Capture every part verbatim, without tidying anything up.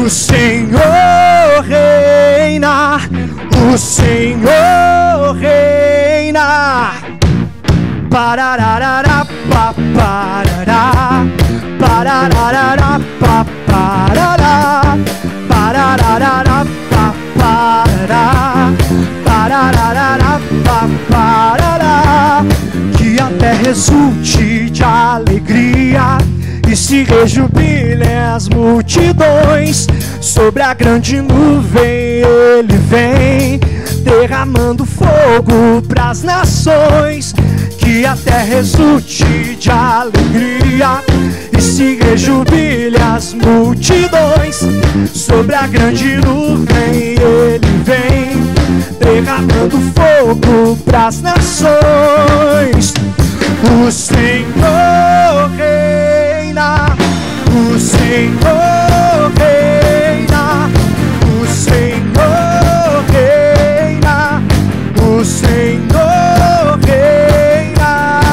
O Senhor reina, o Senhor reina. Parararara, pa, parará, parararara, pa, parará, parararara, pa, parará, parararara, pa, parará. Que a terra exulte de alegria e se rejubilem as multidões. Sobre a grande nuvem ele vem, derramando fogo pras nações. Que a terra exulte de alegria e se rejubilem as multidões. Sobre a grande nuvem ele vem, derramando fogo pras nações. O Senhor reina, o Senhor reina, o Senhor reina, o Senhor reina,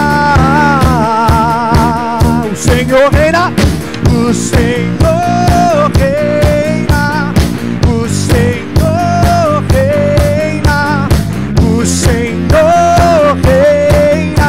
o Senhor reina, o Senhor reina, o Senhor reina, o Senhor reina.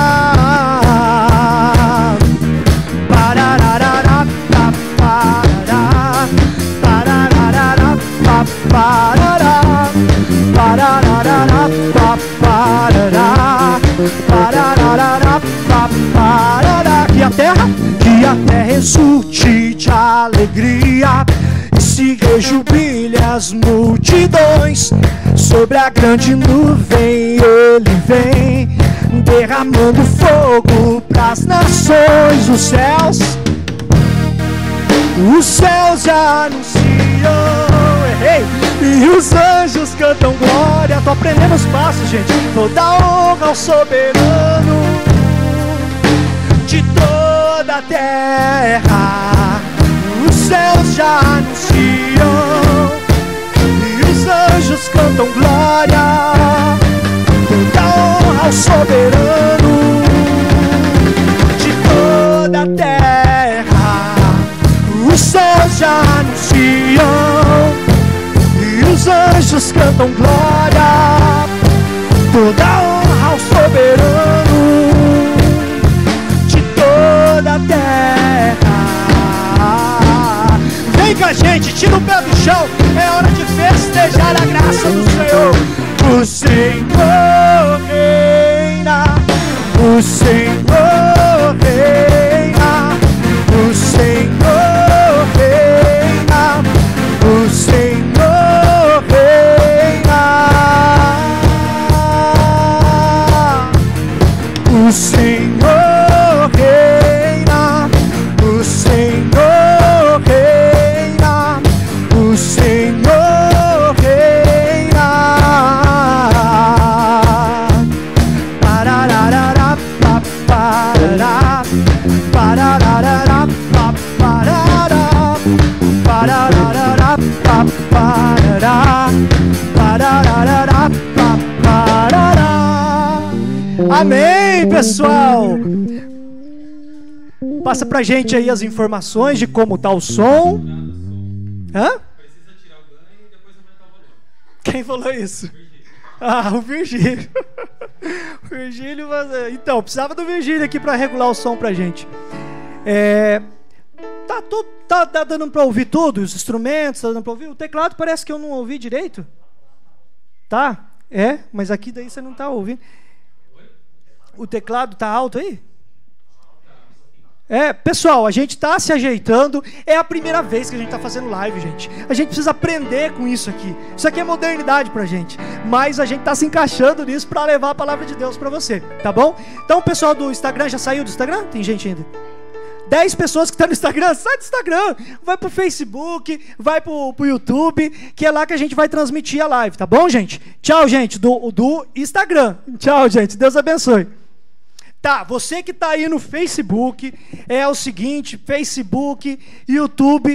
Parararara, pa, parará, parararara, pa, parará, parararara, pa, parará, parararara, pa, parará. Que a terra, que a terra exulte de alegria e se rejubile as multidões. Sobre a grande nuvem ele vem, derramando fogo pras nações. Os céus, os céus já anunciam, ei, e os anjos cantam glória. Tô aprendendo os passos, gente. Toda honra ao soberano de toda a terra. Os céus já anunciam e os anjos cantam glória. Toda honra ao soberano de toda a terra. Os céus já anunciam e os anjos cantam glória. Toda honra ao soberano de toda a terra. Vem com a gente, tira o pé do chão. É hora de festejar a graça do Senhor. O Senhor reina, o Senhor reina, o Senhor reina, o Senhor reina, o Senhor reina, o Senhor reina, o Senhor reina. Parararara, pa, parará, parararara, pa, parará, parararara, pa, parará, parararara, pa, parará. Amém, pessoal. Passa pra gente aí as informações de como tá o som. Hã? Precisa tirar o ganho e depois aumentar o valor. Quem falou isso? Ah, o Virgílio. O Virgílio, então, precisava do Virgílio aqui para regular o som pra gente. É, tá, tô, tá, tá dando para ouvir tudo? Os instrumentos, tá dando para ouvir? O teclado parece que eu não ouvi direito. Tá? É, mas aqui daí você não tá ouvindo. O teclado tá alto aí? É, pessoal, a gente está se ajeitando. É a primeira vez que a gente está fazendo live, gente. A gente precisa aprender com isso aqui. Isso aqui é modernidade pra gente. Mas a gente está se encaixando nisso para levar a palavra de Deus para você, tá bom? Então o pessoal do Instagram já saiu do Instagram? Tem gente ainda? dez pessoas que estão no Instagram, sai do Instagram. Vai pro Facebook, vai pro, pro YouTube, que é lá que a gente vai transmitir a live, tá bom, gente? Tchau, gente, do, do Instagram. Tchau, gente. Deus abençoe. Tá, você que está aí no Facebook, é o seguinte, Facebook, YouTube,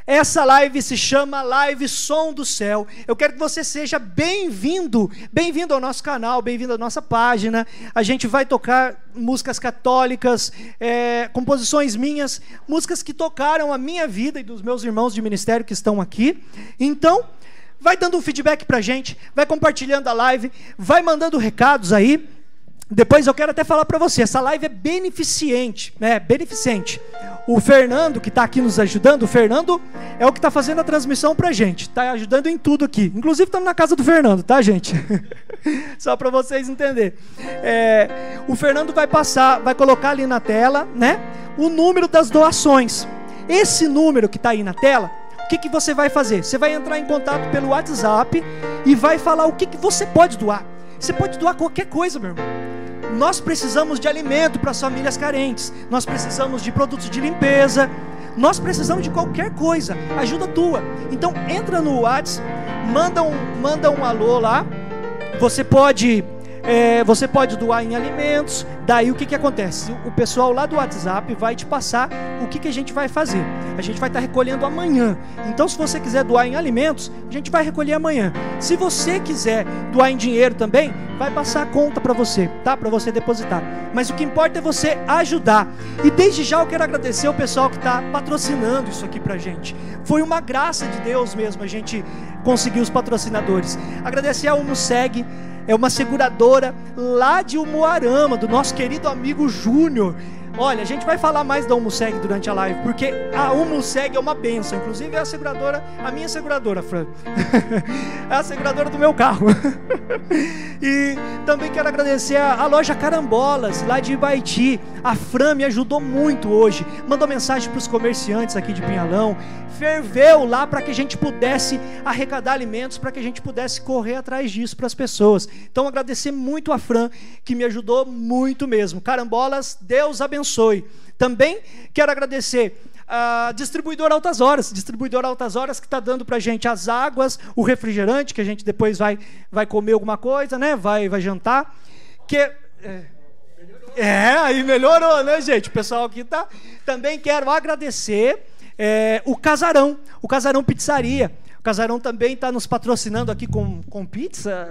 Essa live se chama Live Som do Céu. Eu quero que você seja bem-vindo, bem-vindo ao nosso canal, bem-vindo à nossa página. A gente vai tocar músicas católicas, é, composições minhas, músicas que tocaram a minha vida e dos meus irmãos de ministério que estão aqui. Então, vai dando um feedback pra gente, vai compartilhando a live, vai mandando recados aí. Depois eu quero até falar para você, essa live é beneficente, né? Beneficente. O Fernando, que está aqui nos ajudando, o Fernando é o que está fazendo a transmissão para a gente, está ajudando em tudo aqui. Inclusive estamos na casa do Fernando, tá, gente? Só para vocês entenderem. É, o Fernando vai passar, vai colocar ali na tela, né, o número das doações. Esse número que está aí na tela, o que, que você vai fazer? Você vai entrar em contato pelo WhatsApp e vai falar o que, que você pode doar. Você pode doar qualquer coisa, meu irmão. Nós precisamos de alimento para as famílias carentes. Nós precisamos de produtos de limpeza. Nós precisamos de qualquer coisa. Ajuda tua. Então entra no WhatsApp, manda um, manda um alô lá. Você pode, é, você pode doar em alimentos. Daí o que, que acontece? O pessoal lá do WhatsApp vai te passar o que, que a gente vai fazer. A gente vai estar recolhendo amanhã. Então se você quiser doar em alimentos, a gente vai recolher amanhã. Se você quiser doar em dinheiro também, vai passar a conta para você, tá? Para você depositar. Mas o que importa é você ajudar. E desde já eu quero agradecer o pessoal que está patrocinando isso aqui pra gente. Foi uma graça de Deus mesmo a gente conseguir os patrocinadores. Agradecer a Umuseg, é uma seguradora lá de Umuarama, do nosso querido amigo Júnior. Olha, a gente vai falar mais da Umuseg durante a live, porque a Umuseg é uma bênção. Inclusive é a seguradora, a minha seguradora, Fran. É a seguradora do meu carro. E também quero agradecer a, a loja Carambolas, lá de Ibaiti. A Fran me ajudou muito hoje. Mandou mensagem para os comerciantes aqui de Pinhalão. Ferveu lá para que a gente pudesse arrecadar alimentos, para que a gente pudesse correr atrás disso para as pessoas. Então agradecer muito a Fran, que me ajudou muito mesmo. Carambolas, Deus abençoe. Também quero agradecer a distribuidora Altas Horas, distribuidora Altas Horas que está dando para a gente as águas, o refrigerante, que a gente depois vai, vai comer alguma coisa, né? Vai, vai jantar. Que, é, é, aí melhorou, né, gente? O pessoal aqui tá. Também quero agradecer é, o Casarão, o Casarão Pizzaria. O Casarão também está nos patrocinando aqui com, com pizza.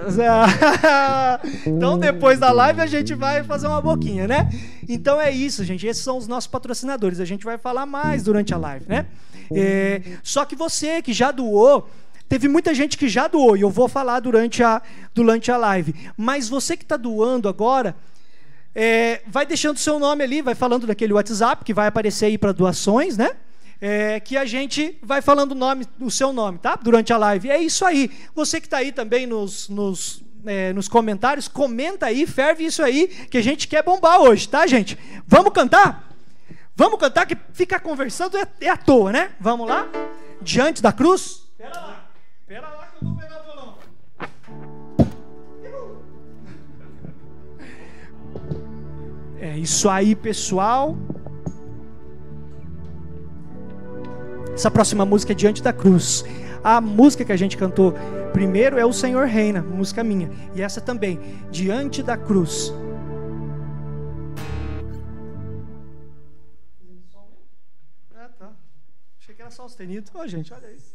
Então depois da live a gente vai fazer uma boquinha, né? Então é isso, gente. Esses são os nossos patrocinadores. A gente vai falar mais durante a live, né? É, só que você que já doou, teve muita gente que já doou, e eu vou falar durante a, durante a live. Mas você que está doando agora, é, vai deixando o seu nome ali, vai falando daquele WhatsApp que vai aparecer aí para doações, né? É, que a gente vai falando o, nome, o seu nome, tá? Durante a live. É isso aí. Você que está aí também nos, nos, é, nos comentários, comenta aí, ferve isso aí, que a gente quer bombar hoje, tá, gente? Vamos cantar? Vamos cantar, que ficar conversando é, é à toa, né? Vamos lá? Diante da cruz? Pera lá. Pera lá que eu vou pegar o violão. É isso aí, pessoal. Essa próxima música é Diante da Cruz. A música que a gente cantou primeiro é O Senhor Reina, música minha. E essa também, Diante da Cruz. Ah, tá. Achei que era só sustenido. Ô, oh, gente, olha isso.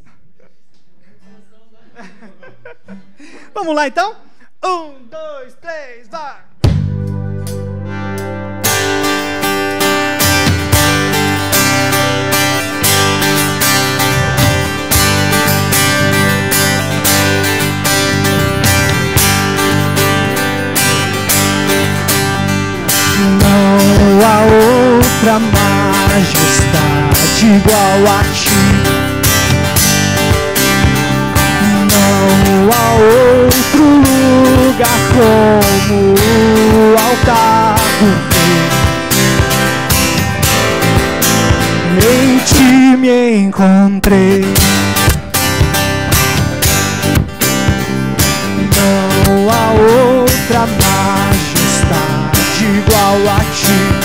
Vamos lá, então? Um, dois, três, vai! Não há outra majestade igual a ti. Não há outro lugar como o altar do Rei. Em ti me encontrei. Não há outra majestade igual a ti.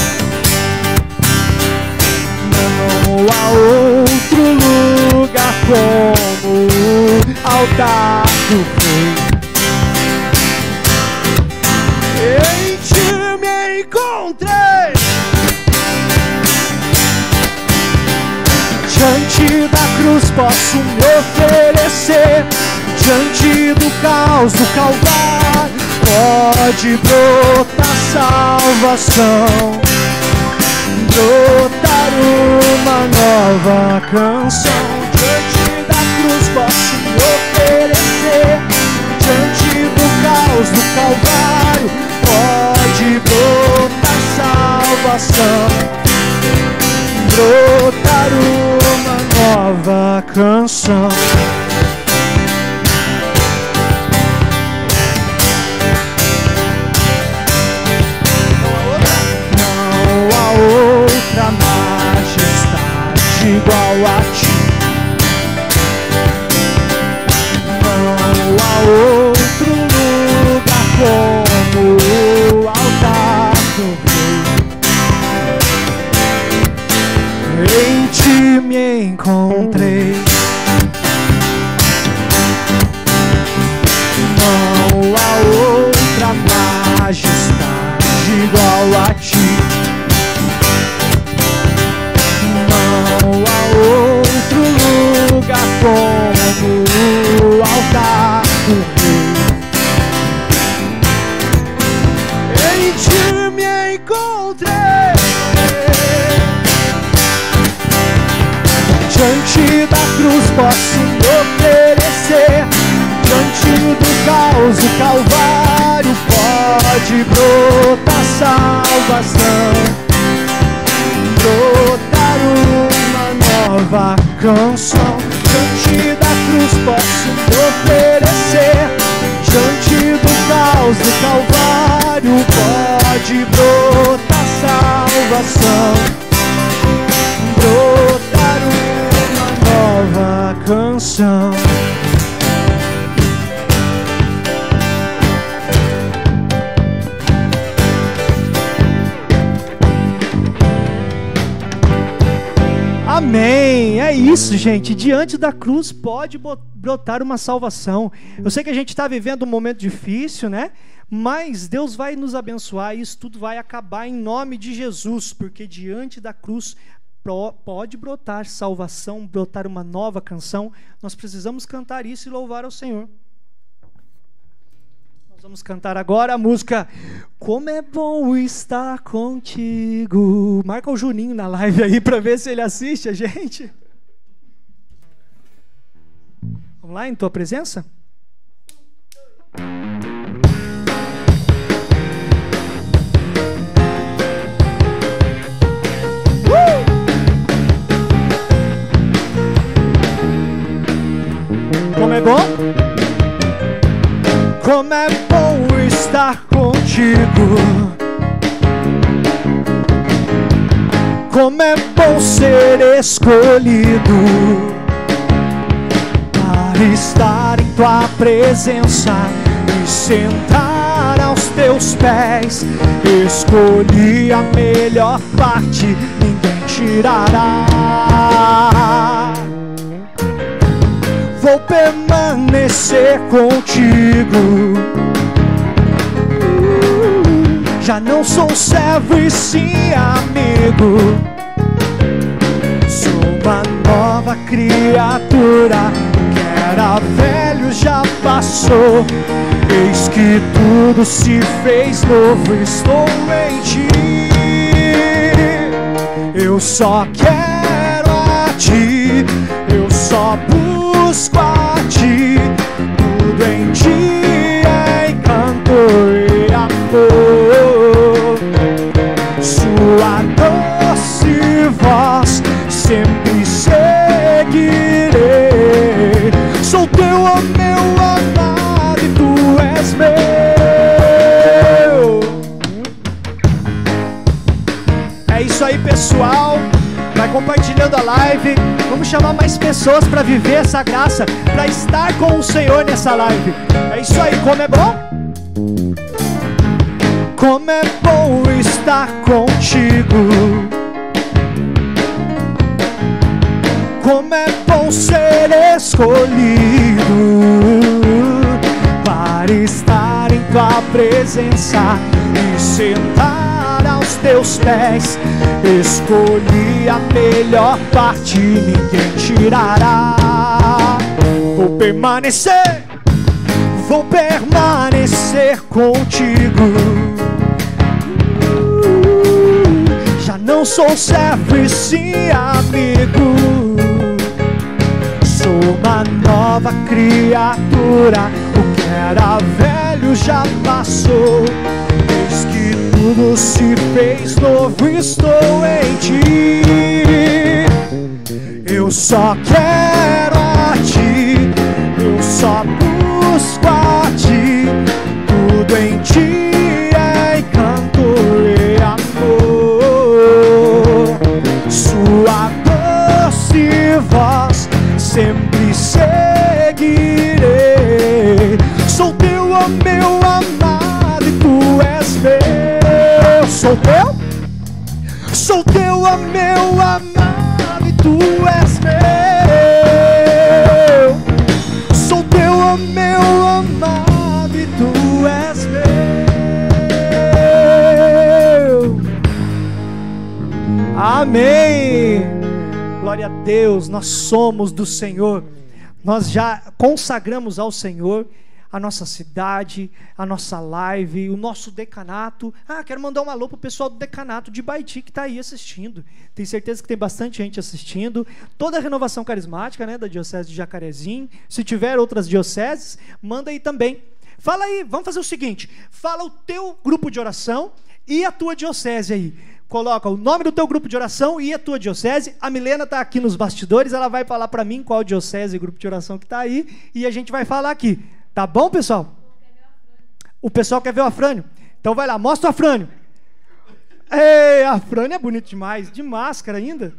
Não há outro lugar como o altar do Rei. Em ti me encontrei. Diante da cruz posso me oferecer, diante do caos do Calvário pode brotar salvação, brotar uma nova canção. Diante da cruz posso me oferecer, diante do caos do Calvário pode brotar salvação, brotar uma nova canção. Não há outra majestade igual a ti, não há outro lugar como o altar do Rei. Em ti me encontrei, não há outra majestade igual a ti, não há outro lugar como o altar do Rei. Em ti me encontrei, diante da cruz posso me oferecer, diante do caos do Calvário pode brotar salvação, brotar uma nova canção. Diante da cruz posso me oferecer, diante do caos do Calvário pode brotar salvação, brotar uma nova canção. Amém, é isso, gente. Diante da cruz pode brotar uma salvação. Eu sei que a gente está vivendo um momento difícil, né? Mas Deus vai nos abençoar e isso tudo vai acabar em nome de Jesus, porque diante da cruz pode brotar salvação, brotar uma nova canção. Nós precisamos cantar isso e louvar ao Senhor. Nós vamos cantar agora a música Como é Bom Estar Contigo. Marca o Juninho na live aí para ver se ele assiste a gente. Vamos lá, em tua presença? Como é bom? Como é bom estar contigo, como é bom ser escolhido para estar em tua presença e sentar aos teus pés. Escolhi a melhor parte, ninguém tirará. Vou permanecer contigo. Já não sou servo e sim amigo. Sou uma nova criatura. O que era velho já passou. Eis que tudo se fez novo. Estou em ti. Eu só quero a ti. Eu só busco a ti. Tudo em ti é encanto e amor. Sua doce voz sempre seguirei. Sou teu, oh meu amado, e tu és meu. É isso aí, pessoal. Vai compartilhando a live. Vamos chamar mais pessoas para viver essa graça, para estar com o Senhor nessa live. É isso aí, como é bom? Como é bom estar contigo. Como é bom ser escolhido para estar em tua presença e sentar aos teus pés. Escolhi a melhor parte, ninguém tirará. Vou permanecer, vou permanecer contigo. Já não sou servo e sim amigo. Sou uma nova criatura, o que era velho já passou. Eis que tudo se fez novo, estou em ti. Eu só quero a ti, eu só busco a ti. Tudo em ti é encanto e amor. Sua doce voz sempre seguirei. Sou teu, oh meu amado, e tu és meu. Sou teu, sou teu, oh meu amado, e tu és meu. Sou teu, oh meu amado, e tu és meu. Amém. Glória a Deus, nós somos do Senhor. Nós já consagramos ao Senhor a nossa cidade, a nossa live, o nosso decanato. Ah, quero mandar um alô pro pessoal do decanato de Baiti que está aí assistindo. Tenho certeza que tem bastante gente assistindo. Toda a renovação carismática, né, da Diocese de Jacarezinho. Se tiver outras dioceses, manda aí também. Fala aí, vamos fazer o seguinte. Fala o teu grupo de oração e a tua diocese aí. Coloca o nome do teu grupo de oração e a tua diocese. A Milena está aqui nos bastidores, ela vai falar para mim qual diocese e grupo de oração que está aí, e a gente vai falar aqui. Tá bom, pessoal? O pessoal quer ver o Afrânio. Então vai lá, mostra o Afrânio. Ei, a Afrânio é bonito demais, de máscara ainda.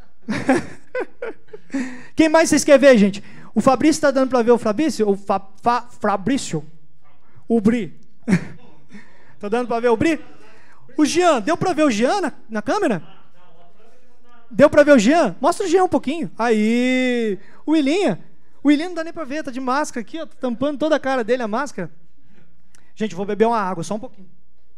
Quem mais vocês querem ver, gente? O Fabrício está dando para ver o Fabrício? O Fa, Fa, Fabrício? O Bri. Tá dando para ver o Bri? O Jean, deu pra ver o Jean na, na câmera? Deu pra ver o Jean? Mostra o Jean um pouquinho. Aí, o Willinha. O Willinha não dá nem pra ver, tá de máscara aqui, ó, tá tampando toda a cara dele a máscara. Gente, vou beber uma água, só um pouquinho.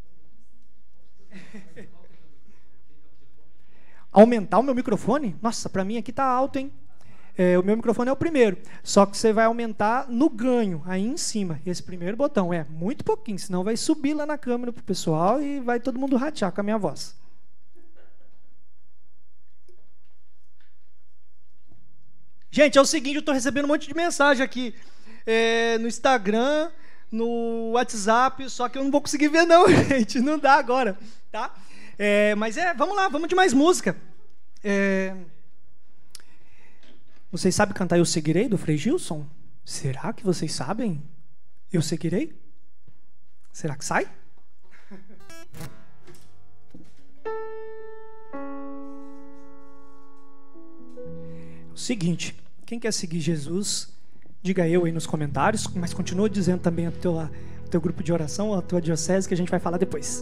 Aumentar o meu microfone? Nossa, pra mim aqui tá alto, hein? É, o meu microfone é o primeiro, só que você vai aumentar no ganho, aí em cima, esse primeiro botão, é muito pouquinho, senão vai subir lá na câmera pro pessoal e vai todo mundo ratear com a minha voz. Gente, é o seguinte, eu estou recebendo um monte de mensagem aqui, é, no Instagram, no WhatsApp, só que eu não vou conseguir ver não, gente, não dá agora, tá? É, mas é, vamos lá, vamos de mais música. É... Vocês sabem cantar Eu Seguirei, do Frei Gilson? Será que vocês sabem? Eu Seguirei? Será que sai? É o seguinte, quem quer seguir Jesus, diga eu aí nos comentários, mas continua dizendo também o teu, o teu grupo de oração, a tua diocese, que a gente vai falar depois.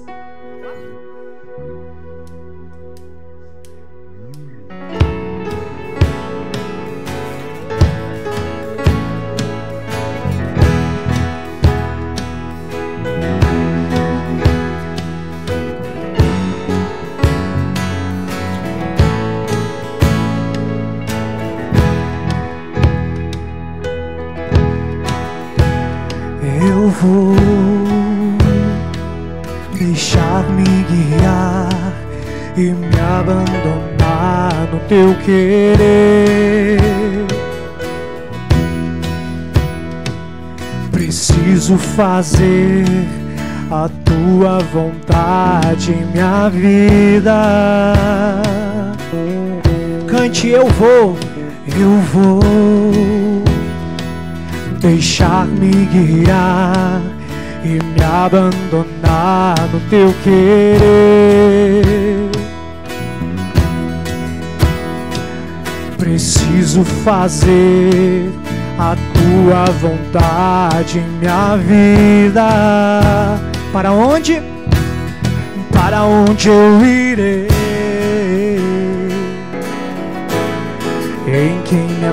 Eu vou deixar-me guiar e me abandonar no teu querer. Preciso fazer a tua vontade em minha vida. Cante, eu vou, eu vou deixar-me guiar e me abandonar no teu querer. Preciso fazer a tua vontade em minha vida. Para onde? Para onde eu irei? Em quem me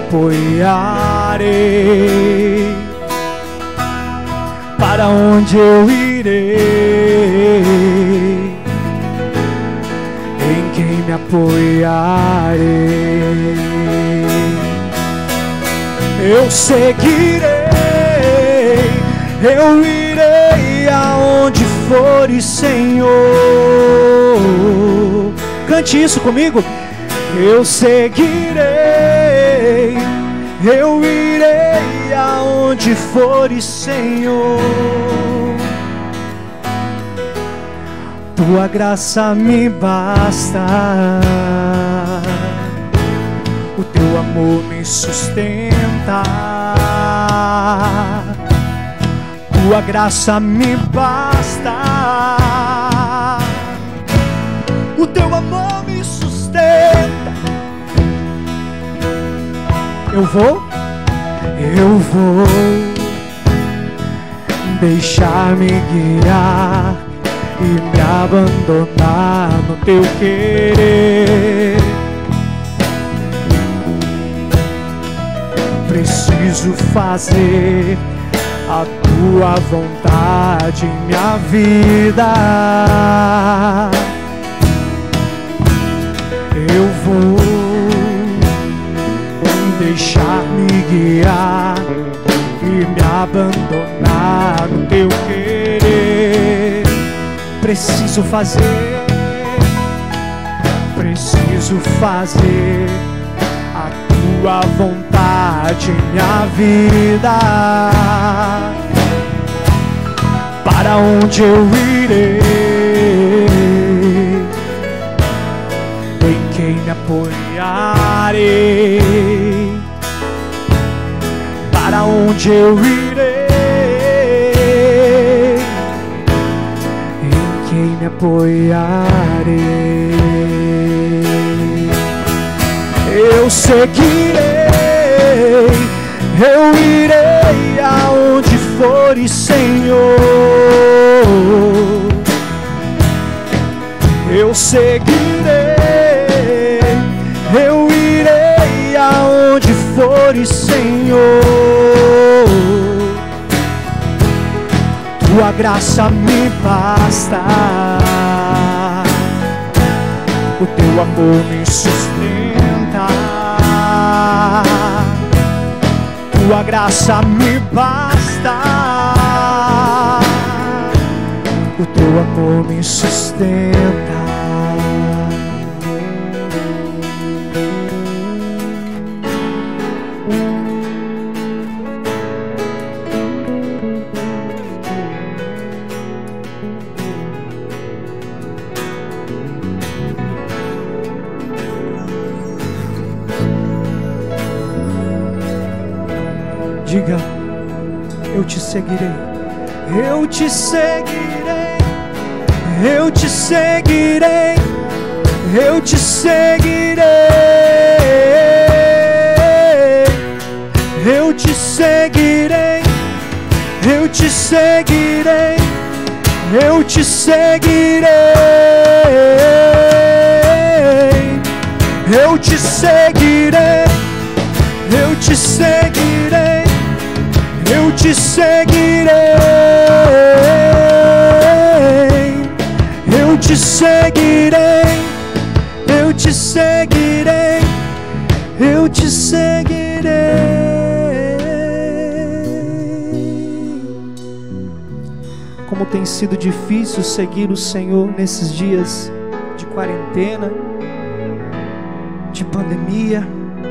apoiarei? Para onde eu irei? me apoiarei. Eu seguirei, eu irei aonde fores, Senhor. Cante isso comigo. Eu seguirei, eu irei aonde fores, Senhor. Tua graça me basta, o teu amor me sustenta. Tua graça me basta, o teu amor me sustenta. Eu vou, eu vou deixar-me guiar e me abandonar no teu querer. Preciso fazer a tua vontade em minha vida. Eu vou deixar-me guiar e me abandonar no teu querer. Preciso fazer, preciso fazer a tua vontade em minha vida. Para onde eu irei? Em quem me apoiarei? Para onde eu irei? Em quem me apoiarei? Eu seguirei, eu irei aonde fores, Senhor. Eu seguirei, eu irei aonde fores, Senhor. Tua graça me basta, o teu amor me sustenta. Tua graça me basta, o teu amor me sustenta. Diga, eu te seguirei, eu te seguirei, eu te seguirei, eu te seguirei, eu te seguirei, eu te seguirei, eu te seguirei, eu te seguirei, eu te seguirei, eu te seguirei, eu te seguirei, eu te seguirei, eu te seguirei. Como tem sido difícil seguir o Senhor nesses dias de quarentena, de pandemia.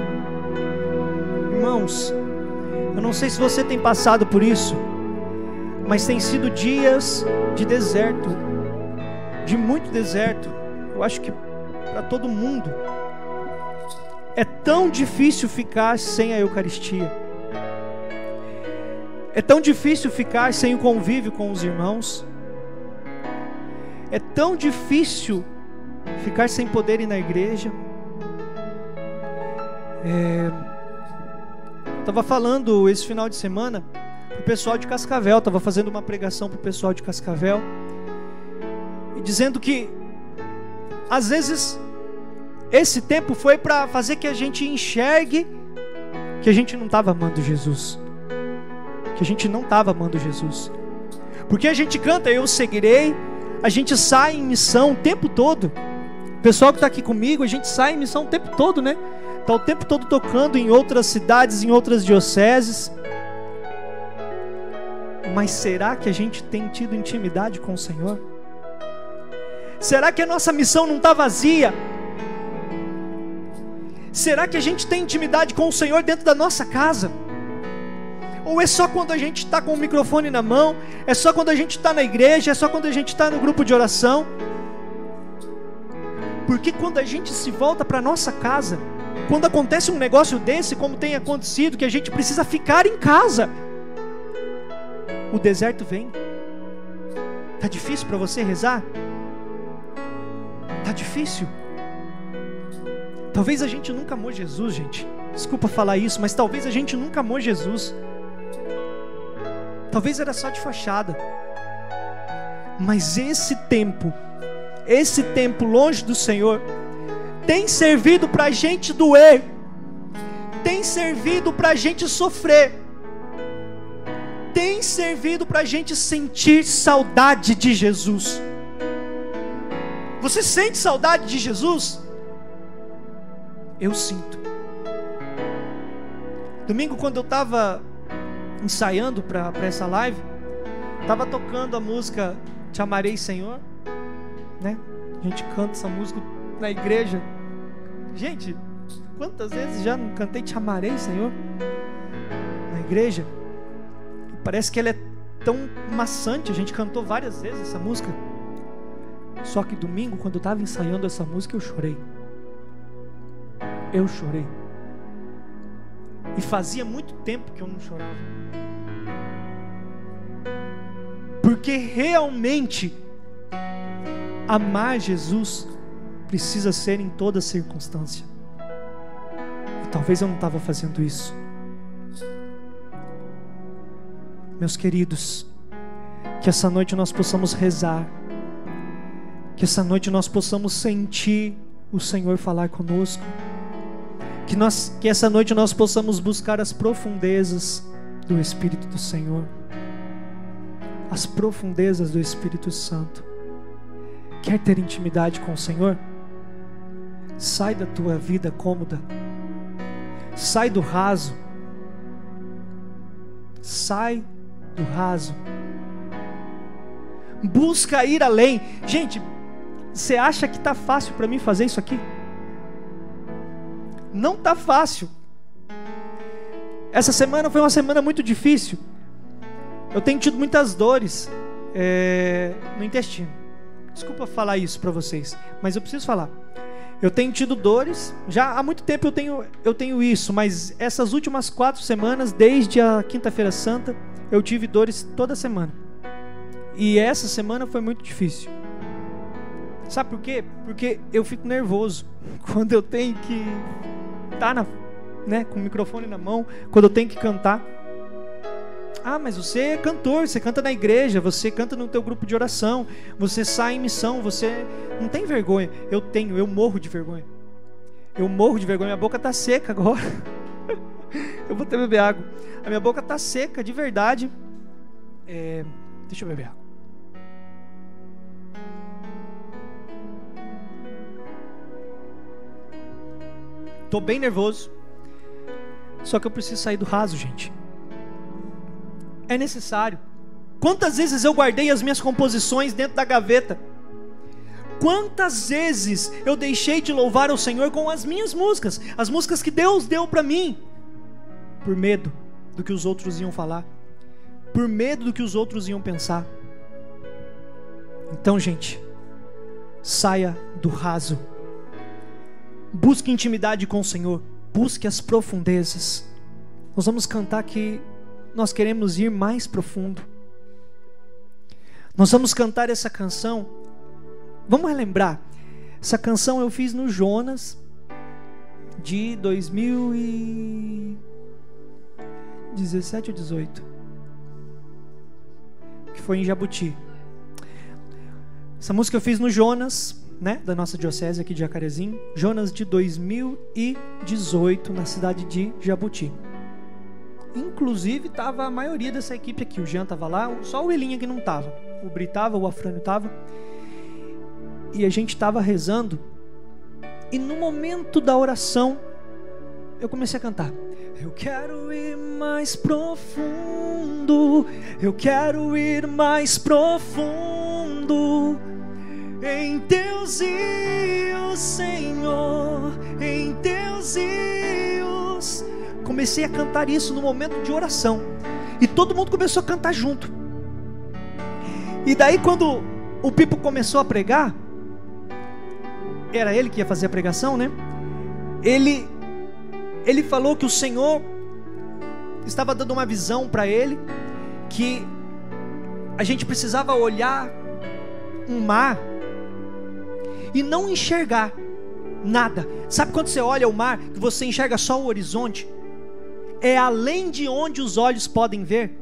Irmãos, eu não sei se você tem passado por isso, mas tem sido dias de deserto, de muito deserto. Eu acho que para todo mundo é tão difícil ficar sem a Eucaristia, é tão difícil ficar sem o convívio com os irmãos, é tão difícil ficar sem poder ir na igreja. É... Estava falando esse final de semana para o pessoal de Cascavel, estava fazendo uma pregação para o pessoal de Cascavel, e dizendo que às vezes esse tempo foi para fazer que a gente enxergue que a gente não estava amando Jesus, que a gente não estava amando Jesus, porque a gente canta eu seguirei, a gente sai em missão o tempo todo, O pessoal que está aqui comigo, a gente sai em missão o tempo todo, né? Está o tempo todo tocando em outras cidades, em outras dioceses. Mas será que a gente tem tido intimidade com o Senhor? Será que a nossa missão não está vazia? Será que a gente tem intimidade com o Senhor dentro da nossa casa? Ou é só quando a gente está com o microfone na mão? É só quando a gente está na igreja? É só quando a gente está no grupo de oração? Porque quando a gente se volta para a nossa casa, quando acontece um negócio desse, como tem acontecido, que a gente precisa ficar em casa, o deserto vem. Tá difícil para você rezar? Tá difícil? Talvez a gente nunca amou Jesus, gente. Desculpa falar isso, mas talvez a gente nunca amou Jesus. Talvez era só de fachada. Mas esse tempo, esse tempo longe do Senhor, tem servido para a gente doer, tem servido para a gente sofrer, tem servido para a gente sentir saudade de Jesus. Você sente saudade de Jesus? Eu sinto. Domingo, quando eu estava ensaiando para essa live, estava tocando a música Te Amarei, Senhor, né? A gente canta essa música na igreja. Gente, quantas vezes já não cantei Te Amarei, Senhor, na igreja? E parece que ela é tão maçante. A gente cantou várias vezes essa música. Só que domingo, quando eu estava ensaiando essa música, eu chorei. Eu chorei. E fazia muito tempo que eu não chorava. Porque realmente amar Jesus precisa ser em toda circunstância. E talvez eu não estava fazendo isso. Meus queridos, que essa noite nós possamos rezar, que essa noite nós possamos sentir o Senhor falar conosco, que, nós, que essa noite nós possamos buscar as profundezas do Espírito do Senhor, as profundezas do Espírito Santo. Quer ter intimidade com o Senhor? Sai da tua vida cômoda, sai do raso, sai do raso, busca ir além. Gente, você acha que está fácil para mim fazer isso aqui? Não está fácil. Essa semana foi uma semana muito difícil. Eu tenho tido muitas dores é, no intestino. Desculpa falar isso para vocês, mas eu preciso falar. Eu tenho tido dores, já há muito tempo eu tenho, eu tenho isso, mas essas últimas quatro semanas, desde a quinta-feira santa, eu tive dores toda semana. E essa semana foi muito difícil. Sabe por quê? Porque eu fico nervoso quando eu tenho que estar na, né, com o microfone na mão, quando eu tenho que cantar. Ah, mas você é cantor, você canta na igreja, você canta no teu grupo de oração, você sai em missão, você não tem vergonha. Eu tenho, eu morro de vergonha. Eu morro de vergonha, minha boca está seca agora. Eu vou até beber água. A minha boca está seca, de verdade. É... Deixa eu beber água. Tô bem nervoso. Só que eu preciso sair do raso, gente. É necessário. Quantas vezes eu guardei as minhas composições dentro da gaveta? Quantas vezes eu deixei de louvar ao Senhor com as minhas músicas, as músicas que Deus deu para mim, por medo do que os outros iam falar, por medo do que os outros iam pensar. Então, gente, saia do raso. Busque intimidade com o Senhor. Busque as profundezas. Nós vamos cantar que nós queremos ir mais profundo. Nós vamos cantar essa canção. Vamos relembrar. Essa canção eu fiz no Jonas de dois mil e dezessete ou dezoito, que foi em Jabuti. Essa música eu fiz no Jonas, né, da nossa diocese aqui de Jacarezinho. Jonas de dois mil e dezoito, na cidade de Jabuti. Inclusive estava a maioria dessa equipe aqui. O Jean estava lá, só o Elinha que não estava. O Bri estava, o Afrânio estava. E a gente estava rezando E no momento da oração, eu comecei a cantar. Eu quero ir mais profundo, eu quero ir mais profundo em teus rios, Senhor, em teus rios. Comecei a cantar isso no momento de oração, e todo mundo começou a cantar junto. E daí quando o Pipo começou a pregar, era ele que ia fazer a pregação, né? Ele, ele falou que o Senhor estava dando uma visão para ele, que a gente precisava olhar um mar e não enxergar nada. Sabe quando você olha o mar, que você enxerga só o horizonte? É além de onde os olhos podem ver.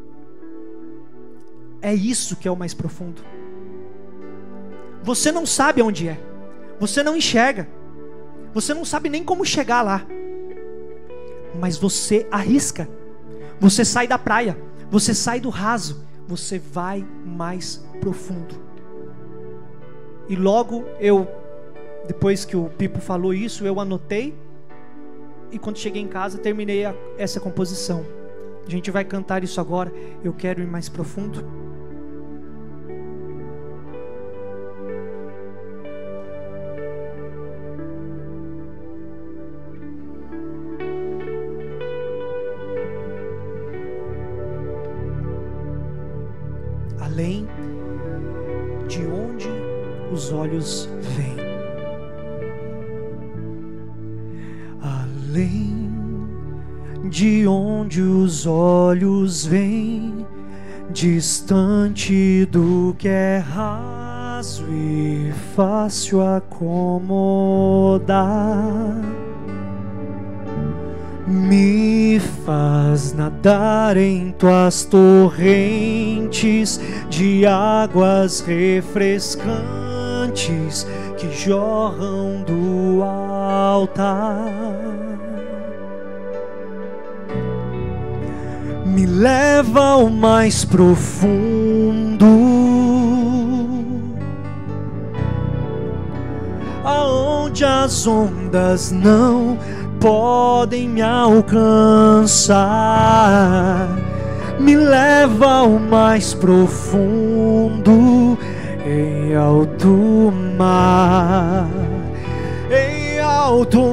É isso que é o mais profundo. Você não sabe onde é, você não enxerga, você não sabe nem como chegar lá, mas você arrisca, você sai da praia, você sai do raso, você vai mais profundo. E logo eu, depois que o Pipo falou isso, eu anotei, e quando cheguei em casa terminei a, essa composição. A gente vai cantar isso agora. Eu quero ir mais profundo. Além de onde os olhos veem, além de onde os olhos veem, distante do que é raso e fácil acomodar, me faz nadar em tuas torrentes de águas refrescantes que jorram do altar. Me leva ao mais profundo, aonde as ondas não podem me alcançar. Me leva ao mais profundo, em alto mar, em alto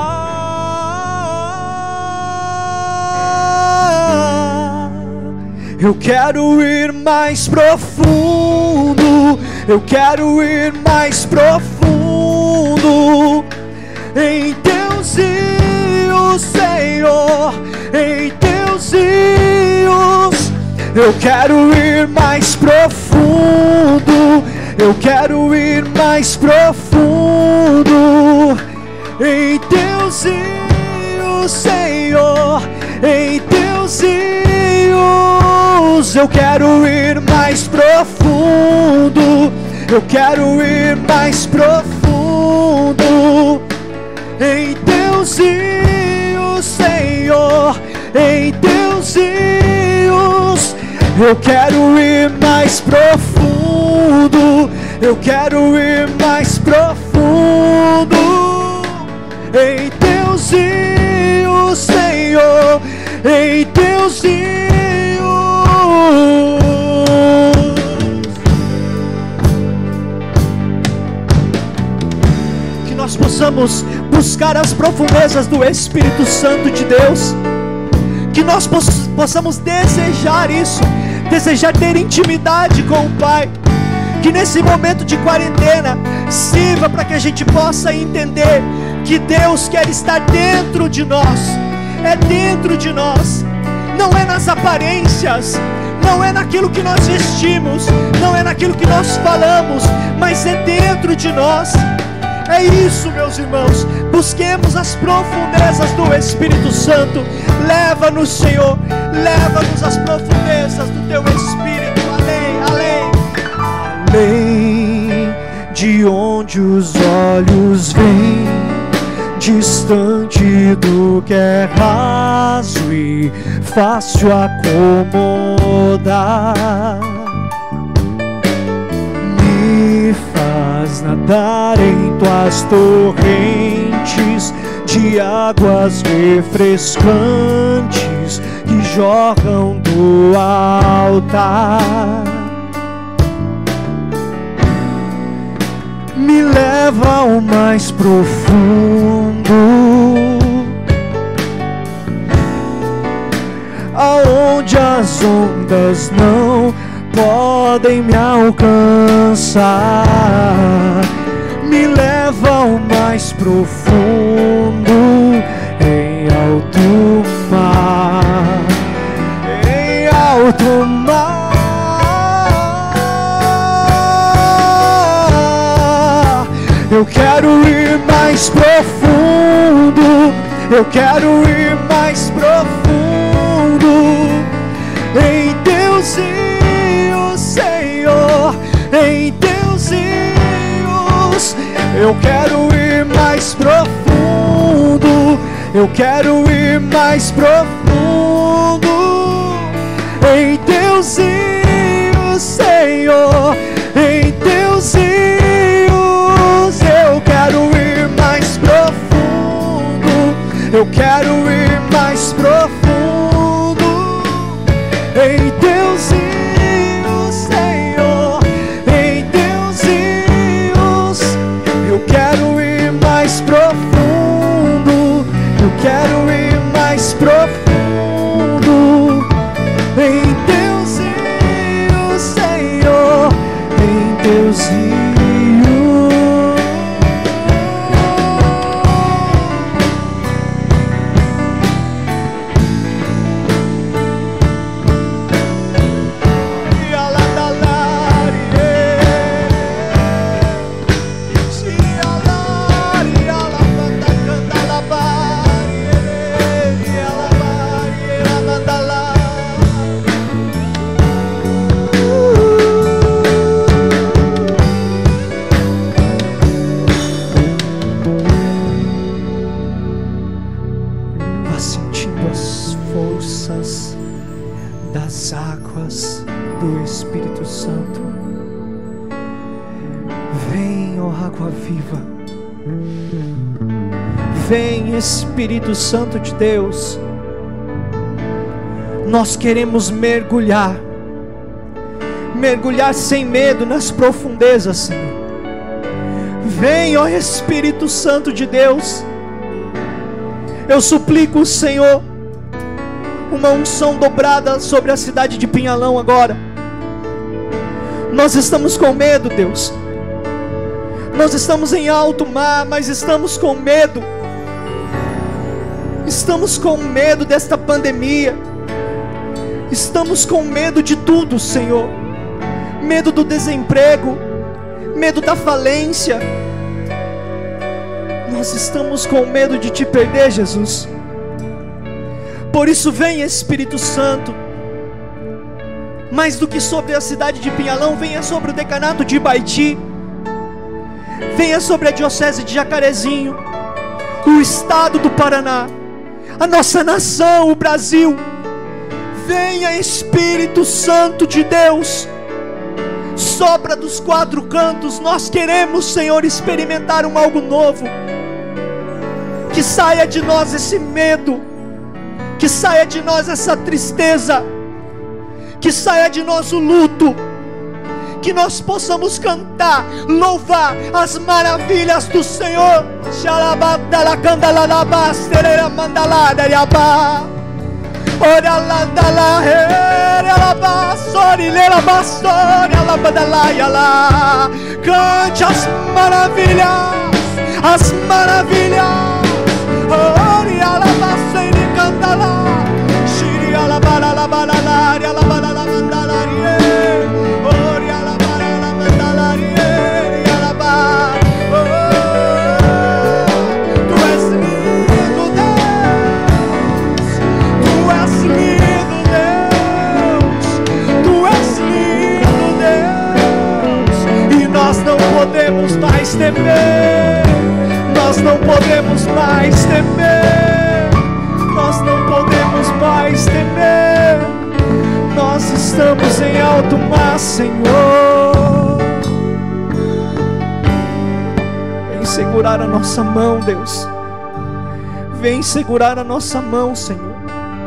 mar. Eu quero ir mais profundo, eu quero ir mais profundo em teus rios, Senhor, em teus rios. Eu quero ir mais profundo, eu quero ir mais profundo em teus rios, Senhor, em teus rios. Eu quero ir mais profundo, eu quero ir mais profundo em teus rios, Senhor, em teus rios. Eu quero ir mais profundo, eu quero ir mais profundo em teus rios, Senhor, em teus rios. Que nós possamos buscar as profundezas do Espírito Santo de Deus, que nós possamos desejar isso, desejar ter intimidade com o Pai, que nesse momento de quarentena sirva para que a gente possa entender que Deus quer estar dentro de nós, é dentro de nós, não é nas aparências, não é naquilo que nós vestimos, não é naquilo que nós falamos, mas é dentro de nós. É isso, meus irmãos, busquemos as profundezas do Espírito Santo. Leva-nos, Senhor, leva-nos às profundezas do Teu Espírito, além, além, além de onde os olhos veem, distante do que é raso e fácil acomodar, me faz nadar nadar em tuas torrentes de águas refrescantes que jorram do altar. Me leva ao mais profundo, aonde as ondas não podem me alcançar. Me leva ao mais profundo, em alto mar, em alto mar. Eu quero ir mais profundo, eu quero ir mais profundo em teus rios, Senhor, em teus rios. Eu quero ir mais profundo, eu quero ir mais profundo em teus rios, Senhor, em teus rios. Eu quero ir mais profundo, eu quero ir mais profundo em teus rios, Senhor, em teus rios. Eu quero ir mais profundo, eu quero ir mais profundo em teus rios, Senhor, em teus rios. Vem, Espírito Santo de Deus, nós queremos mergulhar, mergulhar sem medo nas profundezas, Senhor. Vem, ó Espírito Santo de Deus, eu suplico, Senhor, uma unção dobrada sobre a cidade de Pinhalão agora. Nós estamos com medo, Deus, nós estamos em alto mar, mas estamos com medo. Estamos com medo desta pandemia. Estamos com medo de tudo, Senhor. Medo do desemprego, medo da falência. Nós estamos com medo de te perder, Jesus. Por isso vem, Espírito Santo. Mais do que sobre a cidade de Pinhalão, venha sobre o decanato de Ibaiti. Venha sobre a diocese de Jacarezinho, o estado do Paraná, a nossa nação, o Brasil. Venha, Espírito Santo de Deus, sopra dos quatro cantos. Nós queremos, Senhor, experimentar um algo novo. Que saia de nós esse medo, que saia de nós essa tristeza, que saia de nós o luto, que nós possamos cantar, louvar as maravilhas do Senhor. Cante as maravilhas, as maravilhas. Podemos mais temer, nós não podemos mais temer, nós não podemos mais temer. Nós estamos em alto mar, Senhor. segurar a nossa mão, Deus. Vem segurar a nossa mão, Senhor.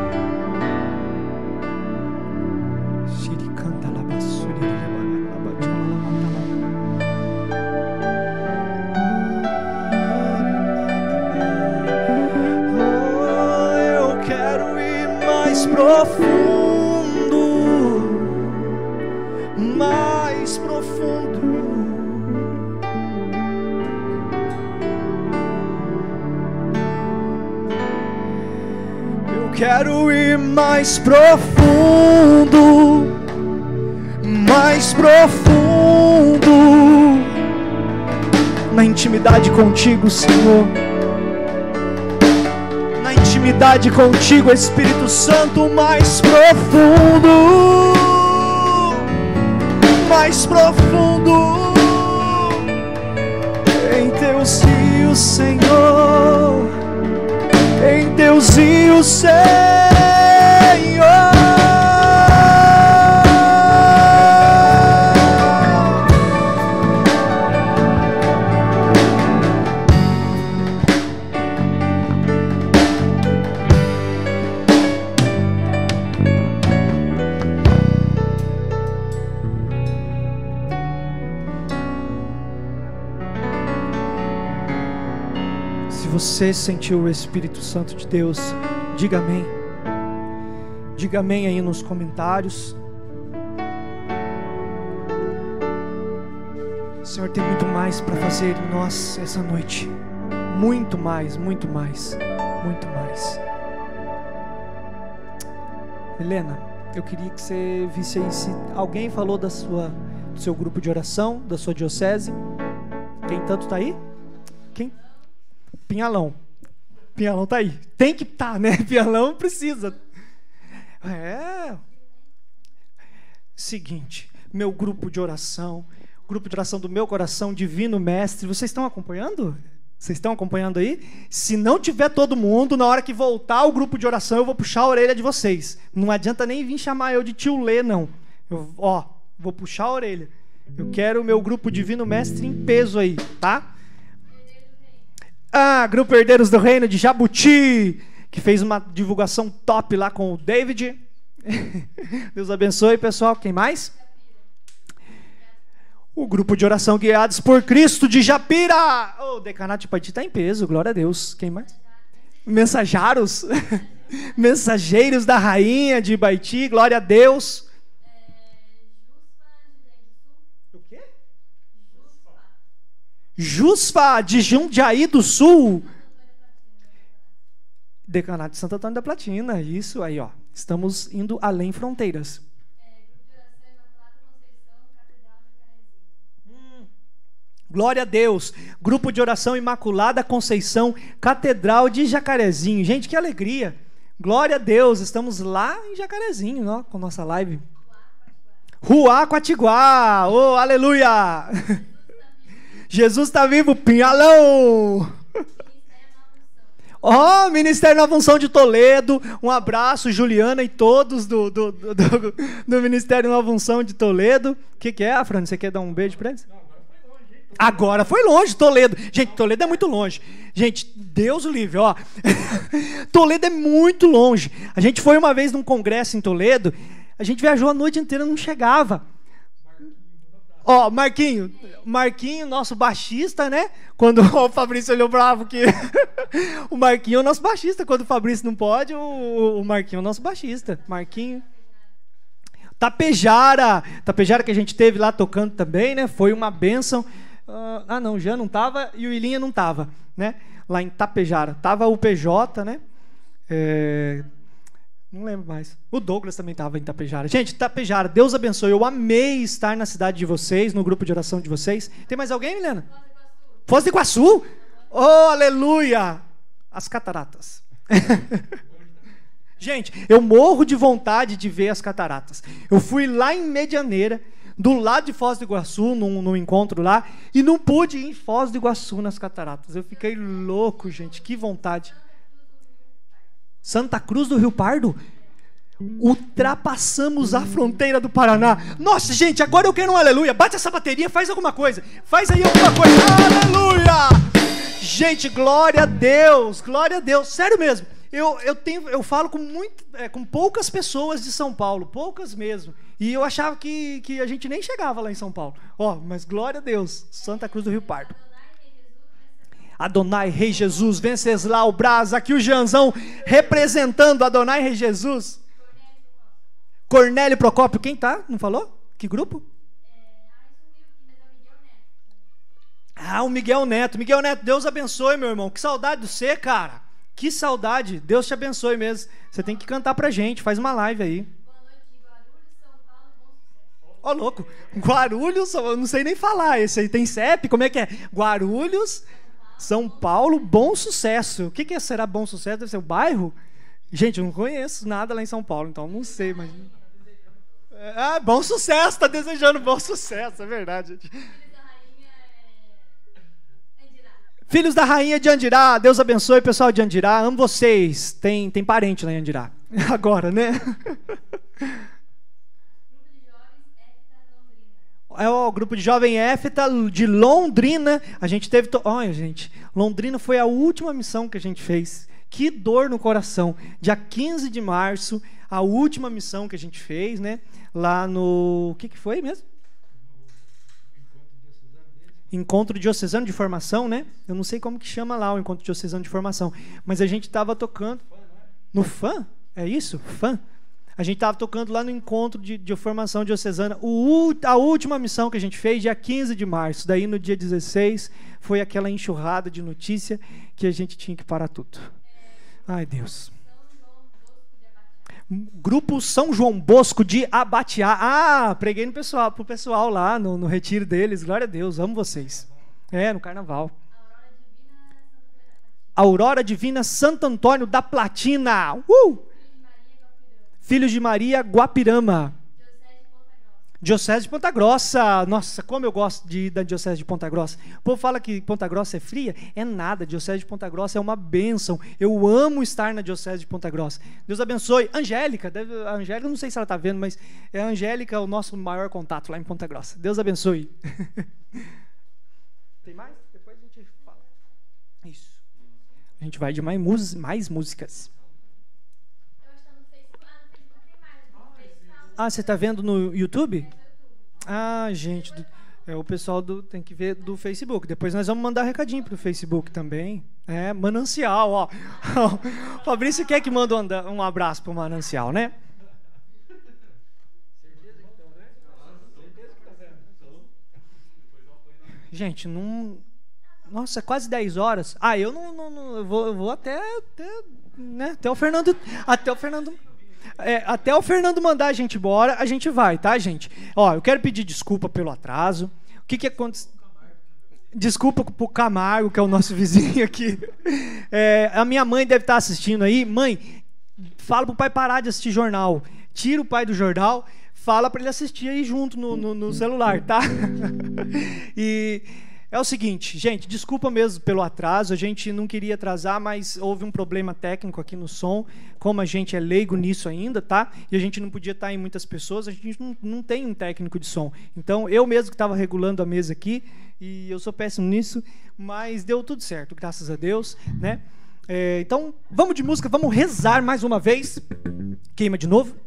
Oh, eu quero ir mais profundo, mais profundo. Quero ir mais profundo, mais profundo, na intimidade contigo, Senhor. Na intimidade contigo, Espírito Santo, mais profundo, mais profundo, em teus rios, Senhor. Em Deus e o Senhor. Se você sentiu o Espírito Santo de Deus, diga amém. Diga amém aí nos comentários. O Senhor tem muito mais para fazer em nós essa noite. Muito mais, muito mais, muito mais. Helena, eu queria que você visse aí se alguém falou da sua, do seu grupo de oração, da sua diocese. Quem tanto está aí? Quem? Pinhalão. Pinhalão tá aí. Tem que estar, tá, né? Pinhalão precisa. É. Seguinte, meu grupo de oração, grupo de oração do meu coração, Divino Mestre, vocês estão acompanhando? Vocês estão acompanhando aí? Se não tiver todo mundo, na hora que voltar o grupo de oração, eu vou puxar a orelha de vocês. Não adianta nem vir chamar eu de tio Lê, não. Eu, ó, vou puxar a orelha. Eu quero o meu grupo Divino Mestre em peso aí, tá? Ah, Grupo Herdeiros do Reino de Jabuti, que fez uma divulgação top lá com o David. Deus abençoe, pessoal. Quem mais? O Grupo de Oração Guiados por Cristo de Japira. O oh, Decanato de Paiti está em peso, glória a Deus. Quem mais? Mensajaros. Mensageiros da Rainha de Baiti, glória a Deus. Jusfa de Jundiaí do Sul. Decanato de Santo Antônio da Platina. Isso aí, ó. Estamos indo além fronteiras. Hum. Glória a Deus. Grupo de Oração Imaculada Conceição, Catedral de Jacarezinho. Gente, que alegria. Glória a Deus. Estamos lá em Jacarezinho, ó, com nossa live. Ruá Quatiguá. Oh, aleluia. Jesus está vivo, Pinhalão! Ó, oh, Ministério Nova Unção de Toledo, um abraço, Juliana e todos do, do, do, do, do Ministério Nova Unção de Toledo. O que, que é, Afrânio? Você quer dar um beijo para eles? Não, agora foi longe. Agora foi longe, Toledo. Gente, Toledo é muito longe. Gente, Deus o livre, ó. Toledo é muito longe. A gente foi uma vez num congresso em Toledo, a gente viajou a noite inteira, não chegava. Ó, oh, Marquinho, Marquinho, nosso baixista, né? Quando o Fabrício olhou bravo que o Marquinho é o nosso baixista. Quando o Fabrício não pode, o, o Marquinho é o nosso baixista. Marquinho. Tapejara, Tapejara que a gente teve lá tocando também, né? Foi uma bênção. Uh, ah, não, o Jean não tava e o Ilinha não tava, né? Lá em Tapejara. Tava o P J, né? É... Não lembro mais. O Douglas também estava em Tapejara. Gente, Tapejara, Deus abençoe. Eu amei estar na cidade de vocês, no grupo de oração de vocês. Tem mais alguém, Milena? Foz do Iguaçu. Oh, aleluia. As cataratas. Gente, eu morro de vontade de ver as cataratas. Eu fui lá em Medianeira, do lado de Foz do Iguaçu, num, num encontro lá, e não pude ir em Foz do Iguaçu nas cataratas. Eu fiquei louco, gente. Que vontade. Santa Cruz do Rio Pardo, ultrapassamos a fronteira do Paraná. Nossa, gente, agora eu quero um aleluia. Bate essa bateria, faz alguma coisa. Faz aí alguma coisa. Aleluia! Gente, glória a Deus, glória a Deus, sério mesmo. Eu, eu, tenho, eu falo com, muito, é, com poucas pessoas de São Paulo, poucas mesmo. E eu achava que, que a gente nem chegava lá em São Paulo. Ó, mas glória a Deus, Santa Cruz do Rio Pardo. Adonai, Rei Jesus, Venceslau, Braz, aqui o Janzão representando Adonai, Rei Jesus. Cornélio Procópio, quem tá? Não falou? Que grupo? Ah, o Miguel Neto. Miguel Neto, Deus abençoe, meu irmão. Que saudade de você, cara. Que saudade. Deus te abençoe mesmo. Você tem que cantar pra gente. Faz uma live aí. Ó, oh, louco. Guarulhos, eu não sei nem falar. Esse aí tem C E P? Como é que é? Guarulhos, São Paulo, Bom Sucesso. O que, que é, será Bom Sucesso? Deve ser o bairro? Gente, eu não conheço nada lá em São Paulo, então não sei, mas... Ah, Bom Sucesso. Tá desejando bom sucesso. É verdade, gente. Filhos da Rainha de Andirá, Deus abençoe, pessoal de Andirá, amo vocês. Tem, tem parente lá em Andirá. Agora, né? É o grupo de jovem Éfita de Londrina. A gente teve... To... Olha, gente, Londrina foi a última missão que a gente fez. Que dor no coração. Dia quinze de março, a última missão que a gente fez, né? Lá no... O que, que foi mesmo? Encontro Diocesano de Formação, né? Eu não sei como que chama lá o Encontro Diocesano de Formação, mas a gente estava tocando no F A M, é isso? F A M. A gente estava tocando lá no Encontro de, de Formação Diocesana, o, a última missão que a gente fez, dia quinze de março. Daí no dia dezesseis foi aquela enxurrada de notícia que a gente tinha que parar tudo. Ai, Deus. Grupo São João Bosco de Abatiá. Ah, preguei no pessoal, pro pessoal lá no, no retiro deles. Glória a Deus, amo vocês. É, no carnaval. Aurora Divina Santo Antônio da Platina. Uh! Filhos de Maria, Guapirama. Diocese de Ponta Grossa. Nossa, como eu gosto de ir da Diocese de Ponta Grossa. O povo fala que Ponta Grossa é fria. É nada, Diocese de Ponta Grossa é uma bênção. Eu amo estar na Diocese de Ponta Grossa. Deus abençoe. Angélica, deve, a Angélica, não sei se ela está vendo, mas é a Angélica o nosso maior contato lá em Ponta Grossa. Deus abençoe. Tem mais? Depois a gente fala. Isso. A gente vai de mais, mais músicas. Ah, você está vendo no YouTube? Ah, gente, do, é, o pessoal do, tem que ver do Facebook. Depois nós vamos mandar recadinho para o Facebook também. É, Manancial, ó. O Fabrício quer que manda um, um abraço para o Manancial, né? Gente, não... Nossa, quase dez horas. Ah, eu não... não, não eu, vou, eu vou até... Até, né, até o Fernando... Até o Fernando... É, até o Fernando mandar a gente embora, a gente vai, tá, gente? Ó, eu quero pedir desculpa pelo atraso. O que que aconteceu? Desculpa pro Camargo, que é o nosso vizinho aqui. É, a minha mãe deve estar assistindo aí. Mãe, fala pro pai parar de assistir jornal. Tira o pai do jornal, fala para ele assistir aí junto no, no, no celular, tá? E... é o seguinte, gente, desculpa mesmo pelo atraso, a gente não queria atrasar, mas houve um problema técnico aqui no som, como a gente é leigo nisso ainda, tá? E a gente não podia estar em muitas pessoas, a gente não, não tem um técnico de som. Então, eu mesmo que estava regulando a mesa aqui, e eu sou péssimo nisso, mas deu tudo certo, graças a Deus, né? É, então, vamos de música, vamos rezar mais uma vez. Queima de novo.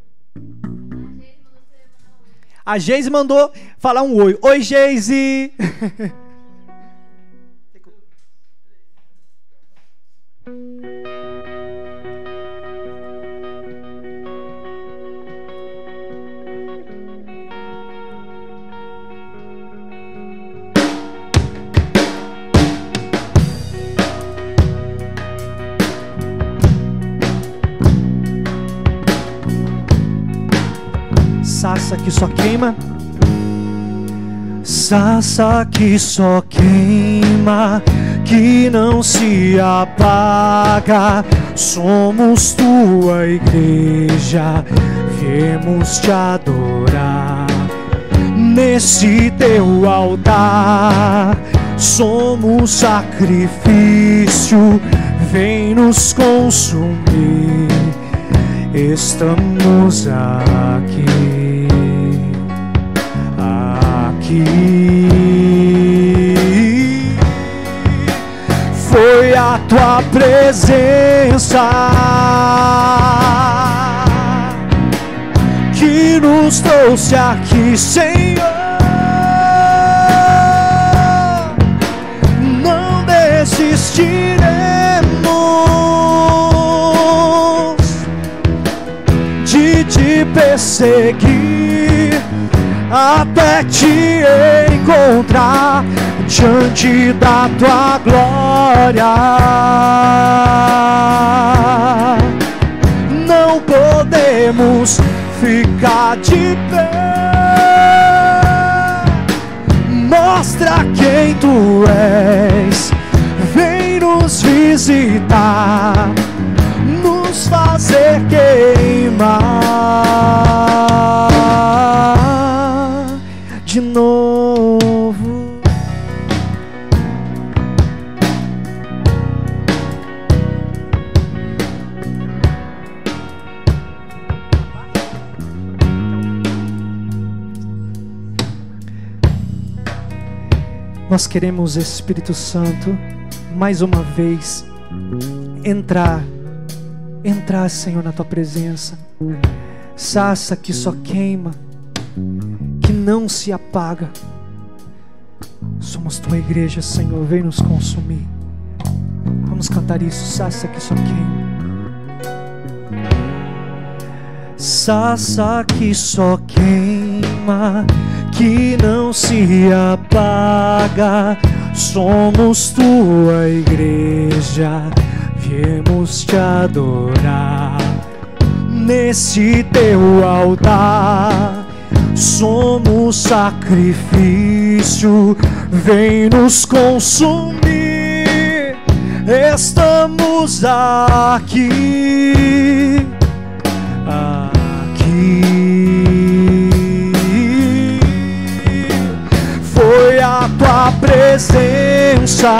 A Geise mandou falar um oi. Oi, Geise! Sassa que só queima, sassa que só queima, que não se apaga. Somos tua igreja, viemos te adorar nesse teu altar. Somos sacrifício, vem nos consumir. Estamos aqui, aqui. Foi a tua presença que nos trouxe aqui, Senhor. Não desistiremos de te perseguir até te encontrar diante da tua glória. Não podemos ficar de pé. Mostra quem tu és, vem nos visitar, nos fazer queimar de novo. Nós queremos, Espírito Santo, mais uma vez entrar, entrar, Senhor, na tua presença. Sarça que só queima, que não se apaga. Somos tua igreja, Senhor, vem nos consumir. Vamos cantar isso, sarça que só queima. Sarça que só queima, que não se apaga. Somos tua igreja, viemos te adorar. Nesse teu altar somos sacrifício, vem nos consumir. Estamos aqui, aqui. Foi a tua presença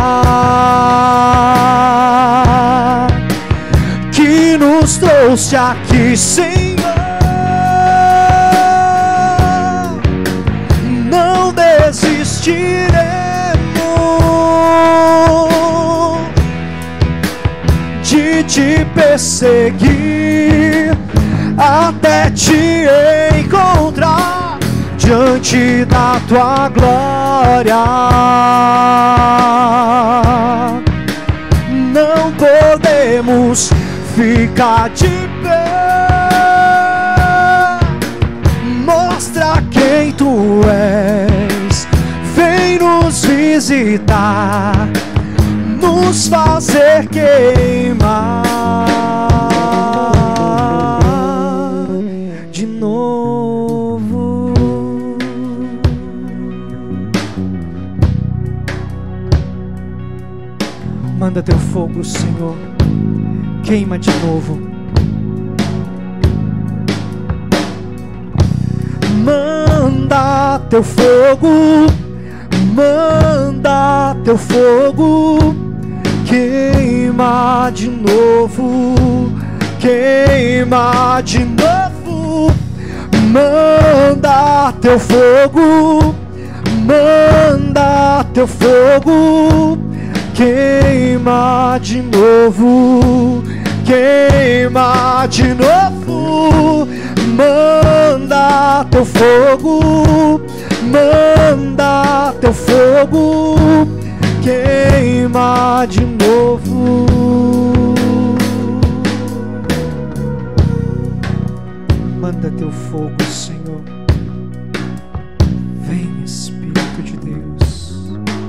que nos trouxe aqui, Senhor. Não desistiremos de te perseguir até te encontrar diante da tua glória. Não podemos ficar de pé. Mostra quem tu és, vem nos visitar, nos fazer queimar de novo. Manda teu fogo, Senhor, queima de novo. Manda teu fogo, manda teu fogo, queima de novo, queima de novo. Manda teu fogo, manda teu fogo, queima de novo, queima de novo. Manda teu fogo, manda teu fogo, queima de novo. Manda teu fogo, Senhor. Vem, Espírito de Deus.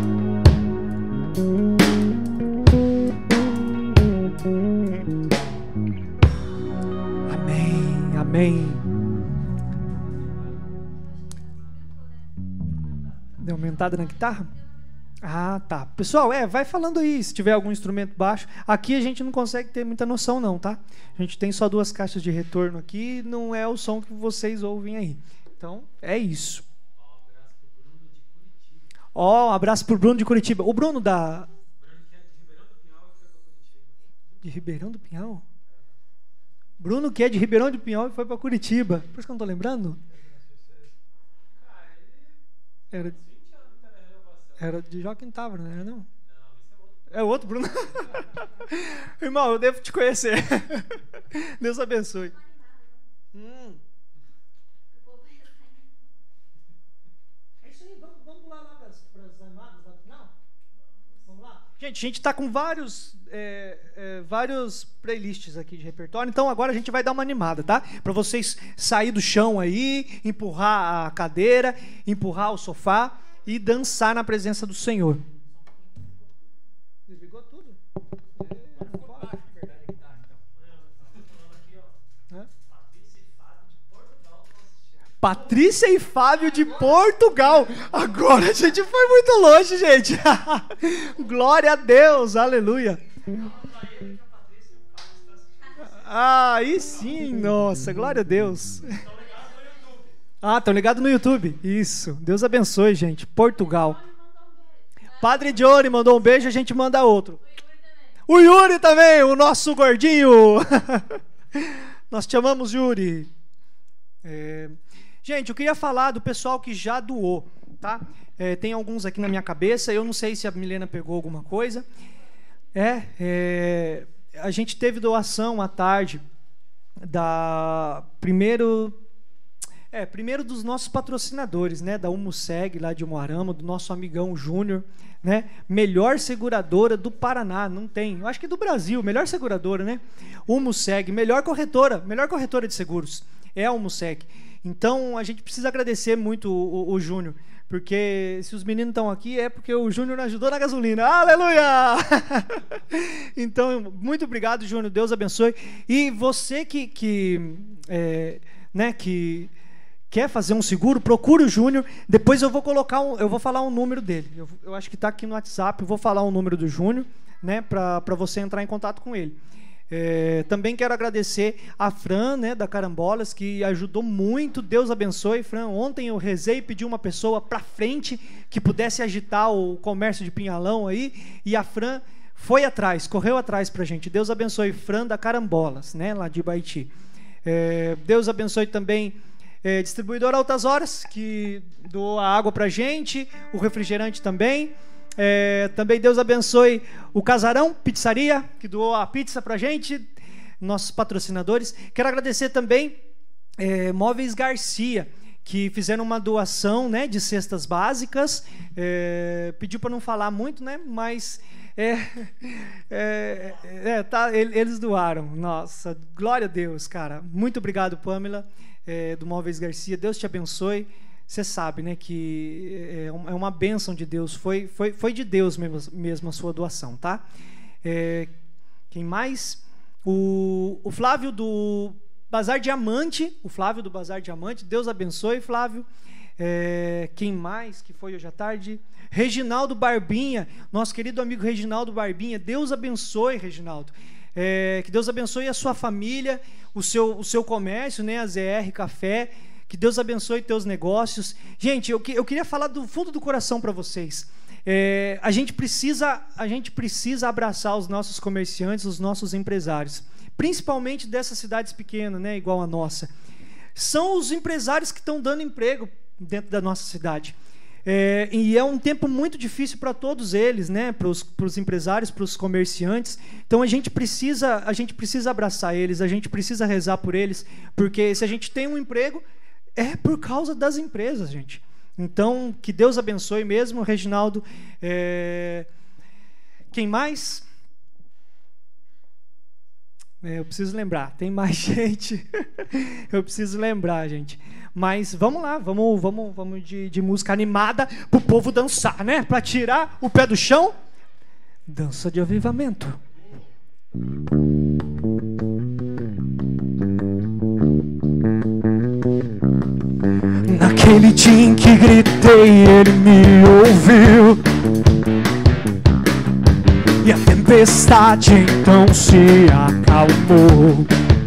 Amém, amém. Deu aumentada na guitarra? Ah, tá. Pessoal, é, vai falando aí se tiver algum instrumento baixo. Aqui a gente não consegue ter muita noção não, tá? A gente tem só duas caixas de retorno aqui, não é o som que vocês ouvem aí. Então, é isso. Ó, um abraço pro Bruno de Curitiba. O Bruno da... De Ribeirão do Pinhal? Bruno que é de Ribeirão do Pinhal e foi para Curitiba. Por isso que eu não tô lembrando. Era... Era de Joaquim Távora, não era não? É o outro, Bruno? Irmão, eu devo te conhecer. Deus abençoe. Hum. É isso aí, vamos, vamos pular lá para as animadas lá no final? Vamos lá? Gente, a gente está com vários, é, é, vários playlists aqui de repertório, então agora a gente vai dar uma animada, tá? Para vocês sair do chão aí, empurrar a cadeira, empurrar o sofá e dançar na presença do Senhor. Desligou tudo? Patrícia e Fábio de Portugal. Agora a gente foi muito longe, gente. Glória a Deus, aleluia. Ah, aí sim, nossa, glória a Deus. Ah, estão ligados no YouTube. Isso, Deus abençoe, gente. Portugal. Padre Johnny mandou um beijo, a gente manda outro. O Yuri também, o nosso gordinho. Nós te amamos, Yuri. É... Gente, eu queria falar do pessoal que já doou, tá? É, tem alguns aqui na minha cabeça, eu não sei se a Milena pegou alguma coisa. É, é, a gente teve doação à tarde da primeiro, é, primeiro dos nossos patrocinadores, né? Da Humuseg lá de Moarama, do nosso amigão Júnior, né? Melhor seguradora do Paraná, não tem, eu acho que do Brasil, melhor seguradora, né? Humuseg, melhor corretora, melhor corretora de seguros, é a Humuseg. Então, a gente precisa agradecer muito o, o, o Júnior, porque se os meninos estão aqui é porque o Júnior ajudou na gasolina. Aleluia! Então, muito obrigado, Júnior, Deus abençoe. E você que, que, é, né, que quer fazer um seguro, procure o Júnior. Depois eu vou colocar, um, eu vou falar um número dele. Eu, eu acho que está aqui no WhatsApp, eu vou falar o um número do Júnior, né, para você entrar em contato com ele. É, também quero agradecer a Fran, né, da Carambolas, que ajudou muito. Deus abençoe, Fran. Ontem eu rezei e pedi uma pessoa para frente que pudesse agitar o comércio de Pinhalão aí, e a Fran foi atrás, correu atrás pra gente. Deus abençoe, Fran da Carambolas, né, lá de Baiti. É, Deus abençoe também é, distribuidor Altas Horas, que doou a água pra gente, o refrigerante também. É, também Deus abençoe o Casarão Pizzaria, que doou a pizza pra gente, nossos patrocinadores. Quero agradecer também é, Móveis Garcia, que fizeram uma doação, né, de cestas básicas. É, pediu para não falar muito, né, mas é, é, é, tá, eles doaram. Nossa, glória a Deus, cara. Muito obrigado, Pamela, é, do Móveis Garcia. Deus te abençoe. Você sabe, né, que é uma bênção de Deus, foi, foi, foi de Deus mesmo, mesmo a sua doação, tá? É, quem mais? O, o Flávio do Bazar Diamante, o Flávio do Bazar Diamante, Deus abençoe, Flávio. É, quem mais que foi hoje à tarde? Reginaldo Barbinha, nosso querido amigo Reginaldo Barbinha, Deus abençoe, Reginaldo. É, que Deus abençoe a sua família, o seu, o seu comércio, né, a Z R Café. Que Deus abençoe teus negócios. Gente, eu, que, eu queria falar do fundo do coração para vocês. É, a gente precisa, a gente precisa abraçar os nossos comerciantes, os nossos empresários, principalmente dessas cidades pequenas, né, igual a nossa. São os empresários que estão dando emprego dentro da nossa cidade. É, e é um tempo muito difícil para todos eles, né, para os empresários, para os comerciantes. Então a gente precisa, a gente precisa abraçar eles, a gente precisa rezar por eles, porque se a gente tem um emprego é por causa das empresas, gente. Então, que Deus abençoe mesmo, Reginaldo. É... Quem mais? É, eu preciso lembrar. Tem mais gente. Eu preciso lembrar, gente. Mas vamos lá, vamos, vamos, vamos de, de música animada para o povo dançar, né? Para tirar o pé do chão. Dança de avivamento. Naquele dia em que gritei, ele me ouviu, e a tempestade então se acalmou.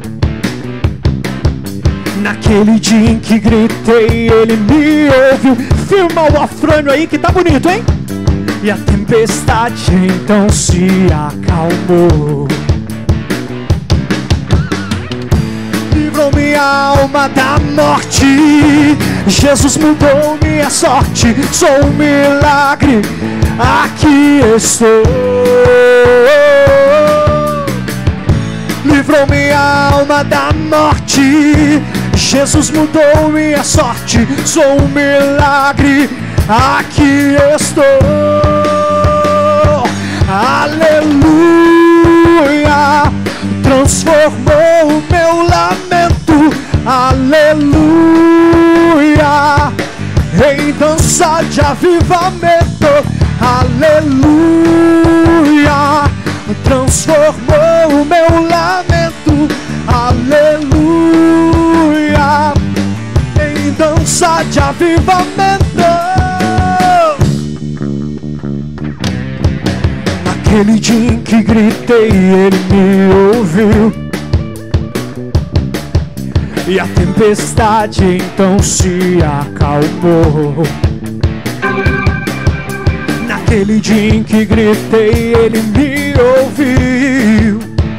Naquele dia em que gritei, ele me ouviu. Filma o afrânio aí que tá bonito, hein? E a tempestade então se acalmou. Livrou minha alma da morte, Jesus mudou minha sorte. Sou um milagre, aqui estou. alma da morte. Jesus mudou minha sorte, sou um milagre, aqui estou. Aleluia, transformou o meu lamento, aleluia, em dança de avivamento, aleluia, transformou o meu lamento, aleluia, em dança de avivamento. Naquele dia em que gritei, ele me ouviu, e a tempestade então se acalmou. Naquele dia em que gritei, ele me ouviu,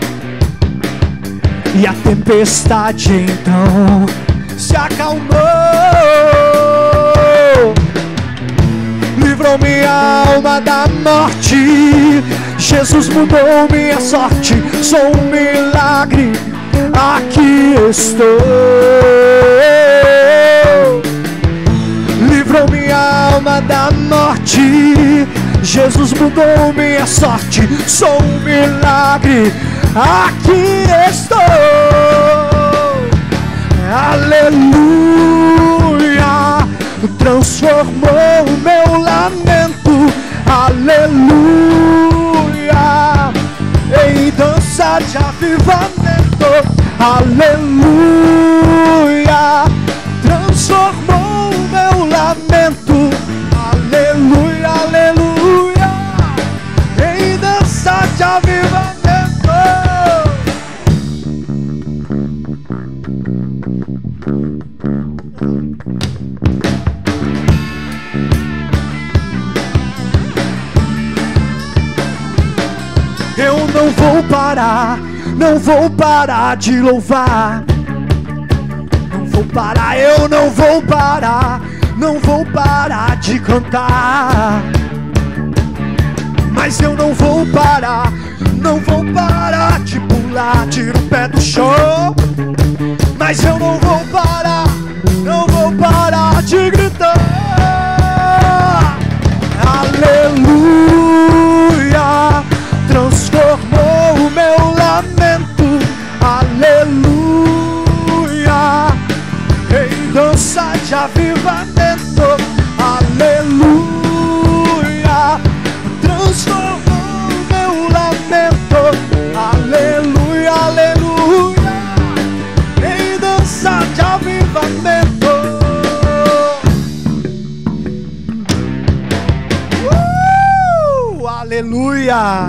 e a tempestade então se acalmou. Livrou minha alma da morte, Jesus mudou minha sorte, sou um milagre, aqui estou. Livrou minha alma da morte, Jesus mudou minha sorte, sou um milagre, aqui estou. Aleluia, transformou o meu lamento, aleluia, em dança de avivamento, aleluia, transformou o meu lamento, aleluia, aleluia, em dança de avivamento. Eu não vou parar, não vou parar de louvar. Não vou parar, eu não vou parar, não vou parar de cantar. Mas eu não vou parar, não vou parar de pular, tiro o pé do chão. Mas eu não vou parar, não vou parar de gritar. Aleluia, transformou o meu lamento, aleluia, em dança de avivamento, aleluia, transformou o meu lamento, aleluia, aleluia, em dança de avivamento. Uh, aleluia.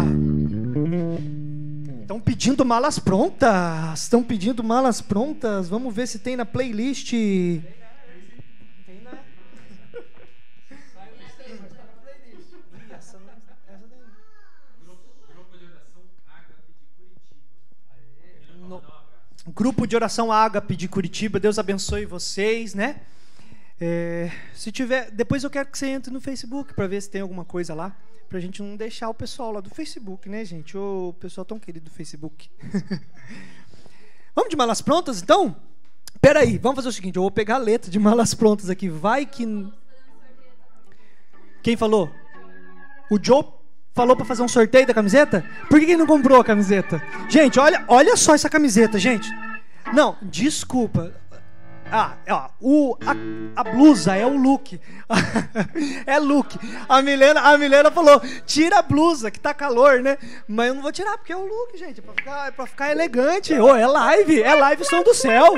Estão pedindo malas prontas. Estão pedindo malas prontas. Vamos ver se tem na playlist. Tem, né? Grupo de oração Ágape de Curitiba. Deus abençoe vocês, né? É, se tiver, depois eu quero que você entre no Facebook para ver se tem alguma coisa lá, pra gente não deixar o pessoal lá do Facebook, né, gente? O pessoal tão querido do Facebook. Vamos de malas prontas, então? Peraí, vamos fazer o seguinte, eu vou pegar a letra de malas prontas aqui. Vai que... Quem falou? O Joe falou pra fazer um sorteio da camiseta? Por que ele não comprou a camiseta? Gente, olha, olha só essa camiseta, gente. Não, desculpa. Ah, ó, o, a, a blusa é o look. É look. A Milena, a Milena falou, tira a blusa, que tá calor, né? Mas eu não vou tirar, porque é o look, gente. É pra ficar, é pra ficar elegante. Oh, é live, é live som do céu.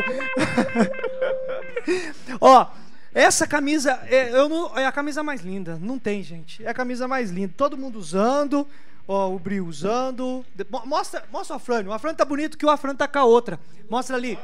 Ó, essa camisa é, eu não, é a camisa mais linda. Não tem, gente. É a camisa mais linda. Todo mundo usando. Ó, o Brio usando. Mostra, mostra o Afrânio. O Afrânio tá bonito que o Afrânio tá com a outra. Mostra ali.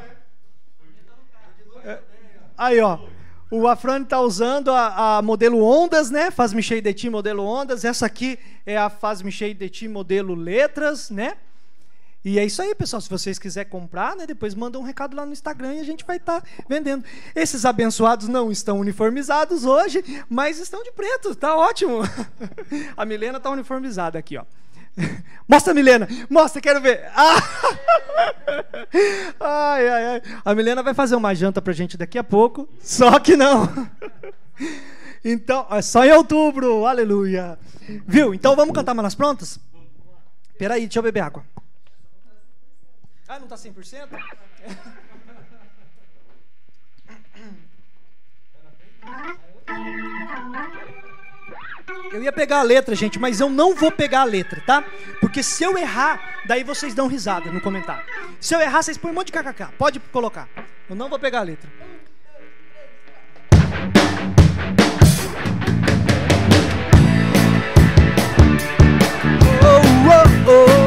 Aí, ó, o Afrânio tá usando a, a modelo Ondas, né? Faz Michei de Ti modelo Ondas. Essa aqui é a Faz Michei de Ti modelo Letras, né? E é isso aí, pessoal. Se vocês quiserem comprar, né? Depois manda um recado lá no Instagram e a gente vai estar tá vendendo. Esses abençoados não estão uniformizados hoje, mas estão de preto. Tá ótimo. A Milena tá uniformizada aqui, ó. Mostra, Milena. Mostra, quero ver. Ah! Ai, ai, ai. A Milena vai fazer uma janta pra gente daqui a pouco, só que não. Então, é só em outubro, aleluia. Viu? Então vamos cantar Manas Prontas? Peraí, deixa eu beber água. Ah, não tá cem por cento? Eu ia pegar a letra, gente, mas eu não vou pegar a letra, tá? Porque se eu errar, daí vocês dão risada no comentário. Se eu errar, vocês põem um monte de kkk. Pode colocar. Eu não vou pegar a letra. Oh, oh, oh.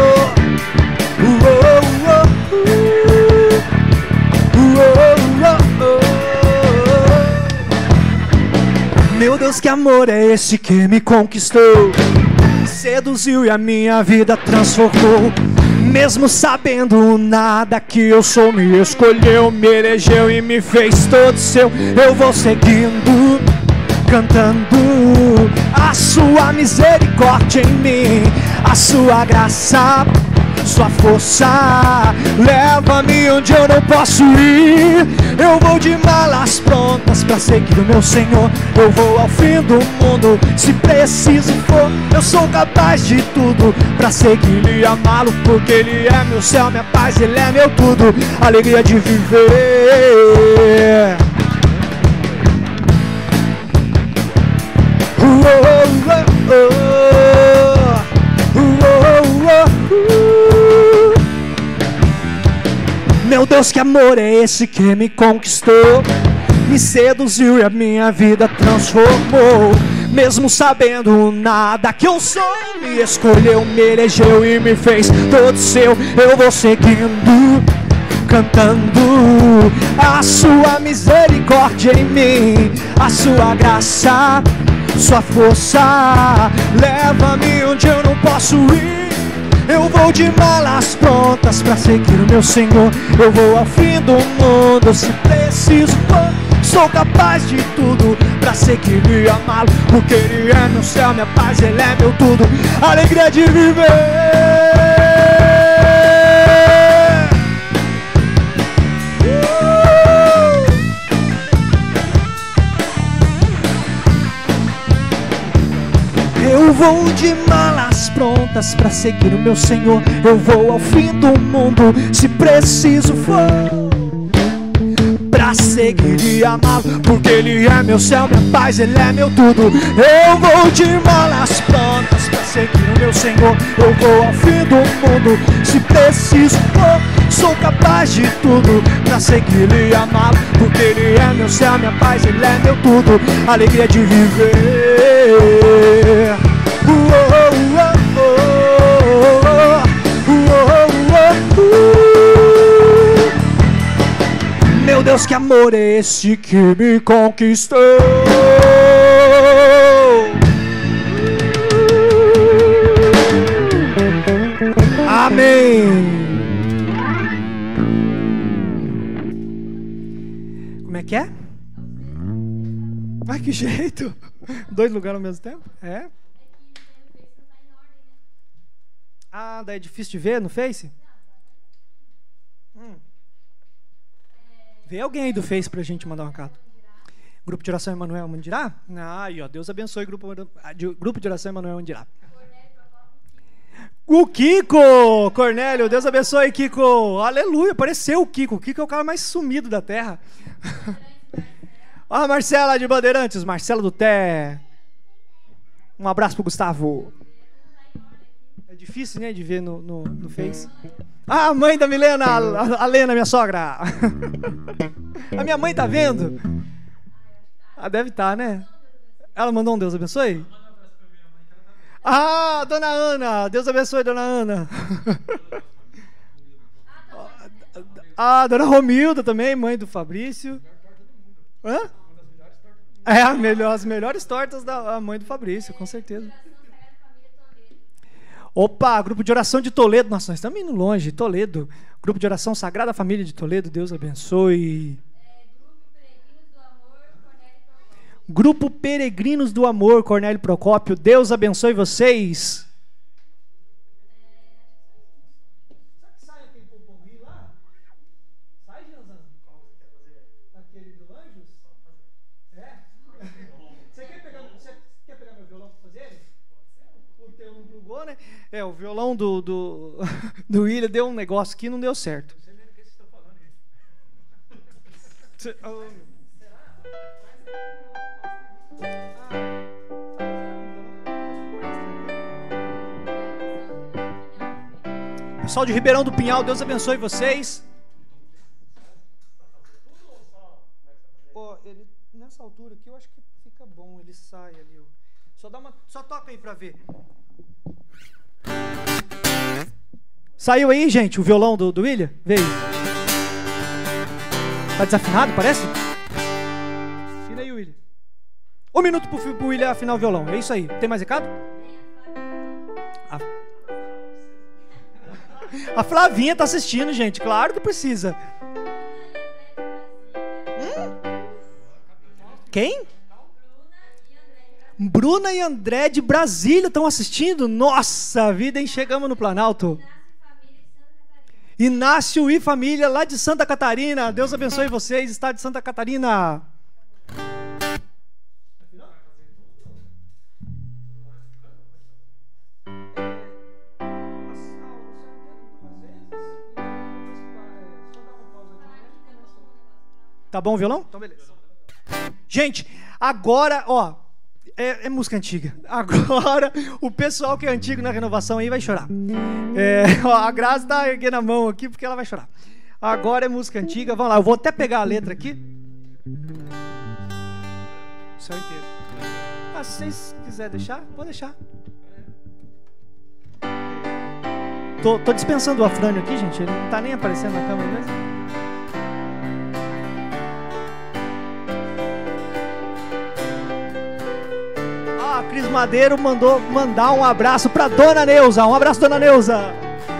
Meu Deus, que amor é esse que me conquistou, me seduziu e a minha vida transformou. Mesmo sabendo nada que eu sou, me escolheu, me elegeu e me fez todo seu. Eu vou seguindo, cantando a sua misericórdia em mim, a sua graça, sua força, leva-me onde eu não posso ir. Eu vou de malas prontas pra seguir o meu Senhor. Eu vou ao fim do mundo, se preciso for. Eu sou capaz de tudo pra seguir e amá-lo, porque Ele é meu céu, minha paz, Ele é meu tudo, alegria de viver. Uh, oh, oh, oh. Uh, oh, oh, oh. Meu Deus, que amor é esse que me conquistou, me seduziu e a minha vida transformou. Mesmo sabendo nada que eu sou, me escolheu, me elegeu e me fez todo seu. Eu vou seguindo, cantando a sua misericórdia em mim, a sua graça, sua força, leva-me onde eu não posso ir. Eu vou de malas prontas pra seguir o meu Senhor. Eu vou ao fim do mundo, se preciso for. Sou capaz de tudo pra seguir e amá-lo, porque Ele é meu céu, minha paz, Ele é meu tudo, alegria de viver. Eu vou de malas prontas pra seguir o meu Senhor. Eu vou ao fim do mundo, se preciso for, pra seguir e amá-lo, porque Ele é meu céu, minha paz, Ele é meu tudo. Eu vou de malas prontas pra seguir o meu Senhor. Eu vou ao fim do mundo, se preciso for. Sou capaz de tudo pra seguir e amá-lo, porque Ele é meu céu, minha paz, Ele é meu tudo, alegria de viver. Uh, oh, oh, oh, oh, oh, oh. Meu Deus, que amor é esse que me conquistou. Amém. Como é que é? Ai, que jeito. Dois lugares ao mesmo tempo? É? Ah, daí é difícil de ver no Face? Hum. Vê alguém aí do Face pra gente mandar uma carta. Grupo de oração Emanuel Mandirá? Ah, aí, ó, Deus abençoe o grupo, grupo de oração Emanuel Mandirá. O Kiko! Cornélio, Deus abençoe, Kiko! Aleluia, apareceu o Kiko. O Kiko é o cara mais sumido da terra. Ó, a Marcela de Bandeirantes, Marcela do Té. Um abraço pro Gustavo. É difícil, né, de ver no, no, no Face. Ah, a mãe da Milena, a, a Lena, minha sogra. A minha mãe tá vendo? Ah, deve estar, né? Ela mandou um Deus abençoe? Ah, dona Ana, Deus abençoe, dona Ana. Ah, dona Romilda também, mãe do Fabrício. Hã? É, a melhor, as melhores tortas da mãe do Fabrício, com certeza. Opa, grupo de oração de Toledo. Nossa, nós estamos indo longe. Toledo. Grupo de oração Sagrada Família de Toledo. Deus abençoe. Grupo Peregrinos do Amor, Cornélio Procópio. Deus abençoe vocês. falou, né? É, o violão do, do, do William deu um negócio que não deu certo. Não sei nem o que vocês estão falando aí. Pessoal de Ribeirão do Pinhal, Deus abençoe vocês. Oh, ele, nessa altura aqui eu acho que fica bom, ele sai ali. Ó. Só, dá uma, só toca aí pra ver. Saiu aí, gente, o violão do, do William? Veio. Tá desafinado, parece? Afina aí, William. Um minuto pro, pro William afinar o violão. É isso aí. Tem mais recado? A, a Flavinha tá assistindo, gente. Claro que precisa. Hum? Quem? Bruna e André de Brasília estão assistindo. Nossa vida, hein? Chegamos no Planalto. Inácio e família lá de Santa Catarina. Deus abençoe vocês, está de Santa Catarina. Tá bom o violão? Então beleza. Gente, agora, ó, é, é música antiga. Agora, o pessoal que é antigo na renovação aí vai chorar. É, ó, a Graça tá erguendo a mão aqui porque ela vai chorar. Agora é música antiga. Vamos lá, eu vou até pegar a letra aqui. Céu inteiro. Ah, se vocês quiserem deixar, pode deixar. Tô, tô dispensando o Afrânio aqui, gente. Ele não tá nem aparecendo na câmera mesmo. A Cris Madeiro mandou mandar um abraço para Dona Neuza. Um abraço, Dona Neuza.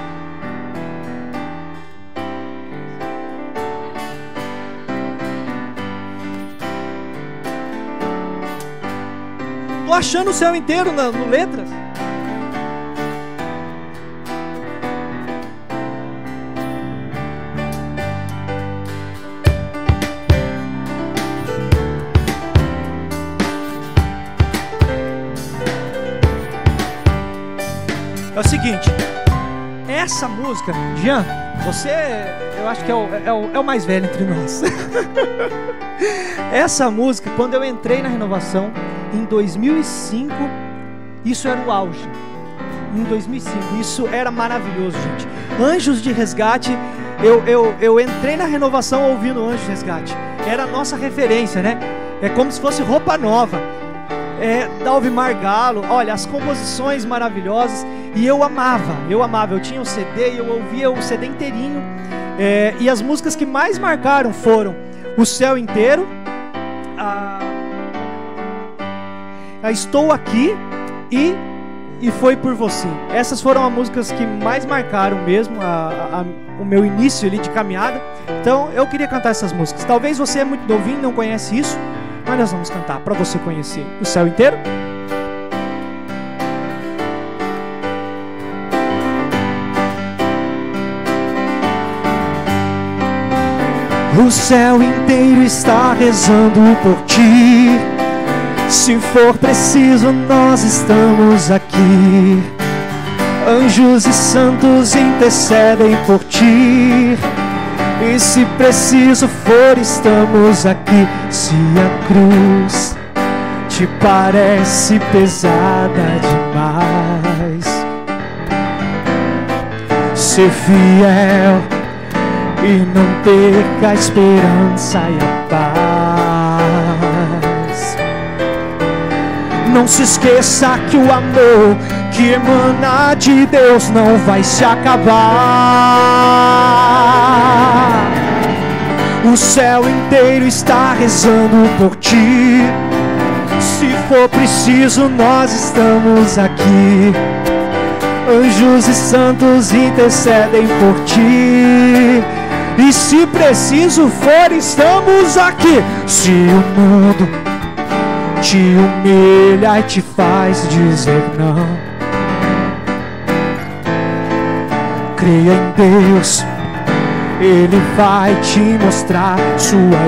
Tô achando o céu inteiro na, no letras. É o seguinte, essa música, Jean, você, eu acho que é o, é o, é o mais velho entre nós. Essa música, quando eu entrei na renovação, em dois mil e cinco, isso era o auge. Em dois mil e cinco, isso era maravilhoso, gente. Anjos de Resgate, eu, eu, eu entrei na renovação ouvindo Anjos de Resgate. Era a nossa referência, né? É como se fosse roupa nova. É, Dalvimar Galo, olha, as composições maravilhosas. E eu amava, eu amava, eu tinha o C D e eu ouvia o C D inteirinho. É, e as músicas que mais marcaram foram O Céu Inteiro, a, a Estou Aqui e, e Foi Por Você. Essas foram as músicas que mais marcaram mesmo a, a, a, o meu início ali de caminhada. Então eu queria cantar essas músicas. Talvez você é muito novinho e não conhece isso, mas nós vamos cantar para você conhecer O Céu Inteiro. O céu inteiro está rezando por ti. Se for preciso, nós estamos aqui. Anjos e santos intercedem por ti. E se preciso for, estamos aqui. Se a cruz te parece pesada demais, ser fiel e não perca a esperança e a paz. Não se esqueça que o amor que emana de Deus não vai se acabar. O céu inteiro está rezando por ti. Se for preciso, nós estamos aqui. Anjos e santos intercedem por ti. E se preciso for, estamos aqui. Se o mundo te humilha e te faz dizer não, creia em Deus, Ele vai te mostrar sua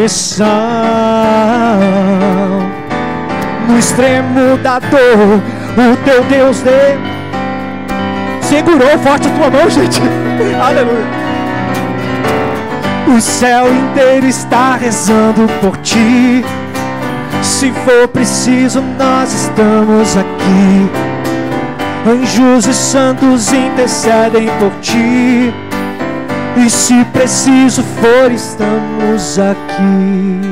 direção. No extremo da dor, o teu Deus de... Segurou forte a tua mão, gente. Aleluia. O céu inteiro está rezando por ti. Se for preciso, nós estamos aqui. Anjos e santos intercedem por ti. E se preciso for, estamos aqui.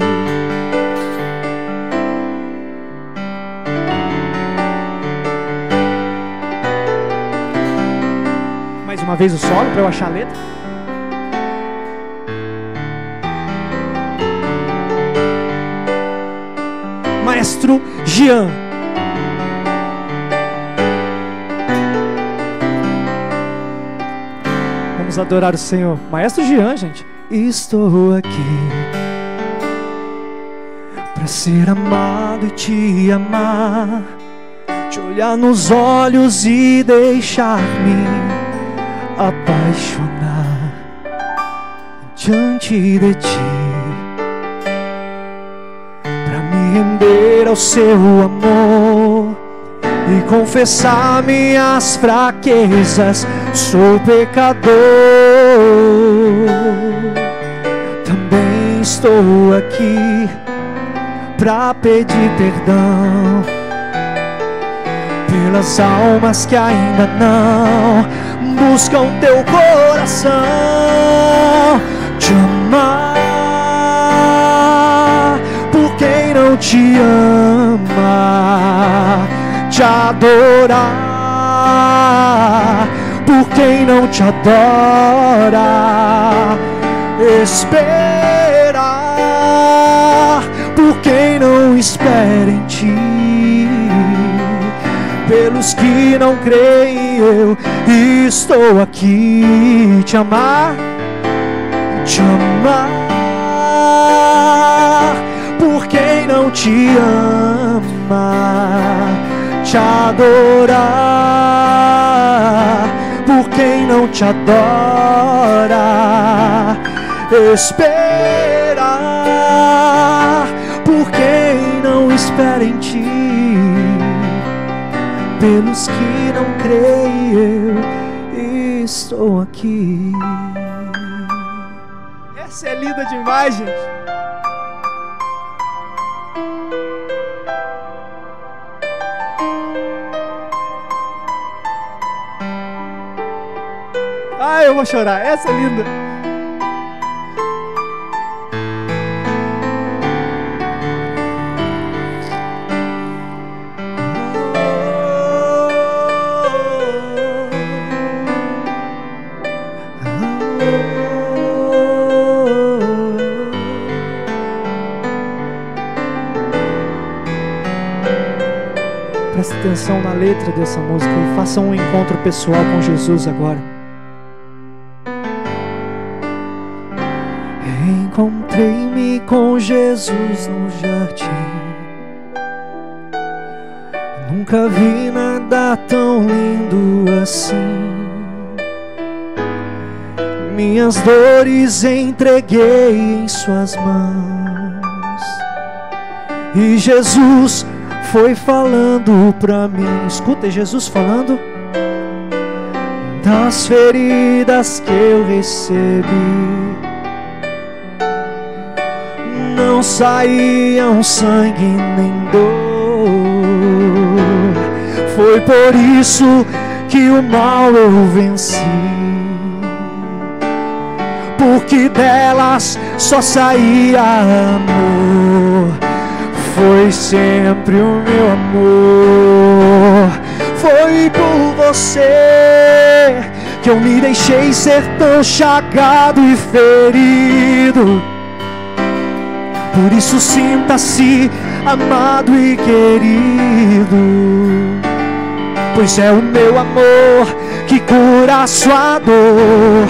Mais uma vez o solo para eu achar a letra. Maestro Jean. Vamos adorar o Senhor. Maestro Jean, gente. Estou aqui para ser amado e te amar, te olhar nos olhos e deixar-me apaixonar diante de ti, para me render ao seu amor e confessar minhas fraquezas. Sou pecador, também estou aqui para pedir perdão pelas almas que ainda não buscam teu coração. Te amar por quem não te ama, te adorar por quem não te adora, esperar por quem não espera em ti, pelos que não creem eu estou aqui. Te amar, te amar por quem não te ama, te adorar por quem não te adora, esperar por quem não espera em ti, pelos que não creem eu estou aqui. Essa é linda demais, gente. Ai, eu vou chorar. Essa é linda. Preste atenção na letra dessa música e faça um encontro pessoal com Jesus agora. Encontrei-me com Jesus no jardim, nunca vi nada tão lindo assim. Minhas dores entreguei em suas mãos e Jesus foi falando pra mim. Escuta Jesus falando das feridas que eu recebi. Não saíam sangue nem dor. Foi por isso que o mal eu venci, porque delas só saía amor. Foi sempre o meu amor. Foi por você que eu me deixei ser tão chagado e ferido. Por isso sinta-se amado e querido, pois é o meu amor que cura a sua dor.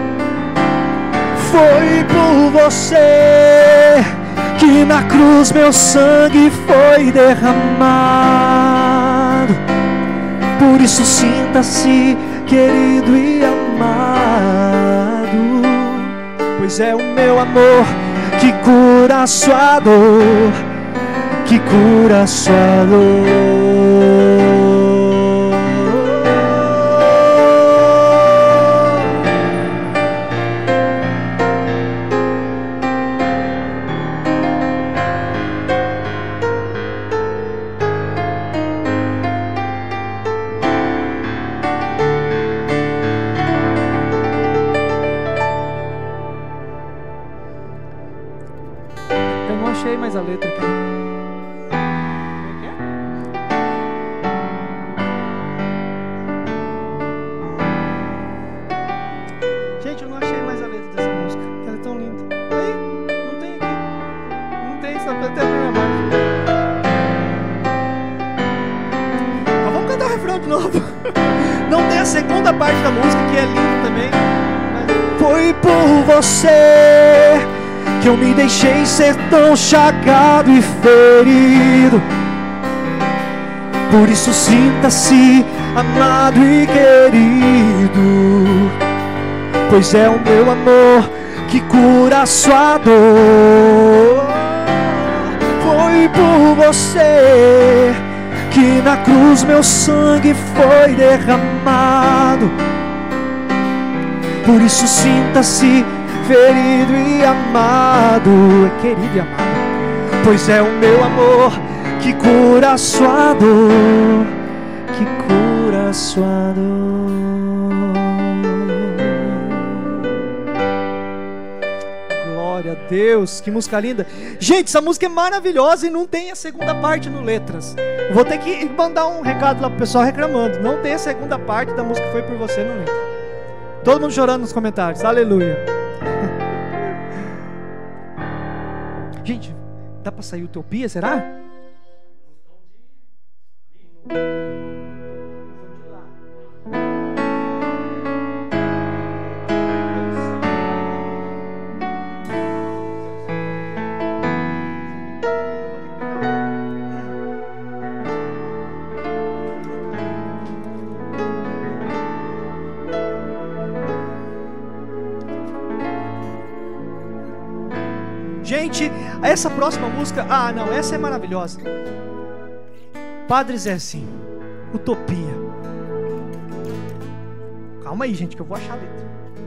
Foi por você que na cruz meu sangue foi derramado. Por isso sinta-se querido e amado, pois é o meu amor que cura a sua dor, que cura a sua dor. novo. Não tem a segunda parte da música, que é linda também. Mas foi por você que eu me deixei ser tão chagado e ferido. Por isso sinta-se amado e querido, pois é o meu amor que cura a sua dor. Foi por você que na cruz meu sangue foi derramado. Por isso sinta-se ferido e amado, querido e amado, pois é o meu amor que cura a sua dor, que cura a sua dor. Glória a Deus, que música linda. Gente, essa música é maravilhosa e não tem a segunda parte no Letras. Eu vou ter que mandar um recado lá pro pessoal reclamando. Não tem a segunda parte da música que foi por você no Letras. Todo mundo chorando nos comentários, aleluia. Gente, dá pra sair Utopia, será? Gente, essa próxima música, ah não, essa é maravilhosa. Padre Zezinho, Utopia. Calma aí, gente, que eu vou achar a letra.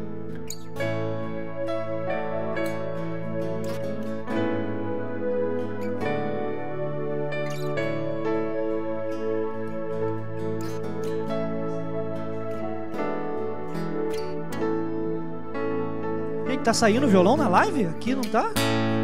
Gente, tá saindo violão na live? Aqui não tá?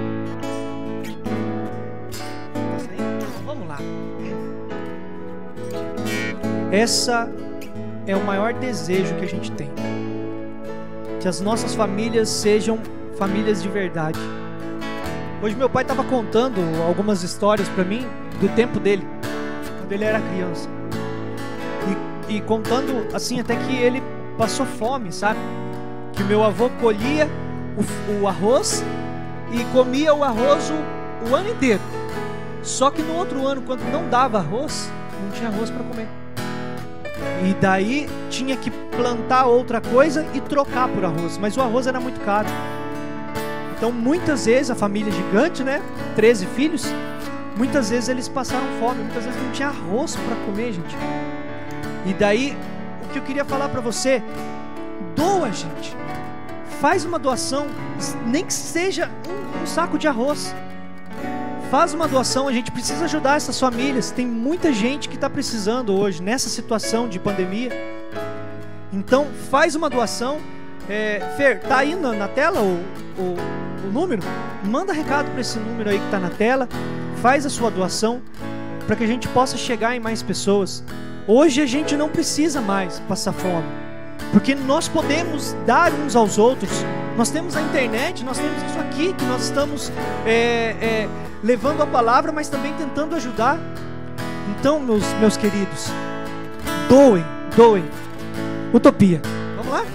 Essa é o maior desejo que a gente tem, que as nossas famílias sejam famílias de verdade. Hoje meu pai estava contando algumas histórias para mim do tempo dele, quando ele era criança, e, e contando assim até que ele passou fome, sabe? Que meu avô colhia o, o arroz e comia o arroz o, o ano inteiro. Só que no outro ano, quando não dava arroz, não tinha arroz para comer. E daí tinha que plantar outra coisa e trocar por arroz. Mas o arroz era muito caro. Então muitas vezes a família gigante, né, treze filhos, muitas vezes eles passaram fome. Muitas vezes não tinha arroz para comer, gente. E daí o que eu queria falar para você: doa, gente. Faz uma doação, nem que seja um, um saco de arroz. Faz uma doação, a gente precisa ajudar essas famílias. Tem muita gente que está precisando hoje, nessa situação de pandemia. Então, faz uma doação. É, Fer, tá aí na, na tela o, o, o número? Manda recado para esse número aí que está na tela. Faz a sua doação, para que a gente possa chegar em mais pessoas. Hoje a gente não precisa mais passar fome, porque nós podemos dar uns aos outros. Nós temos a internet, nós temos isso aqui, que nós estamos... É, é, levando a palavra, mas também tentando ajudar. Então, meus, meus queridos, doem, doem. Utopia. Vamos lá?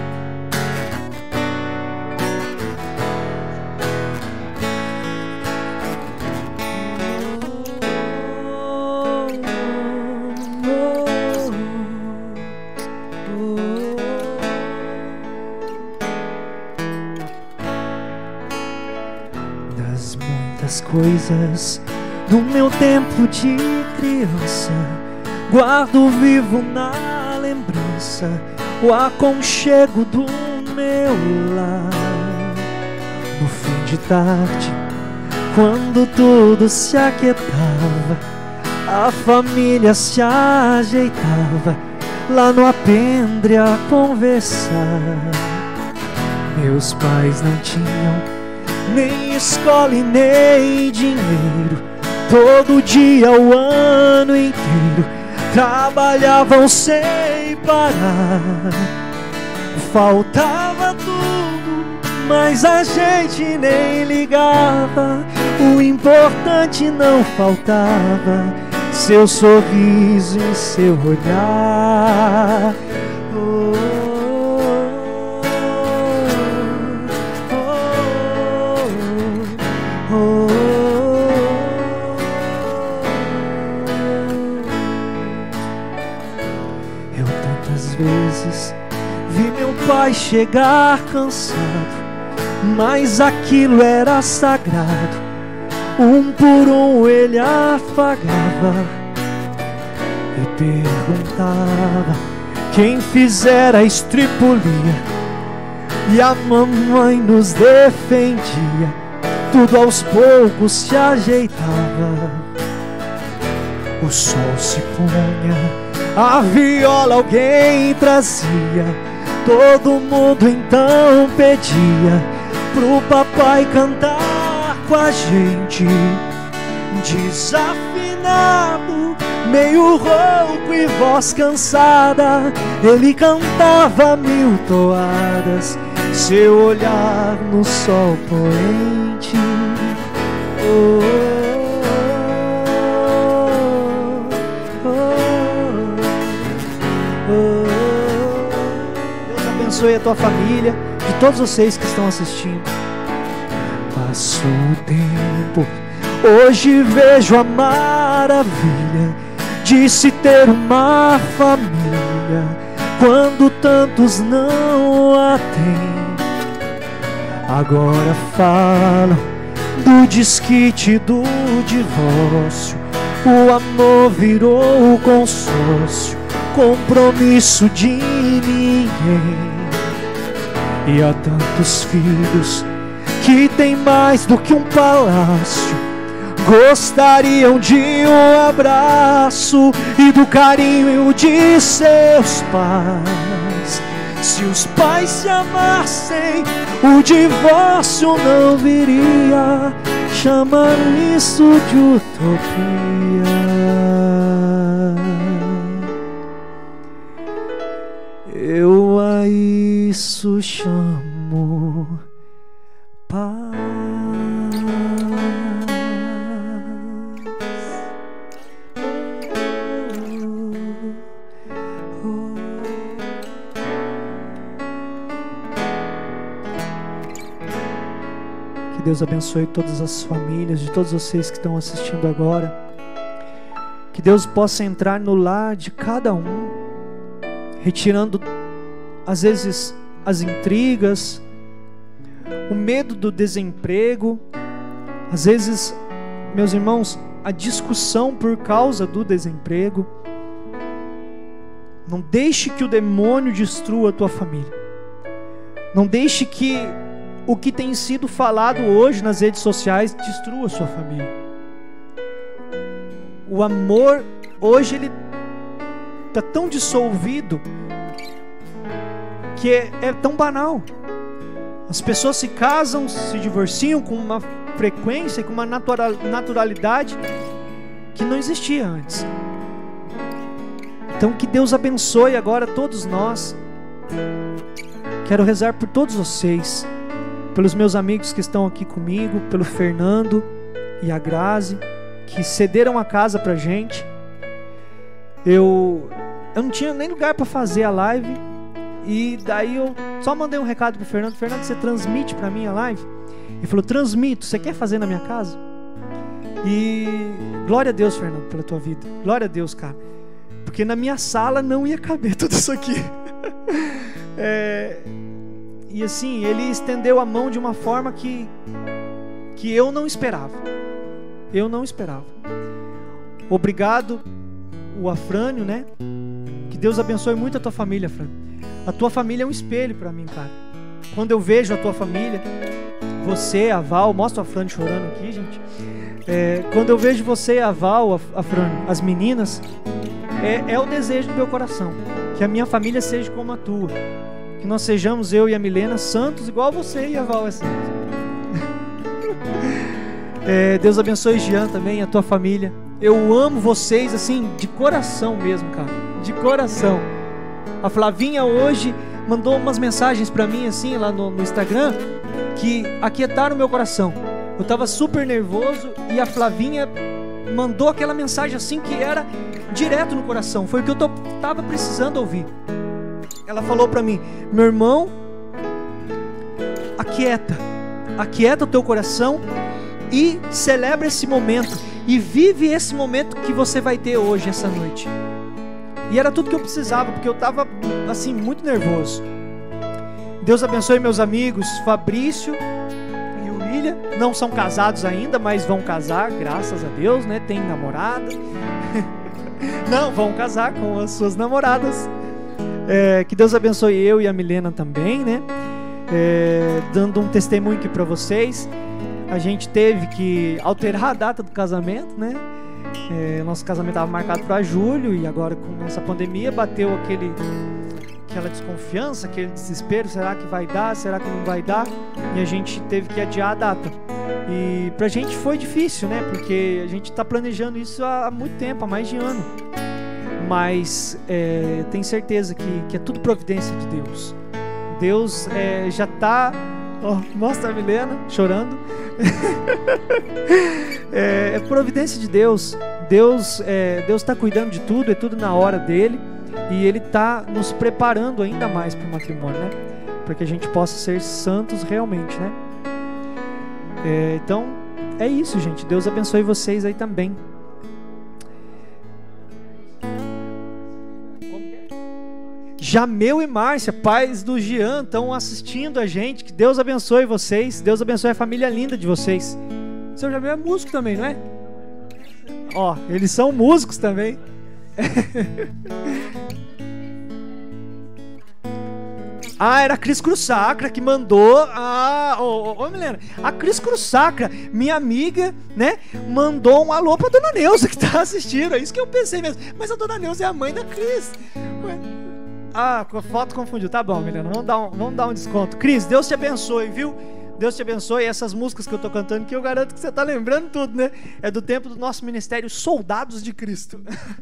Coisas do meu tempo de criança, guardo vivo na lembrança o aconchego do meu lar. No fim de tarde, quando tudo se aquietava, a família se ajeitava lá no apendre a conversar. Meus pais não tinham nem escola e nem dinheiro, todo dia, o ano inteiro, trabalhavam sem parar. Faltava tudo, mas a gente nem ligava. O importante não faltava, seu sorriso e seu olhar. Oh, oh, oh, oh. Eu tantas vezes vi meu pai chegar cansado, mas aquilo era sagrado. Um por um ele afagava e perguntava quem fizera a estripulia, e a mamãe nos defendia. Tudo aos poucos se ajeitava. O sol se punha, a viola alguém trazia. Todo mundo então pedia pro papai cantar com a gente. Desafinado, meio rouco e voz cansada, ele cantava mil toadas, seu olhar no sol poente. Oh, oh, oh, oh. Deus abençoe a tua família, de todos vocês que estão assistindo. Passou o tempo, hoje vejo a maravilha de se ter uma família, quando tantos não a têm. Agora falam do desquite, do divórcio. O amor virou consórcio, compromisso de ninguém. E há tantos filhos que tem mais do que um palácio, gostariam de um abraço e do carinho de seus pais. Se os pais se amassem, o divórcio não viria. Chamar isso de utopia. Eu a isso chamo paz. Que Deus abençoe todas as famílias, de todos vocês que estão assistindo agora. Que Deus possa entrar no lar de cada um, retirando às vezes as intrigas, o medo do desemprego, às vezes, meus irmãos, a discussão por causa do desemprego. Não deixe que o demônio destrua a tua família. Não deixe que o que tem sido falado hoje nas redes sociais destrua a sua família. O amor hoje ele está tão dissolvido que é, é tão banal. As pessoas se casam, se divorciam com uma frequência e com uma natural, naturalidade que não existia antes. Então que Deus abençoe agora todos nós. Quero rezar por todos vocês, pelos meus amigos que estão aqui comigo, pelo Fernando e a Grazi, que cederam a casa pra gente. Eu, eu não tinha nem lugar para fazer a live, e daí eu só mandei um recado pro Fernando: Fernando, você transmite pra mim a live? Ele falou: transmito, você quer fazer na minha casa? E glória a Deus, Fernando, pela tua vida. Glória a Deus, cara, porque na minha sala não ia caber tudo isso aqui. é, e assim, ele estendeu a mão de uma forma que que eu não esperava. Eu não esperava. Obrigado, o Afrânio, né? Que Deus abençoe muito a tua família, Afrânio. A tua família é um espelho pra mim, cara. Quando eu vejo a tua família, você, a Val, mostra a Fran chorando aqui, gente. É, quando eu vejo você, a Val, a Fran, as meninas, é, é o desejo do meu coração, que a minha família seja como a tua, que nós sejamos, eu e a Milena, santos igual você e a Val é santos. é, Deus abençoe, Jean, também, a tua família. Eu amo vocês, assim, de coração mesmo, cara, de coração. A Flavinha hoje mandou umas mensagens pra mim, assim, lá no, no Instagram, que aquietaram o meu coração. Eu tava super nervoso e a Flavinha mandou aquela mensagem assim que era direto no coração. Foi o que eu estava precisando ouvir. Ela falou para mim: meu irmão, aquieta, aquieta o teu coração e celebra esse momento e vive esse momento que você vai ter hoje, essa noite. E era tudo que eu precisava, porque eu estava assim muito nervoso. Deus abençoe meus amigos Fabrício e o William. Não são casados ainda, mas vão casar, graças a Deus, né? Tem namorada. Não, vão casar com as suas namoradas. É, que Deus abençoe eu e a Milena também, né? É, dando um testemunho aqui para vocês. A gente teve que alterar a data do casamento, né? É, nosso casamento estava marcado para julho e agora com essa pandemia bateu aquele, aquela desconfiança, aquele desespero. Será que vai dar? Será que não vai dar? E a gente teve que adiar a data. E pra gente foi difícil, né? Porque a gente está planejando isso há muito tempo, há mais de ano. Mas é, tenho certeza que, que é tudo providência de Deus. Deus é, já está... Oh, mostra a Milena chorando. é, é providência de Deus. Deus é, Deus está cuidando de tudo, é tudo na hora dele. E Ele está nos preparando ainda mais para o matrimônio, né? Para que a gente possa ser santos realmente, né? É, então, é isso, gente. Deus abençoe vocês aí também. Jameu e Márcia, pais do Jean, estão assistindo a gente. Que Deus abençoe vocês. Deus abençoe a família linda de vocês. O seu Jameu é músico também, não é? Ó, eles são músicos também. Ah, era a Cris Cruzsacra que mandou. Ah, ô, ô, ô Milena, a Cris Cruzsacra, minha amiga, né, mandou um alô pra Dona Neuza que tá assistindo. É isso que eu pensei mesmo. Mas a Dona Neuza é a mãe da Cris. Ué. Ah, a foto confundiu. Tá bom, Milena, vamos dar um, vamos dar um desconto. Cris, Deus te abençoe, viu? Deus te abençoe. Essas músicas que eu tô cantando, que eu garanto que você tá lembrando tudo, né? É do tempo do nosso ministério Soldados de Cristo.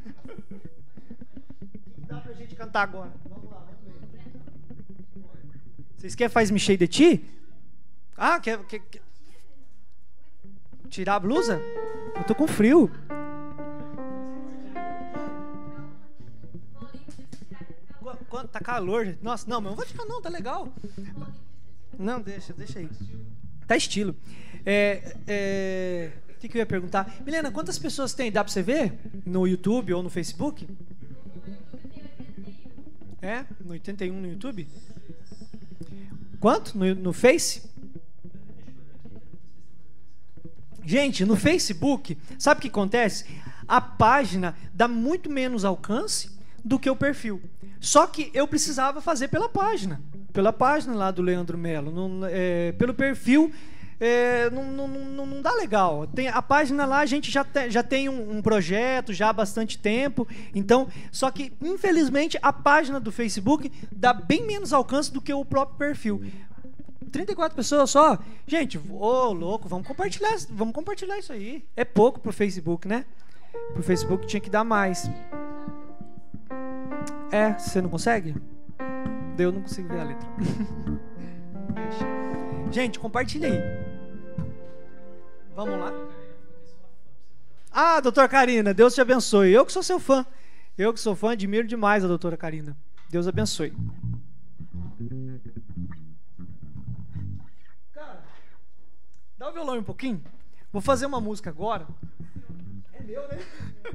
Dá pra gente cantar agora. Vamos lá, vamos ver. Vocês querem Faz-me Cheio de Ti? Ah, quer, quer, quer tirar a blusa? Eu tô com frio. Quanto tá calor, gente. Nossa, não, mas não vou tirar não, tá legal. Não, deixa, deixa aí. Tá estilo. É, é, o que, que eu ia perguntar? Milena, quantas pessoas tem? Dá pra você ver? No YouTube ou no Facebook? É? No oitenta e um no YouTube? Quanto? No, no Face? Gente, no Facebook, sabe o que acontece? A página dá muito menos alcance do que o perfil. Só que eu precisava fazer pela página. Pela página lá do Leandro Melo. Não, é, pelo perfil, é, não, não, não, não dá legal. Tem, a página lá a gente já, te, já tem um, um projeto já há bastante tempo. Então, só que, infelizmente, a página do Facebook dá bem menos alcance do que o próprio perfil. trinta e quatro pessoas só. Gente, ô oh, louco, vamos compartilhar, vamos compartilhar isso aí. É pouco pro Facebook, né? Pro Facebook tinha que dar mais. É, você não consegue? Eu não consigo ver a letra. Gente, compartilha aí. Vamos lá? Ah, doutora Karina, Deus te abençoe. Eu que sou seu fã. Eu que sou fã, admiro demais a doutora Karina. Deus abençoe. Cara, dá o violão um pouquinho. Vou fazer uma música agora. É meu, né?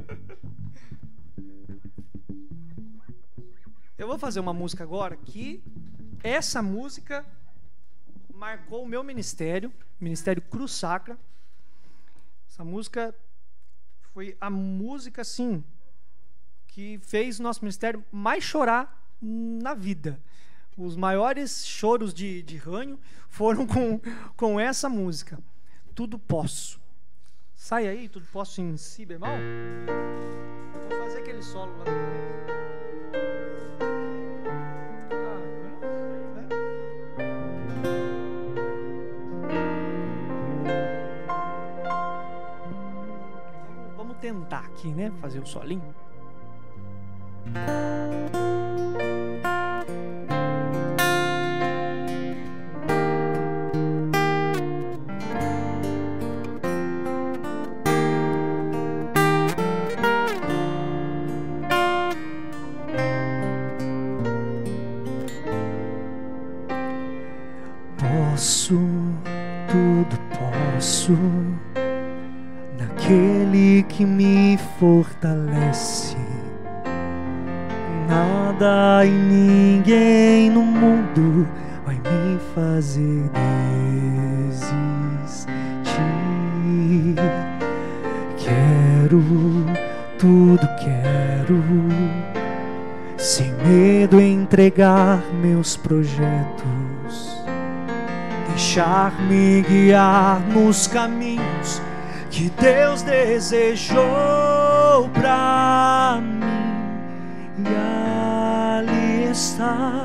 Eu vou fazer uma música agora que essa música marcou o meu ministério, Ministério Cruzsacra. Essa música foi a música, assim, que fez o nosso ministério mais chorar na vida. Os maiores choros de, de ranho foram com, com essa música. Tudo Posso. Sai aí, Tudo Posso em Si bemol. Eu vou fazer aquele solo lá também. Tentar aqui, né? Fazer o solinho. posso, tudo posso, naquele que me fortalece. Nada e ninguém no mundo vai me fazer desistir. Quero, tudo quero, sem medo entregar meus projetos, deixar-me guiar nos caminhos que Deus desejou pra mim, e ali está.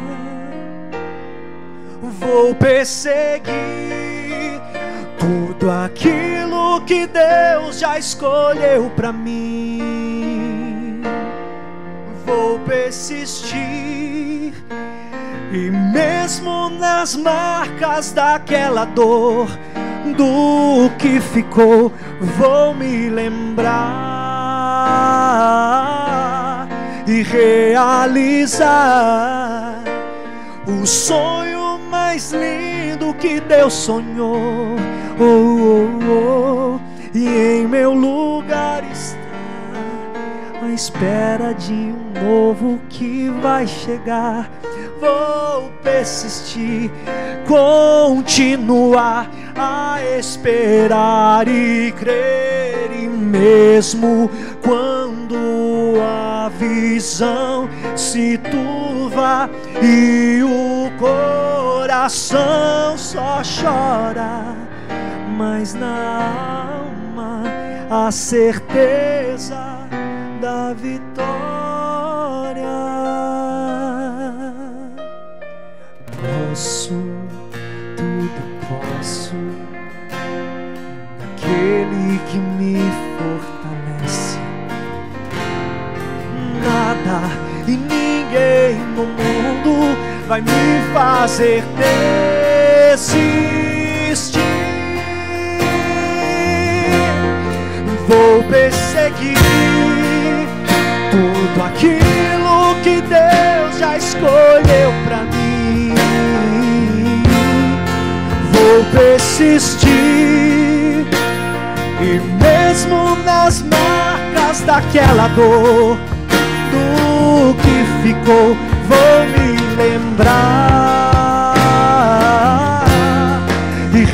Vou perseguir tudo aquilo que Deus já escolheu pra mim. Vou persistir, e mesmo nas marcas daquela dor, do que ficou, vou me lembrar e realizar o sonho mais lindo que Deus sonhou. Oh, oh, oh. E em meu lugar está, à espera de um novo que vai chegar. Vou persistir, continuar a esperar e crer, e mesmo quando a visão se turva e o coração só chora, mas na alma a certeza da vitória. Posso, tudo posso, naquele que me fortalece. Nada e ninguém no mundo vai me fazer desistir. Vou perseguir tudo aquilo que Deus já escolheu pra mim. Vou persistir, e mesmo nas marcas daquela dor, do que ficou, vou me lembrar e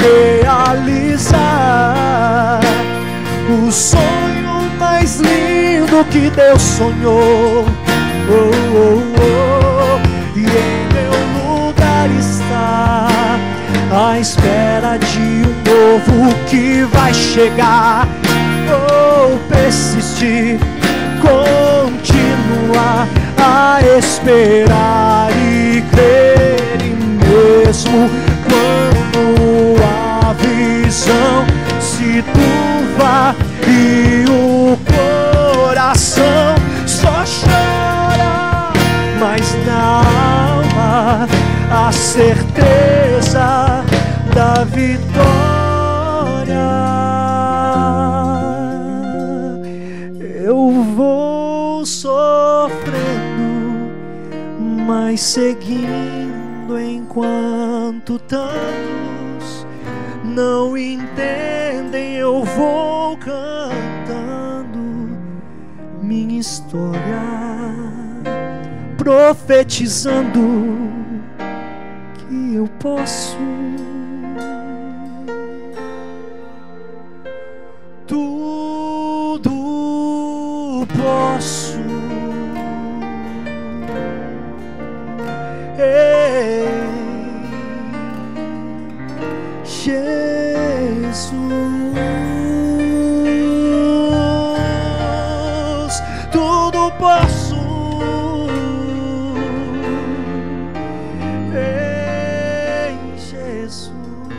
realizar o sonho mais lindo que Deus sonhou. Oh, oh, oh. E em meu lugar está, à espera de um novo que vai chegar. Vou persistir, continuar a esperar e crer, e mesmo quando a visão se turva e o coração só chora, mas na alma a certeza da vitória. Eu vou sofrendo, mas seguindo enquanto tantos não entendem. Eu vou cantando minha história, profetizando que eu posso. Tudo posso. Ei, Jesus, tudo posso. Ei, Jesus,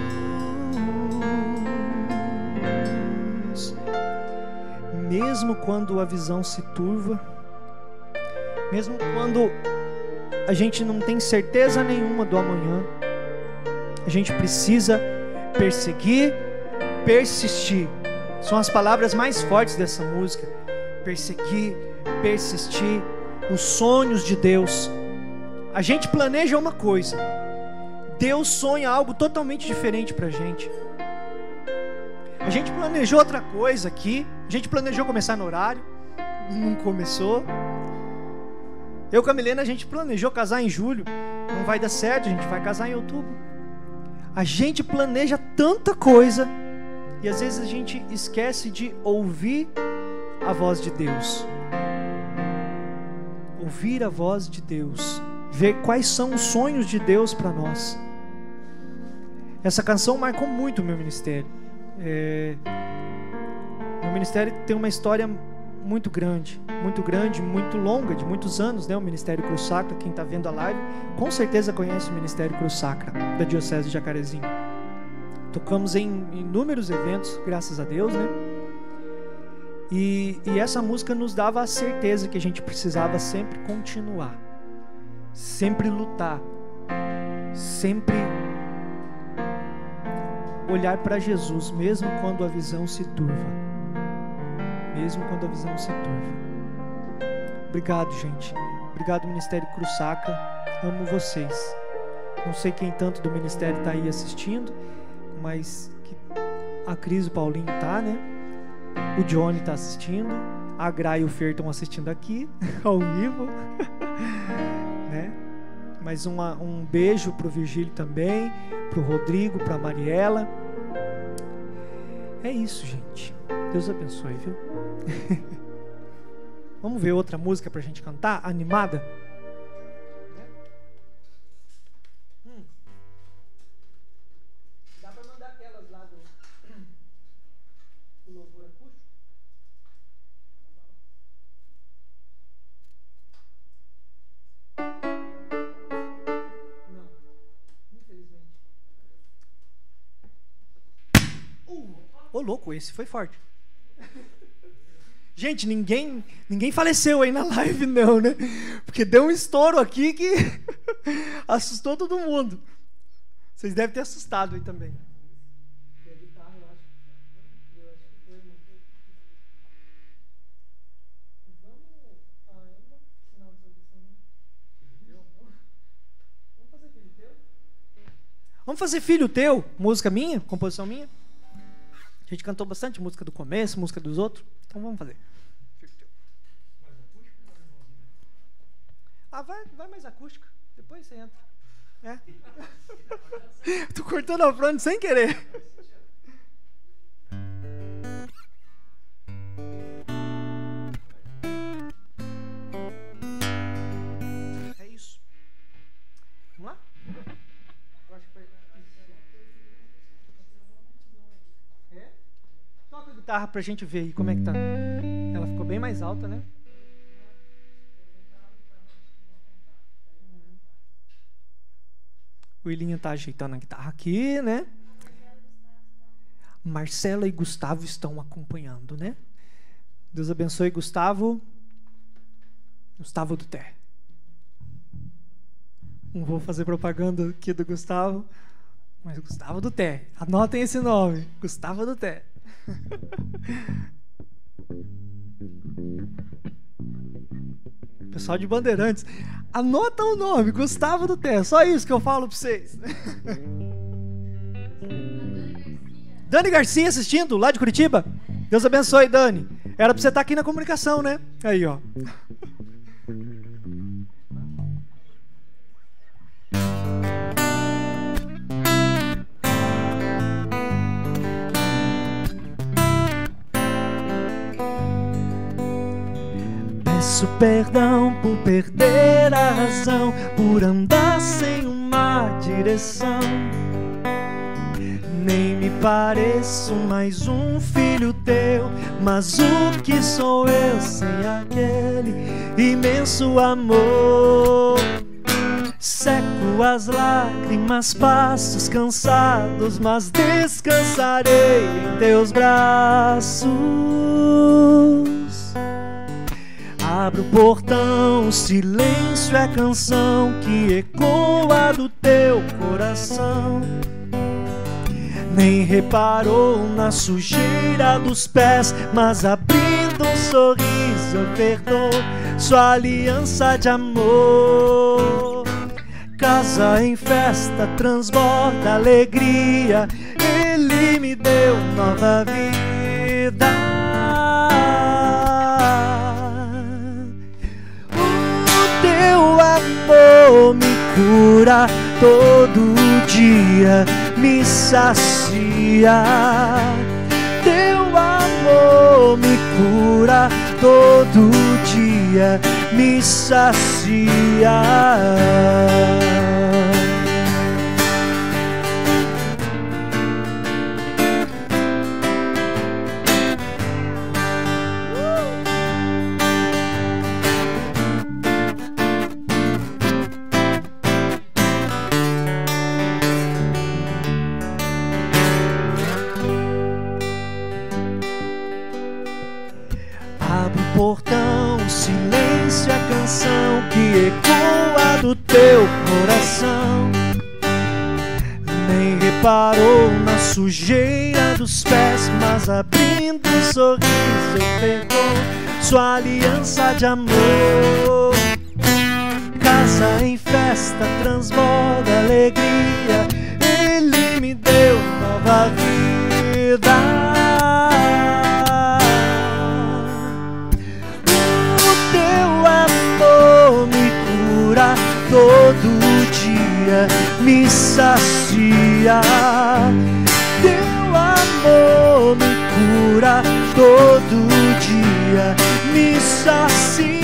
mesmo quando a visão se turva, mesmo quando a gente não tem certeza nenhuma do amanhã, a gente precisa perseguir, persistir. São as palavras mais fortes dessa música. Perseguir, persistir, os sonhos de Deus. A gente planeja uma coisa, Deus sonha algo totalmente diferente pra gente. A gente planejou outra coisa aqui. A gente planejou começar no horário, não começou. Eu com a Milena, a gente planejou casar em julho. Não vai dar certo, a gente vai casar em outubro. A gente planeja tanta coisa e às vezes a gente esquece de ouvir a voz de Deus. Ouvir a voz de Deus, ver quais são os sonhos de Deus para nós. Essa canção marcou muito o meu ministério. É... Meu ministério tem uma história muito grande, muito grande, muito longa, de muitos anos, né? O Ministério Cruz Sacra, quem está vendo a live, com certeza conhece o Ministério Cruz Sacra, da Diocese de Jacarezinho. Tocamos em inúmeros eventos, graças a Deus, né? E, e essa música nos dava a certeza que a gente precisava sempre continuar, sempre lutar, sempre olhar para Jesus, mesmo quando a visão se turva. Mesmo quando a visão se turva. Obrigado, gente. Obrigado, Ministério Cruz Sacra. Amo vocês. Não sei quem tanto do Ministério está aí assistindo, mas que a Cris e o Paulinho tá, né? O Johnny está assistindo. A Gra e o Fer estão assistindo aqui, ao vivo. Né? Mas uma, um beijo pro Virgílio também, pro Rodrigo, pra Mariela. É isso, gente. Deus abençoe, viu? Vamos ver outra música pra gente cantar, animada? Hum. Dá pra mandar aquelas lá do, do louvor acústico? Não, infelizmente. Uh, ô louco, esse foi forte. Gente, ninguém, ninguém faleceu aí na live não, né? Porque deu um estouro aqui que assustou todo mundo. Vocês devem ter assustado aí também. Vamos fazer Filho Teu, música minha, composição minha. A gente cantou bastante música do começo, música dos outros. Então vamos fazer. Ah, vai, vai mais acústica. Depois você entra. É. Tô cortando a frente sem querer. É isso. Vamos lá? Eu acho que foi... É? Toca a guitarra pra gente ver aí como é que tá. Ela ficou bem mais alta, né? O Ilinho tá ajeitando a guitarra aqui, né? Marcela e Gustavo estão acompanhando, né? Deus abençoe, Gustavo. Gustavo do Té. Não vou fazer propaganda aqui do Gustavo, mas Gustavo do Té. Anotem esse nome, Gustavo do Té. Pessoal de Bandeirantes, anota o nome, Gustavo do Té. Só isso que eu falo pra vocês. Dani Garcia assistindo, lá de Curitiba. Deus abençoe, Dani. Era pra você estar aqui na comunicação, né? Aí, ó. Peço perdão por perder a razão, por andar sem uma direção. Nem me pareço mais um filho teu, mas o que sou eu sem aquele imenso amor? Seco as lágrimas, passos cansados, mas descansarei em teus braços. Abro o portão, o silêncio é canção que ecoa do teu coração. Nem reparou na sujeira dos pés, mas abrindo um sorriso apertou sua aliança de amor. Casa em festa, transborda alegria, Ele me deu nova vida. O teu amor me cura todo dia, me sacia. Teu amor me cura todo dia, me sacia. Abre o portão, silêncio, a canção que ecoa do teu coração. Nem reparou na sujeira dos pés, mas abrindo um sorriso eu pegou sua aliança de amor. Casa em festa, transborda alegria, Ele me deu nova vida. Todo dia me sacia. Teu amor me cura todo dia, me sacia.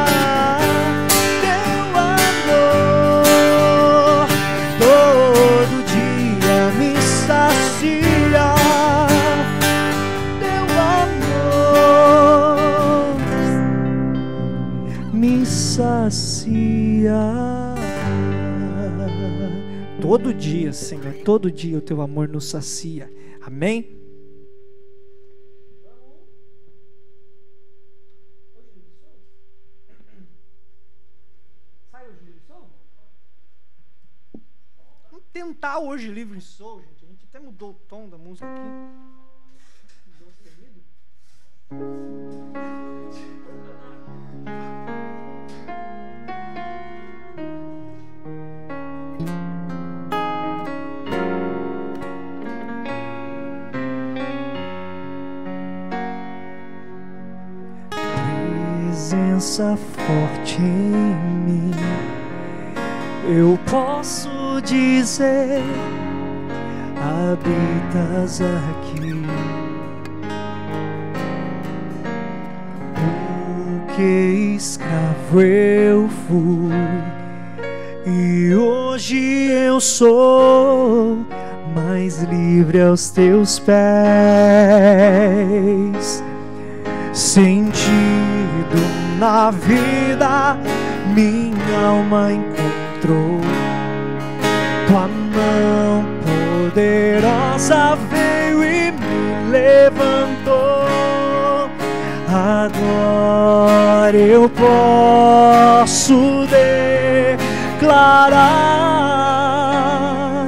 Teu amor todo dia me sacia. Teu amor me sacia. Todo dia, Senhor, todo dia o teu amor nos sacia. Amém? Sai hoje livre soul? Vamos tentar hoje livre soul, gente. A gente até mudou o tom da música aqui. Mudou o sonido. Presença forte em mim, eu posso dizer, habitas aqui. Porque escravo eu fui e hoje eu sou mais livre aos teus pés. Sentido na vida, minha alma encontrou. Tua mão poderosa veio e me levantou. Agora eu posso declarar: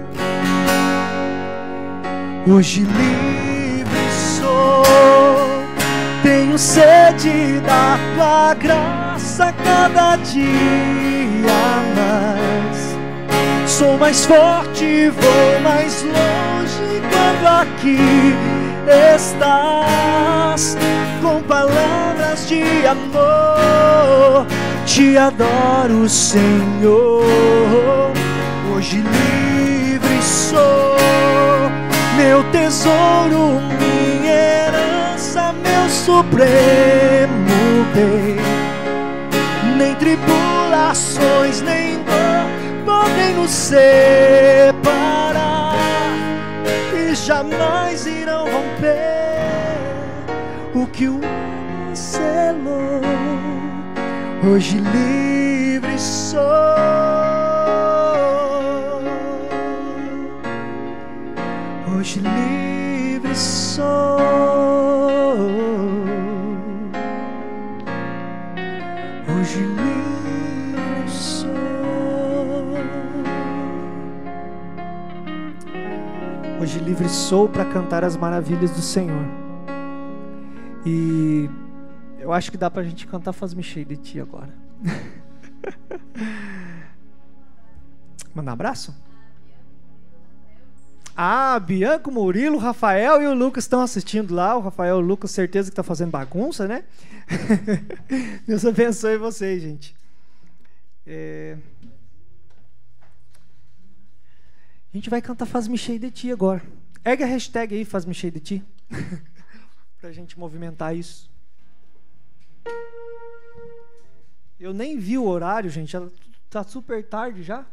hoje livre sou. Tenho sede da tua graça cada dia mais. Sou mais forte, vou mais longe quando aqui estás. Com palavras de amor te adoro, Senhor. Hoje livre sou, meu tesouro, minha herança, meu supremo bem. Nem tribulações, nem dor podem nos separar e jamais irão romper o que o homem selou. Hoje livre sou. Hoje livre sou. Hoje livre sou. Hoje livre sou para cantar as maravilhas do Senhor. E eu acho que dá pra gente cantar Faz-me cheio de ti agora. Mandar um abraço? Ah, Bianca, o Murilo, o Rafael e o Lucas estão assistindo lá. O Rafael e o Lucas, certeza que tá fazendo bagunça, né? Deus abençoe vocês, gente. É... A gente vai cantar Faz-me cheio de ti agora. Ergue a hashtag aí, Faz-me cheio de ti. Pra gente movimentar isso. Eu nem vi o horário, gente. Tá super tarde já.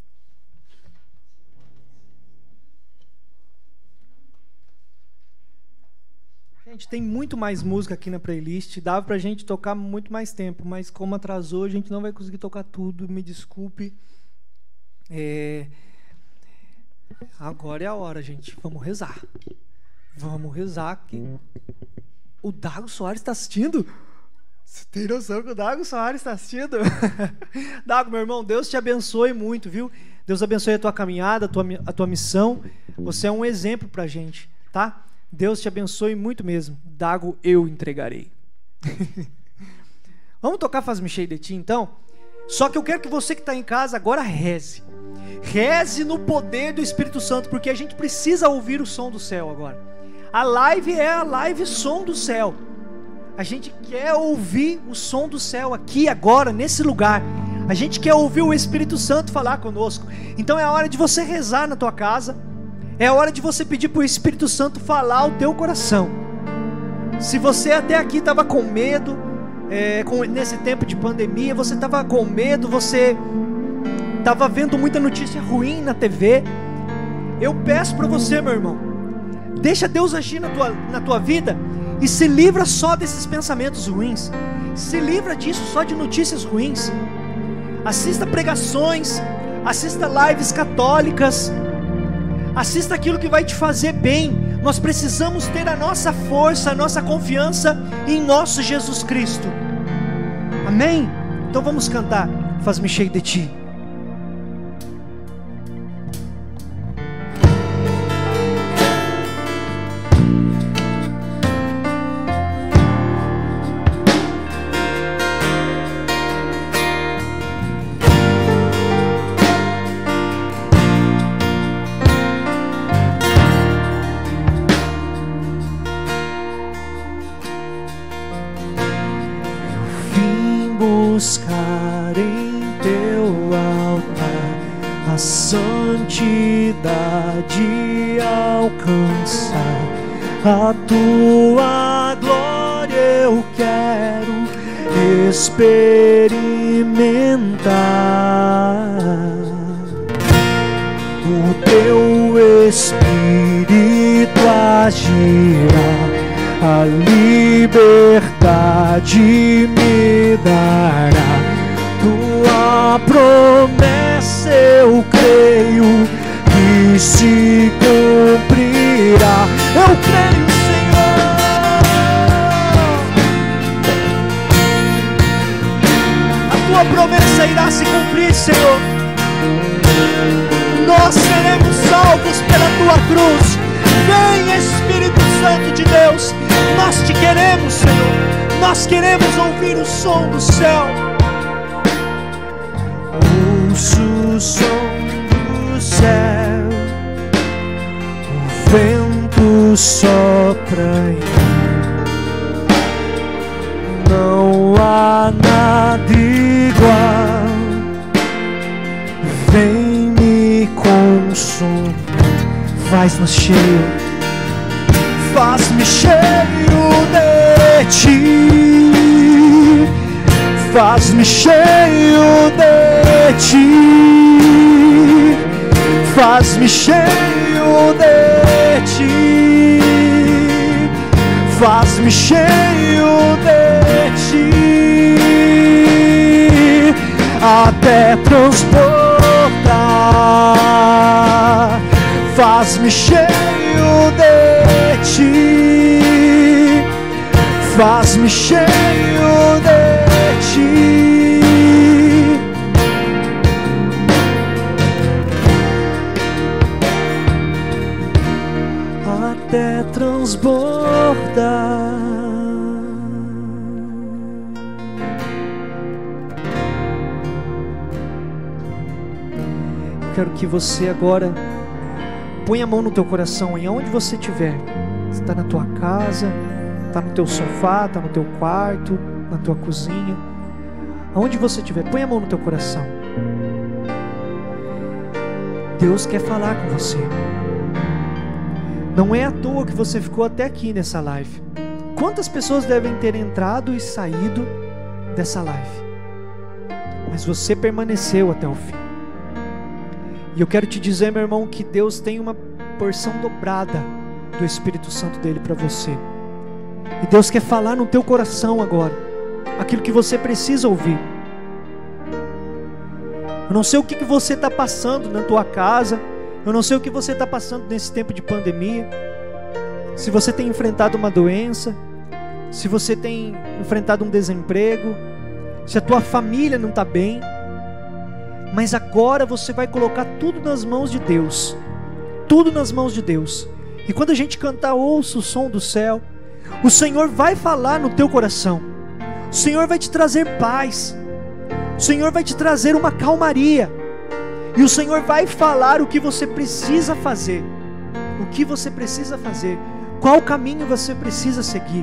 Gente, tem muito mais música aqui na playlist. Dava pra gente tocar muito mais tempo, mas como atrasou, a gente não vai conseguir tocar tudo. Me desculpe. É... Agora é a hora, gente. Vamos rezar. Vamos rezar aqui. O Dago Soares está assistindo? Você tem noção que o Dago Soares está assistindo? Dago, meu irmão, Deus te abençoe muito, viu? Deus abençoe a tua caminhada, a tua, a tua missão. Você é um exemplo pra gente, tá? Deus te abençoe muito mesmo. Dago, eu entregarei. Vamos tocar Faz-me cheio de ti, então? Só que eu quero que você que está em casa agora reze. Reze no poder do Espírito Santo, porque a gente precisa ouvir o som do céu agora. A live é a live som do céu. A gente quer ouvir o som do céu aqui agora, nesse lugar. A gente quer ouvir o Espírito Santo falar conosco. Então é a hora de você rezar na tua casa. É a hora de você pedir para o Espírito Santo falar ao teu coração. Se você até aqui estava com medo, é, com, nesse tempo de pandemia, você estava com medo, você estava vendo muita notícia ruim na T V, eu peço para você, meu irmão, deixa Deus agir na tua, na tua vida e se livra só desses pensamentos ruins. Se livra disso, só de notícias ruins. Assista pregações, assista lives católicas, assista aquilo que vai te fazer bem. Nós precisamos ter a nossa força, a nossa confiança em nosso Jesus Cristo. Amém? Então vamos cantar Faz-me cheio de ti. Buscar em teu altar a santidade, alcançar a tua glória. Eu quero experimentar o teu Espírito agirá, a liberdade me dará. Tua promessa eu creio que se cumprirá. Eu creio, Senhor. A tua promessa irá se cumprir, Senhor. Nós seremos salvos pela tua cruz. Vem, Espírito Santo de Deus, nós te queremos, Senhor. Nós queremos ouvir o som do céu. Ouço o som do céu, o vento sopra em mim. Não há nada igual. Vem me consumir. Faz-nos cheio, faz-me cheio de ti, faz-me cheio de ti, faz-me cheio de ti, faz-me cheio de ti, até transportar. Faz-me cheio de ti, faz-me cheio de ti, até transbordar. quero que você agora ponha a mão no teu coração, em onde você estiver. Você está na tua casa, está no teu sofá, está no teu quarto, na tua cozinha, aonde você estiver, põe a mão no teu coração. Deus quer falar com você. Não é à toa que você ficou até aqui nessa live. Quantas pessoas devem ter entrado e saído dessa live? Mas você permaneceu até o fim. E eu quero te dizer, meu irmão, que Deus tem uma porção dobrada do Espírito Santo dele para você. E Deus quer falar no teu coração agora aquilo que você precisa ouvir. Eu não sei o que, que você está passando na tua casa. Eu não sei o que você está passando nesse tempo de pandemia. Se você tem enfrentado uma doença, se você tem enfrentado um desemprego, se a tua família não está bem. Mas agora você vai colocar tudo nas mãos de Deus. Tudo nas mãos de Deus. E quando a gente cantar ouça o som do céu, o Senhor vai falar no teu coração. O Senhor vai te trazer paz. O Senhor vai te trazer uma calmaria. E o Senhor vai falar o que você precisa fazer. O que você precisa fazer. Qual caminho você precisa seguir.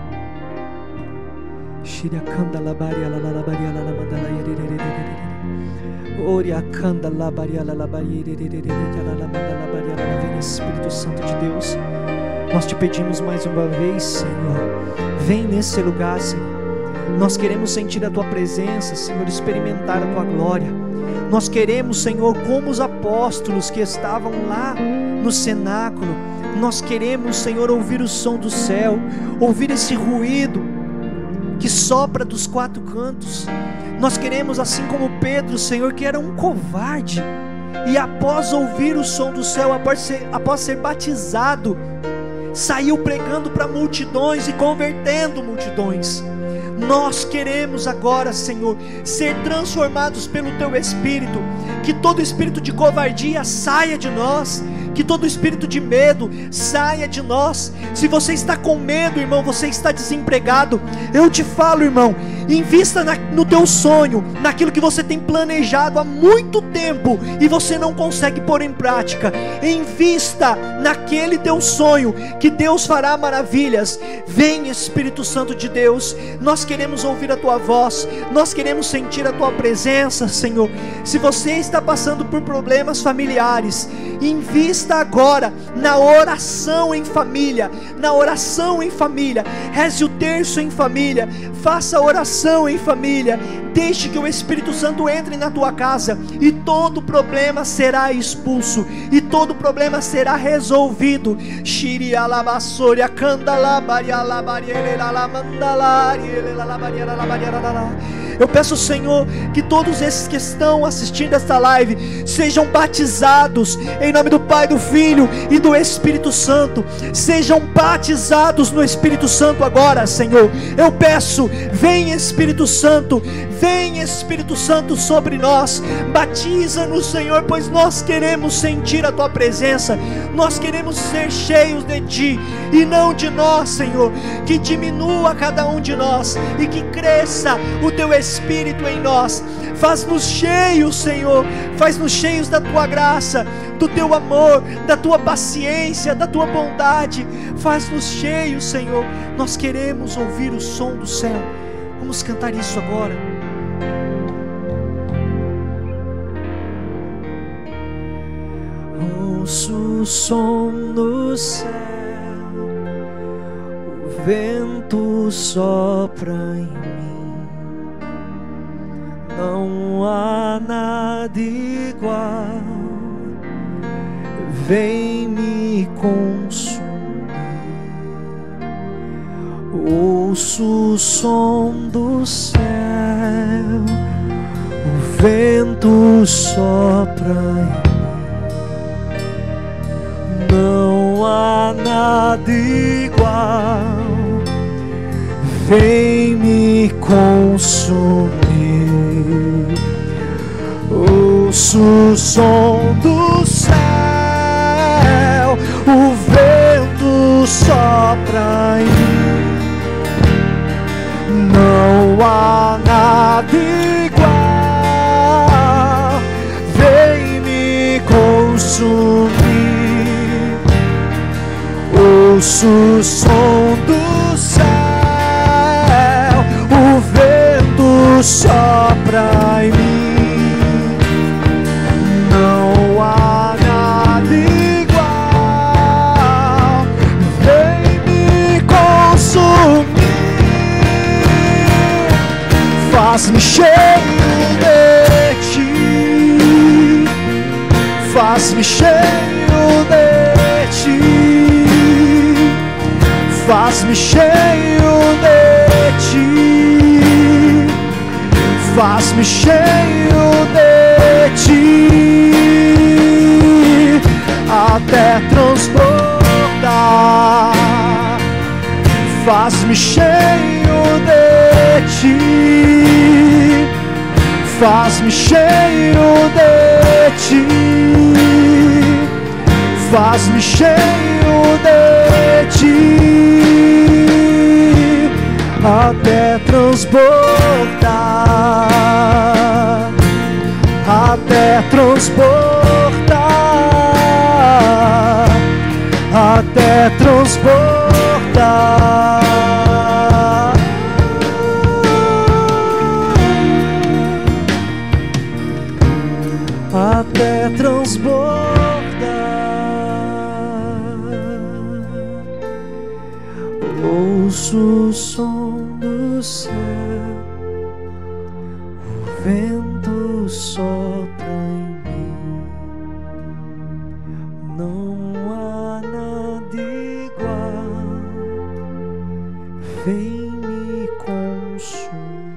Espírito Santo de Deus, nós te pedimos mais uma vez, Senhor, vem nesse lugar, Senhor. Nós queremos sentir a tua presença, Senhor, experimentar a tua glória. Nós queremos, Senhor, como os apóstolos que estavam lá no cenáculo, nós queremos, Senhor, ouvir o som do céu, ouvir esse ruído que sopra dos quatro cantos. Nós queremos, assim como Pedro, Senhor, que era um covarde, e após ouvir o som do céu, após ser, após ser batizado, saiu pregando para multidões e convertendo multidões. Nós queremos agora, Senhor, ser transformados pelo Teu Espírito. Que todo espírito de covardia saia de nós. Que todo espírito de medo saia de nós. Se você está com medo, irmão, você está desempregado, eu te falo, irmão, invista na, no teu sonho, naquilo que você tem planejado há muito tempo e você não consegue pôr em prática. Invista naquele teu sonho, que Deus fará maravilhas. Vem, Espírito Santo de Deus, nós queremos ouvir a tua voz, nós queremos sentir a tua presença, Senhor. Se você está passando por problemas familiares, invista agora na oração em família, na oração em família. Reze o terço em família, faça oração em família. Deixe que o Espírito Santo entre na tua casa e todo problema será expulso e todo problema será resolvido. Eu peço, Senhor, que todos esses que estão assistindo esta live sejam batizados em nome do Pai, do Filho e do Espírito Santo. Sejam batizados no Espírito Santo agora, Senhor. Eu peço, vem Espírito Santo, vem Espírito Santo sobre nós. Batiza-nos, Senhor, pois nós queremos sentir a tua presença. Nós queremos ser cheios de ti e não de nós, Senhor. Que diminua cada um de nós e que cresça o teu Espírito em nós. Faz-nos cheios, Senhor. Faz-nos cheios da tua graça, do teu amor, da tua paciência, da tua bondade. Faz-nos cheios, Senhor. Nós queremos ouvir o som do céu. Vamos cantar isso agora. Ouço o som do céu, o vento sopra em mim. Não há nada igual, vem me consumir. Ouço o som do céu, o vento sopra em mim. Não há nada igual, vem me consumir. Ouço o som do céu, o vento sopra em mim. Não há nada igual, vem me Ouço o som do céu, o vento sopra em mim. Não há nada igual, vem me consumir. Faz-me cheio de ti, faz-me cheio de ti, faz-me cheio de ti, faz-me cheio de ti, até transbordar. Faz-me cheio de ti, faz-me cheio de ti, faz-me cheio de ti, até transbordar, até transbordar, até transbordar. Até transbordar. Ouço o som do céu, o vento sopra em mim. Não há nada igual, vem me consumir.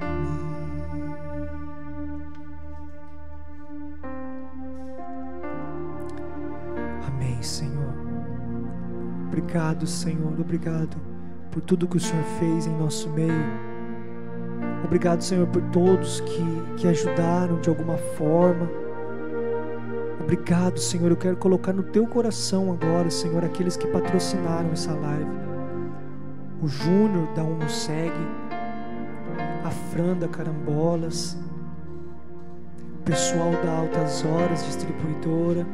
Amém, Senhor. Obrigado, Senhor. Obrigado por tudo que o Senhor fez em nosso meio. Obrigado, Senhor, por todos que, que ajudaram de alguma forma. Obrigado, Senhor. Eu quero colocar no teu coração agora, Senhor, aqueles que patrocinaram essa live. O Júnior da Uno Segue, a Fran da Carambolas, o pessoal da Altas Horas Distribuidora,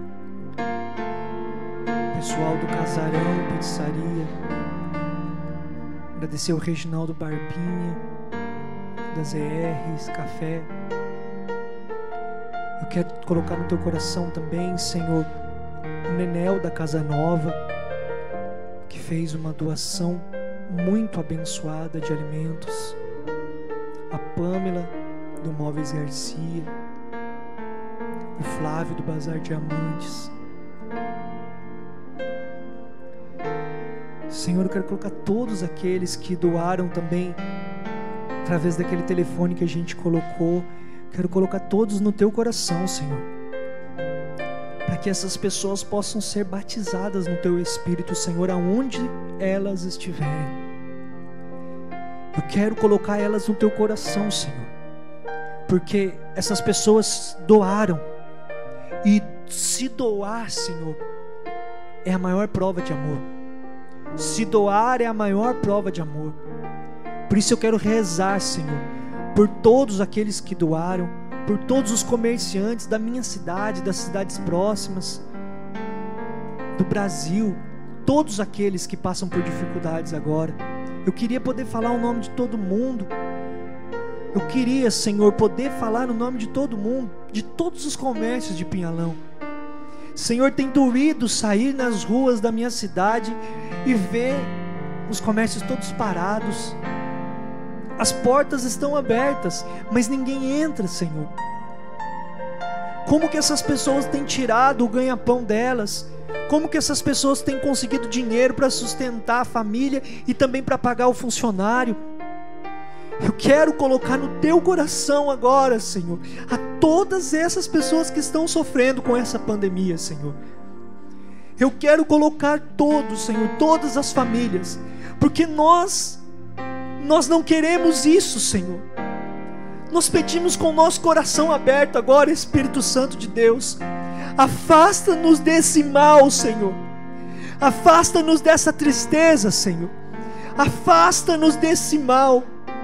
o pessoal do Casarão Pizzaria. Agradecer ao Reginaldo Barbinha, das E Rs Café. Eu quero colocar no teu coração também, Senhor, o Nenel da Casa Nova, que fez uma doação muito abençoada de alimentos. A Pâmela do Móveis Garcia, o Flávio do Bazar Diamantes. Senhor, eu quero colocar todos aqueles que doaram também através daquele telefone que a gente colocou. Quero colocar todos no teu coração, Senhor, para que essas pessoas possam ser batizadas no teu Espírito, Senhor, aonde elas estiverem. Eu quero colocar elas no teu coração, Senhor, porque essas pessoas doaram, e se doar, Senhor, é a maior prova de amor. Se doar é a maior prova de amor. Por isso eu quero rezar, Senhor, por todos aqueles que doaram, por todos os comerciantes da minha cidade, das cidades próximas, do Brasil, todos aqueles que passam por dificuldades agora. Eu queria poder falar o nome de todo mundo. Eu queria, Senhor, poder falar o nome de todo mundo, de todos os comércios de Pinhalão. Senhor, tem doído sair nas ruas da minha cidade e ver os comércios todos parados. As portas estão abertas, mas ninguém entra, Senhor. Como que essas pessoas têm tirado o ganha-pão delas? Como que essas pessoas têm conseguido dinheiro para sustentar a família e também para pagar o funcionário? Eu quero colocar no teu coração agora, Senhor, a todas essas pessoas que estão sofrendo com essa pandemia, Senhor. Eu quero colocar todos, Senhor, todas as famílias, porque nós, nós não queremos isso, Senhor. Nós pedimos com o nosso coração aberto agora, Espírito Santo de Deus, afasta-nos desse mal, Senhor. Afasta-nos dessa tristeza, Senhor. Afasta-nos desse mal.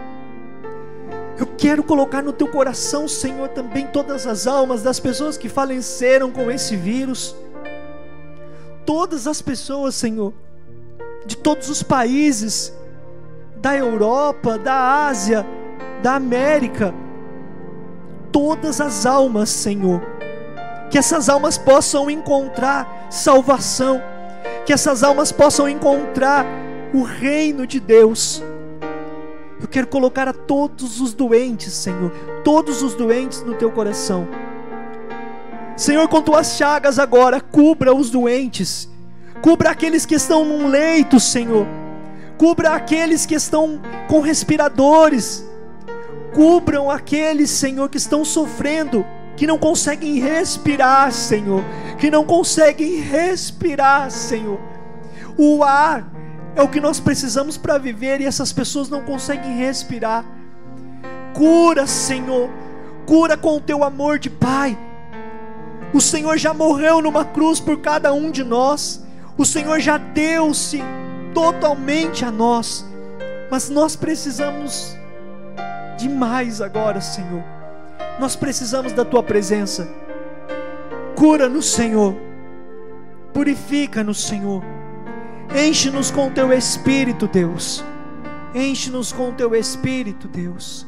Eu quero colocar no teu coração, Senhor, também todas as almas das pessoas que faleceram com esse vírus. Todas as pessoas, Senhor, de todos os países, da Europa, da Ásia, da América, todas as almas, Senhor, que essas almas possam encontrar salvação, que essas almas possam encontrar o reino de Deus. Eu quero colocar a todos os doentes, Senhor, todos os doentes no teu coração. Senhor, com tuas chagas agora, cubra os doentes, cubra aqueles que estão num leito, Senhor, cubra aqueles que estão com respiradores, cubram aqueles, Senhor, que estão sofrendo, que não conseguem respirar, Senhor, que não conseguem respirar, Senhor. O ar é o que nós precisamos para viver e essas pessoas não conseguem respirar. Cura, Senhor, cura com o teu amor de Pai. O Senhor já morreu numa cruz por cada um de nós, o Senhor já deu-se totalmente a nós, mas nós precisamos de mais agora, Senhor. Nós precisamos da tua presença. Cura-nos, Senhor, purifica-nos, Senhor, enche-nos com o teu Espírito, Deus, enche-nos com o teu Espírito, Deus.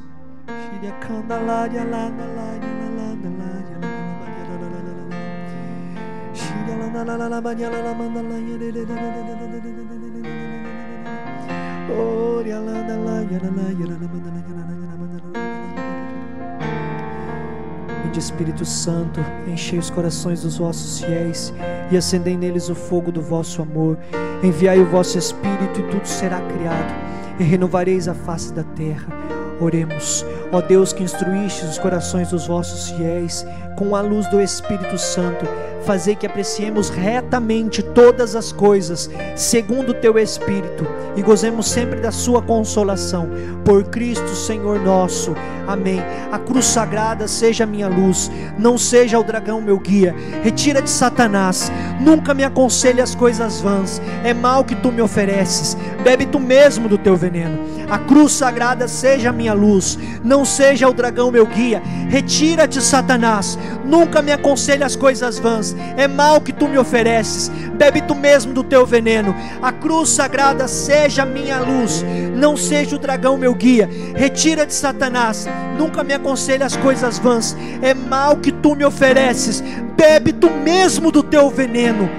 Vinde, Espírito Santo, enchei os corações dos vossos fiéis e acendei neles o fogo do vosso amor. Enviai o vosso Espírito e tudo será criado, e renovareis a face da terra. Oremos. Ó Deus, que instruíste os corações dos vossos fiéis com a luz do Espírito Santo, fazei que apreciemos retamente todas as coisas segundo o teu Espírito e gozemos sempre da sua consolação, por Cristo Senhor nosso. Amém. A cruz sagrada seja a minha luz, não seja o dragão meu guia. Retira de Satanás, nunca me aconselhe as coisas vãs, é mal que tu me ofereces, bebe tu mesmo do teu veneno. A cruz sagrada seja a minha luz, não seja o dragão meu guia. Retira-te, Satanás, nunca me aconselhe as coisas vãs, é mal que tu me ofereces, bebe tu mesmo do teu veneno. A cruz sagrada seja a minha luz, não seja o dragão meu guia. Retira-te, Satanás, nunca me aconselhe as coisas vãs, é mal que tu me ofereces, bebe tu mesmo do teu veneno.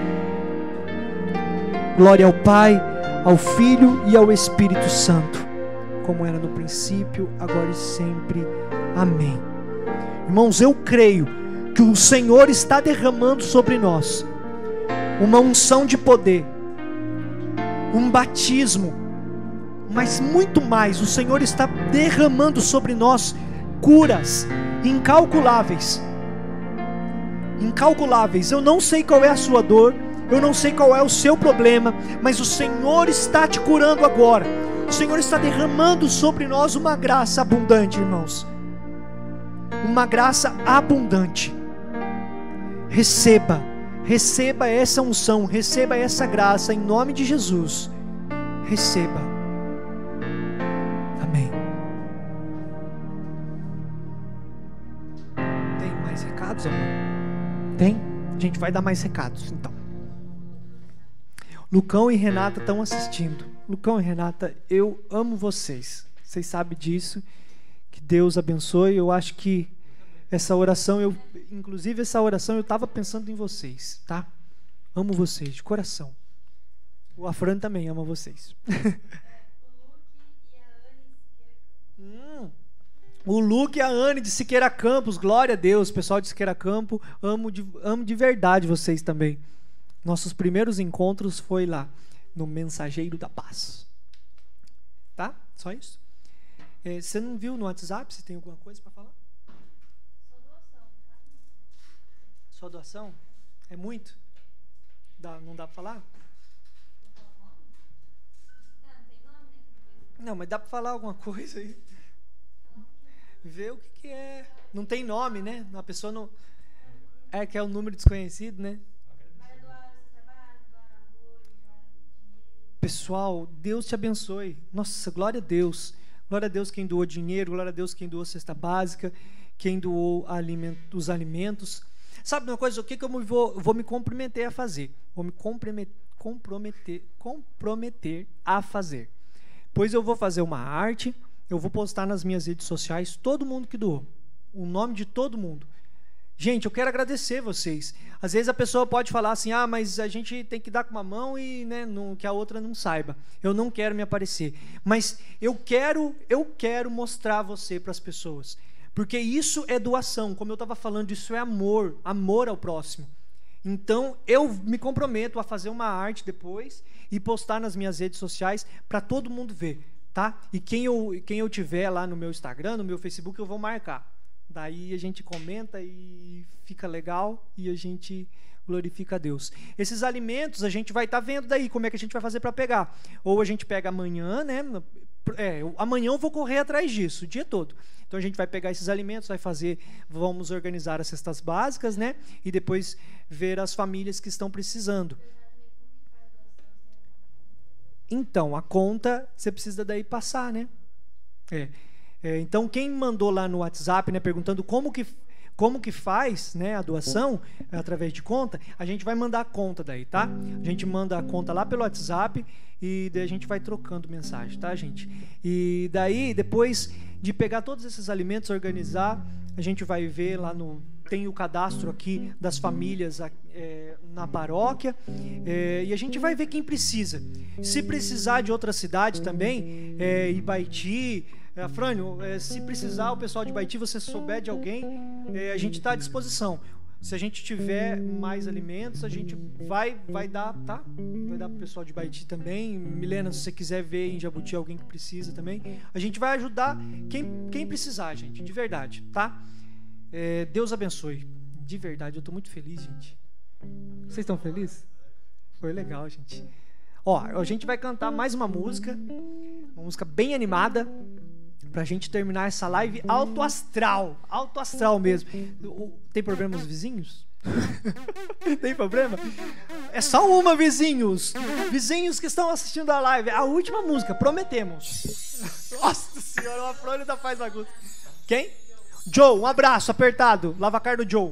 Glória ao Pai, ao Filho e ao Espírito Santo, como era no princípio, agora e sempre. Amém. Irmãos, eu creio que o Senhor está derramando sobre nós uma unção de poder, um batismo, mas muito mais, o Senhor está derramando sobre nós curas incalculáveis, incalculáveis. Eu não sei qual é a sua dor, eu não sei qual é o seu problema, mas o Senhor está te curando agora. O Senhor está derramando sobre nós uma graça abundante, irmãos, uma graça abundante. Receba, receba essa unção, receba essa graça em nome de Jesus. Receba. Amém. Tem mais recados, amor? Tem? A gente vai dar mais recados, então. Lucão e Renata estão assistindo. Lucão e Renata, eu amo vocês. Vocês sabem disso. Que Deus abençoe. Eu acho que essa oração, eu, inclusive essa oração eu estava pensando em vocês, tá? Amo vocês, de coração. O Afran também ama vocês. hum, o Luke e a Anne de Siqueira Campos, glória a Deus, pessoal de Siqueira Campos, amo de, amo de verdade vocês também. Nossos primeiros encontros foi lá, no Mensageiro da Paz. Tá? Só isso? É, você não viu no WhatsApp? Você tem alguma coisa para falar? Só doação? É muito? Dá, não dá para falar? Não, mas dá para falar alguma coisa aí? Ver o que, que é. Não tem nome, né? A pessoa não... É que é um número desconhecido, né? Pessoal, Deus te abençoe. Nossa, glória a Deus. Glória a Deus quem doou dinheiro, glória a Deus quem doou cesta básica, quem doou alimento, os alimentos. Sabe uma coisa, o que, que eu vou, vou me comprometer a fazer? Vou me comprometer, comprometer a fazer. Pois eu vou fazer uma arte, eu vou postar nas minhas redes sociais todo mundo que doou, o nome de todo mundo. Gente, eu quero agradecer vocês. Às vezes a pessoa pode falar assim, ah, mas a gente tem que dar com uma mão e, né, não, que a outra não saiba. Eu não quero me aparecer. Mas eu quero, eu quero mostrar você para as pessoas. Porque isso é doação. Como eu estava falando, isso é amor. Amor ao próximo. Então, eu me comprometo a fazer uma arte depois e postar nas minhas redes sociais para todo mundo ver, tá? E quem eu, quem eu tiver lá no meu Instagram, no meu Facebook, eu vou marcar. Daí a gente comenta e fica legal e a gente glorifica a Deus. Esses alimentos a gente vai estar tá vendo daí como é que a gente vai fazer para pegar. Ou a gente pega amanhã, né? É, amanhã eu vou correr atrás disso o dia todo. Então a gente vai pegar esses alimentos, vai fazer, vamos organizar as cestas básicas, né? E depois ver as famílias que estão precisando. Então, a conta você precisa daí passar, né? É. É, então, quem mandou lá no WhatsApp, né, perguntando como que, como que faz, né, a doação, através de conta, a gente vai mandar a conta daí, tá? A gente manda a conta lá pelo WhatsApp e daí a gente vai trocando mensagem, tá, gente? E daí, depois de pegar todos esses alimentos, organizar, a gente vai ver lá no... Tem o cadastro aqui das famílias é, na paróquia, é, e a gente vai ver quem precisa. Se precisar de outra cidade também, é, Ibaiti... É, Frânio, é, se precisar, o pessoal de Baiti, você souber de alguém, é, a gente está à disposição. Se a gente tiver mais alimentos, a gente vai, vai dar, tá? Vai dar para o pessoal de Baiti também. Milena, se você quiser ver em Jabuti alguém que precisa também, a gente vai ajudar quem, quem precisar, gente, de verdade, tá? É, Deus abençoe. De verdade, eu estou muito feliz, gente. Vocês estão felizes? Foi legal, gente. Ó, a gente vai cantar mais uma música, uma música bem animada, pra gente terminar essa live alto astral, alto astral mesmo. Tem problema os vizinhos? Tem problema? É só uma, vizinhos. Vizinhos que estão assistindo a live. A última música, prometemos. Nossa senhora, o Afrônio ainda faz bagunça. Quem? Joe, um abraço apertado. Lavacar do Joe.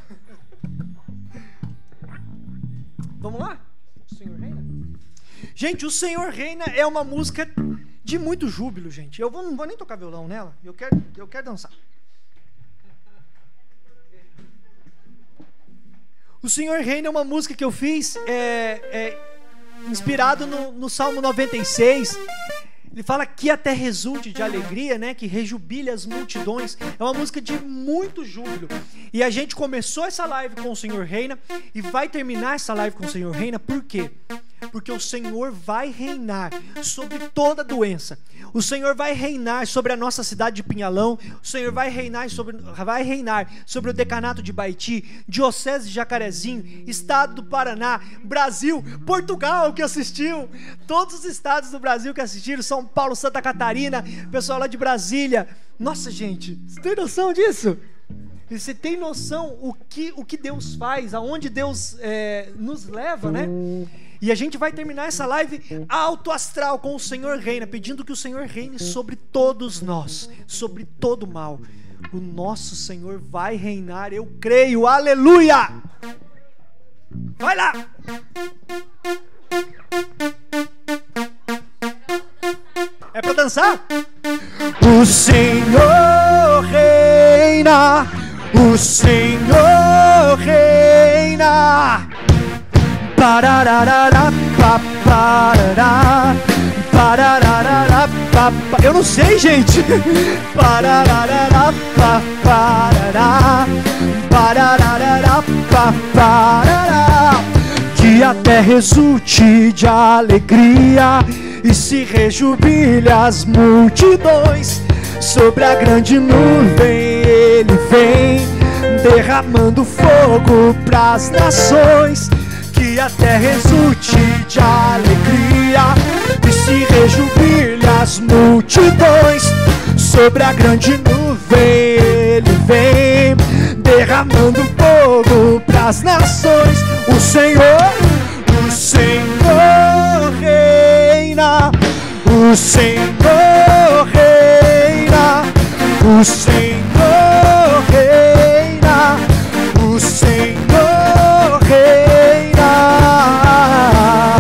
Vamos lá? O Senhor reina? Gente, o Senhor reina é uma música de muito júbilo, gente. Eu vou, não vou nem tocar violão nela. Eu quero, eu quero dançar. O Senhor reina é uma música que eu fiz é, é, inspirado no, no Salmo noventa e seis. Ele fala que até resulte de alegria, né? Que rejubile as multidões. É uma música de muito júbilo. E a gente começou essa live com o Senhor reina e vai terminar essa live com o Senhor reina. Por quê? Porque o Senhor vai reinar sobre toda doença. O Senhor vai reinar sobre a nossa cidade de Pinhalão. O Senhor vai reinar sobre, vai reinar sobre o decanato de Baiti, diocese de Jacarezinho, estado do Paraná, Brasil, Portugal que assistiu, todos os estados do Brasil que assistiram, São Paulo, Santa Catarina, pessoal lá de Brasília. Nossa, gente, você tem noção disso? Você tem noção o que, o que Deus faz, aonde Deus é, nos leva, né? E a gente vai terminar essa live alto astral com o Senhor reina, pedindo que o Senhor reine sobre todos nós, sobre todo mal. O nosso Senhor vai reinar, eu creio, aleluia! Vai lá! É pra dançar? O Senhor reina, o Senhor reina. Parararara, paparará, parararara, papa. Eu não sei, gente. Parararara, paparará, parararara, paparará. Que a terra resulte de alegria e se rejubile as multidões. Sobre a grande nuvem ele vem, derramando fogo pras nações. Que a terra resulte de alegria e se rejubile as multidões. Sobre a grande nuvem ele vem, derramando fogo pras nações. O Senhor, o Senhor reina, o Senhor reina, o Senhor reina, o Senhor reina.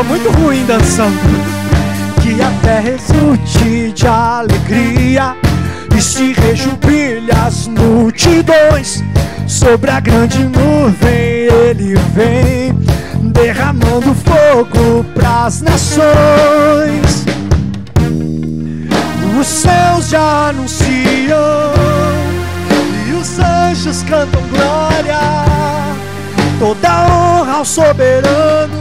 sou muito ruim dançando. Que a terra exulte de alegria e se rejubile as multidões. Sobre a grande nuvem ele vem, derramando fogo pras nações. Os céus já anunciam e os anjos cantam glória. Toda honra ao soberano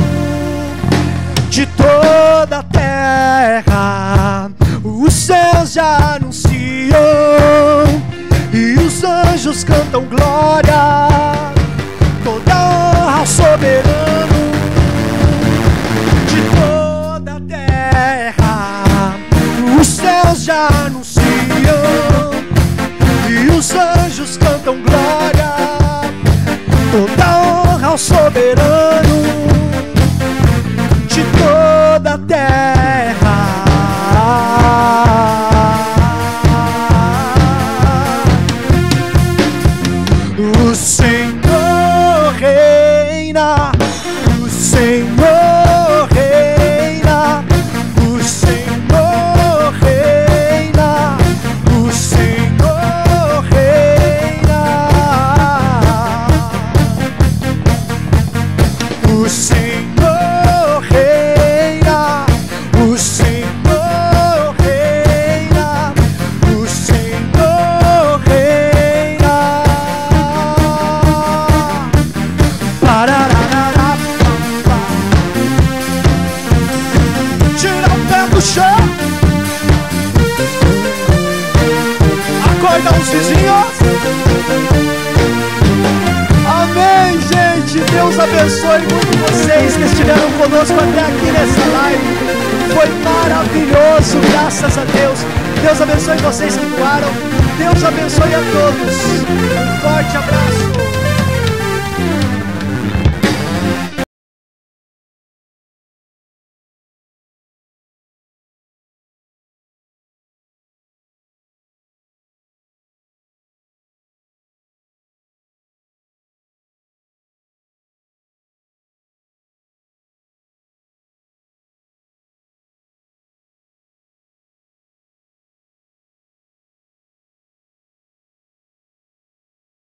de toda a terra. Os céus já anunciam e os anjos cantam glória. Toda honra ao soberano de toda a terra. Os céus já anunciam e os anjos cantam glória. Toda honra ao soberano de toda a terra. O Senhor reina, o Senhor reina, o Senhor reina, o Senhor reina, o Senhor reina, o Senhor reina, o Senhor reina. Parararara, tira o pé do chão, acorda os vizinhos. Amém, gente. Deus abençoe muito vocês que estiveram conosco até aqui nessa live. Foi maravilhoso, graças a Deus. Deus abençoe vocês que doaram. Deus abençoe a todos. Um forte abraço.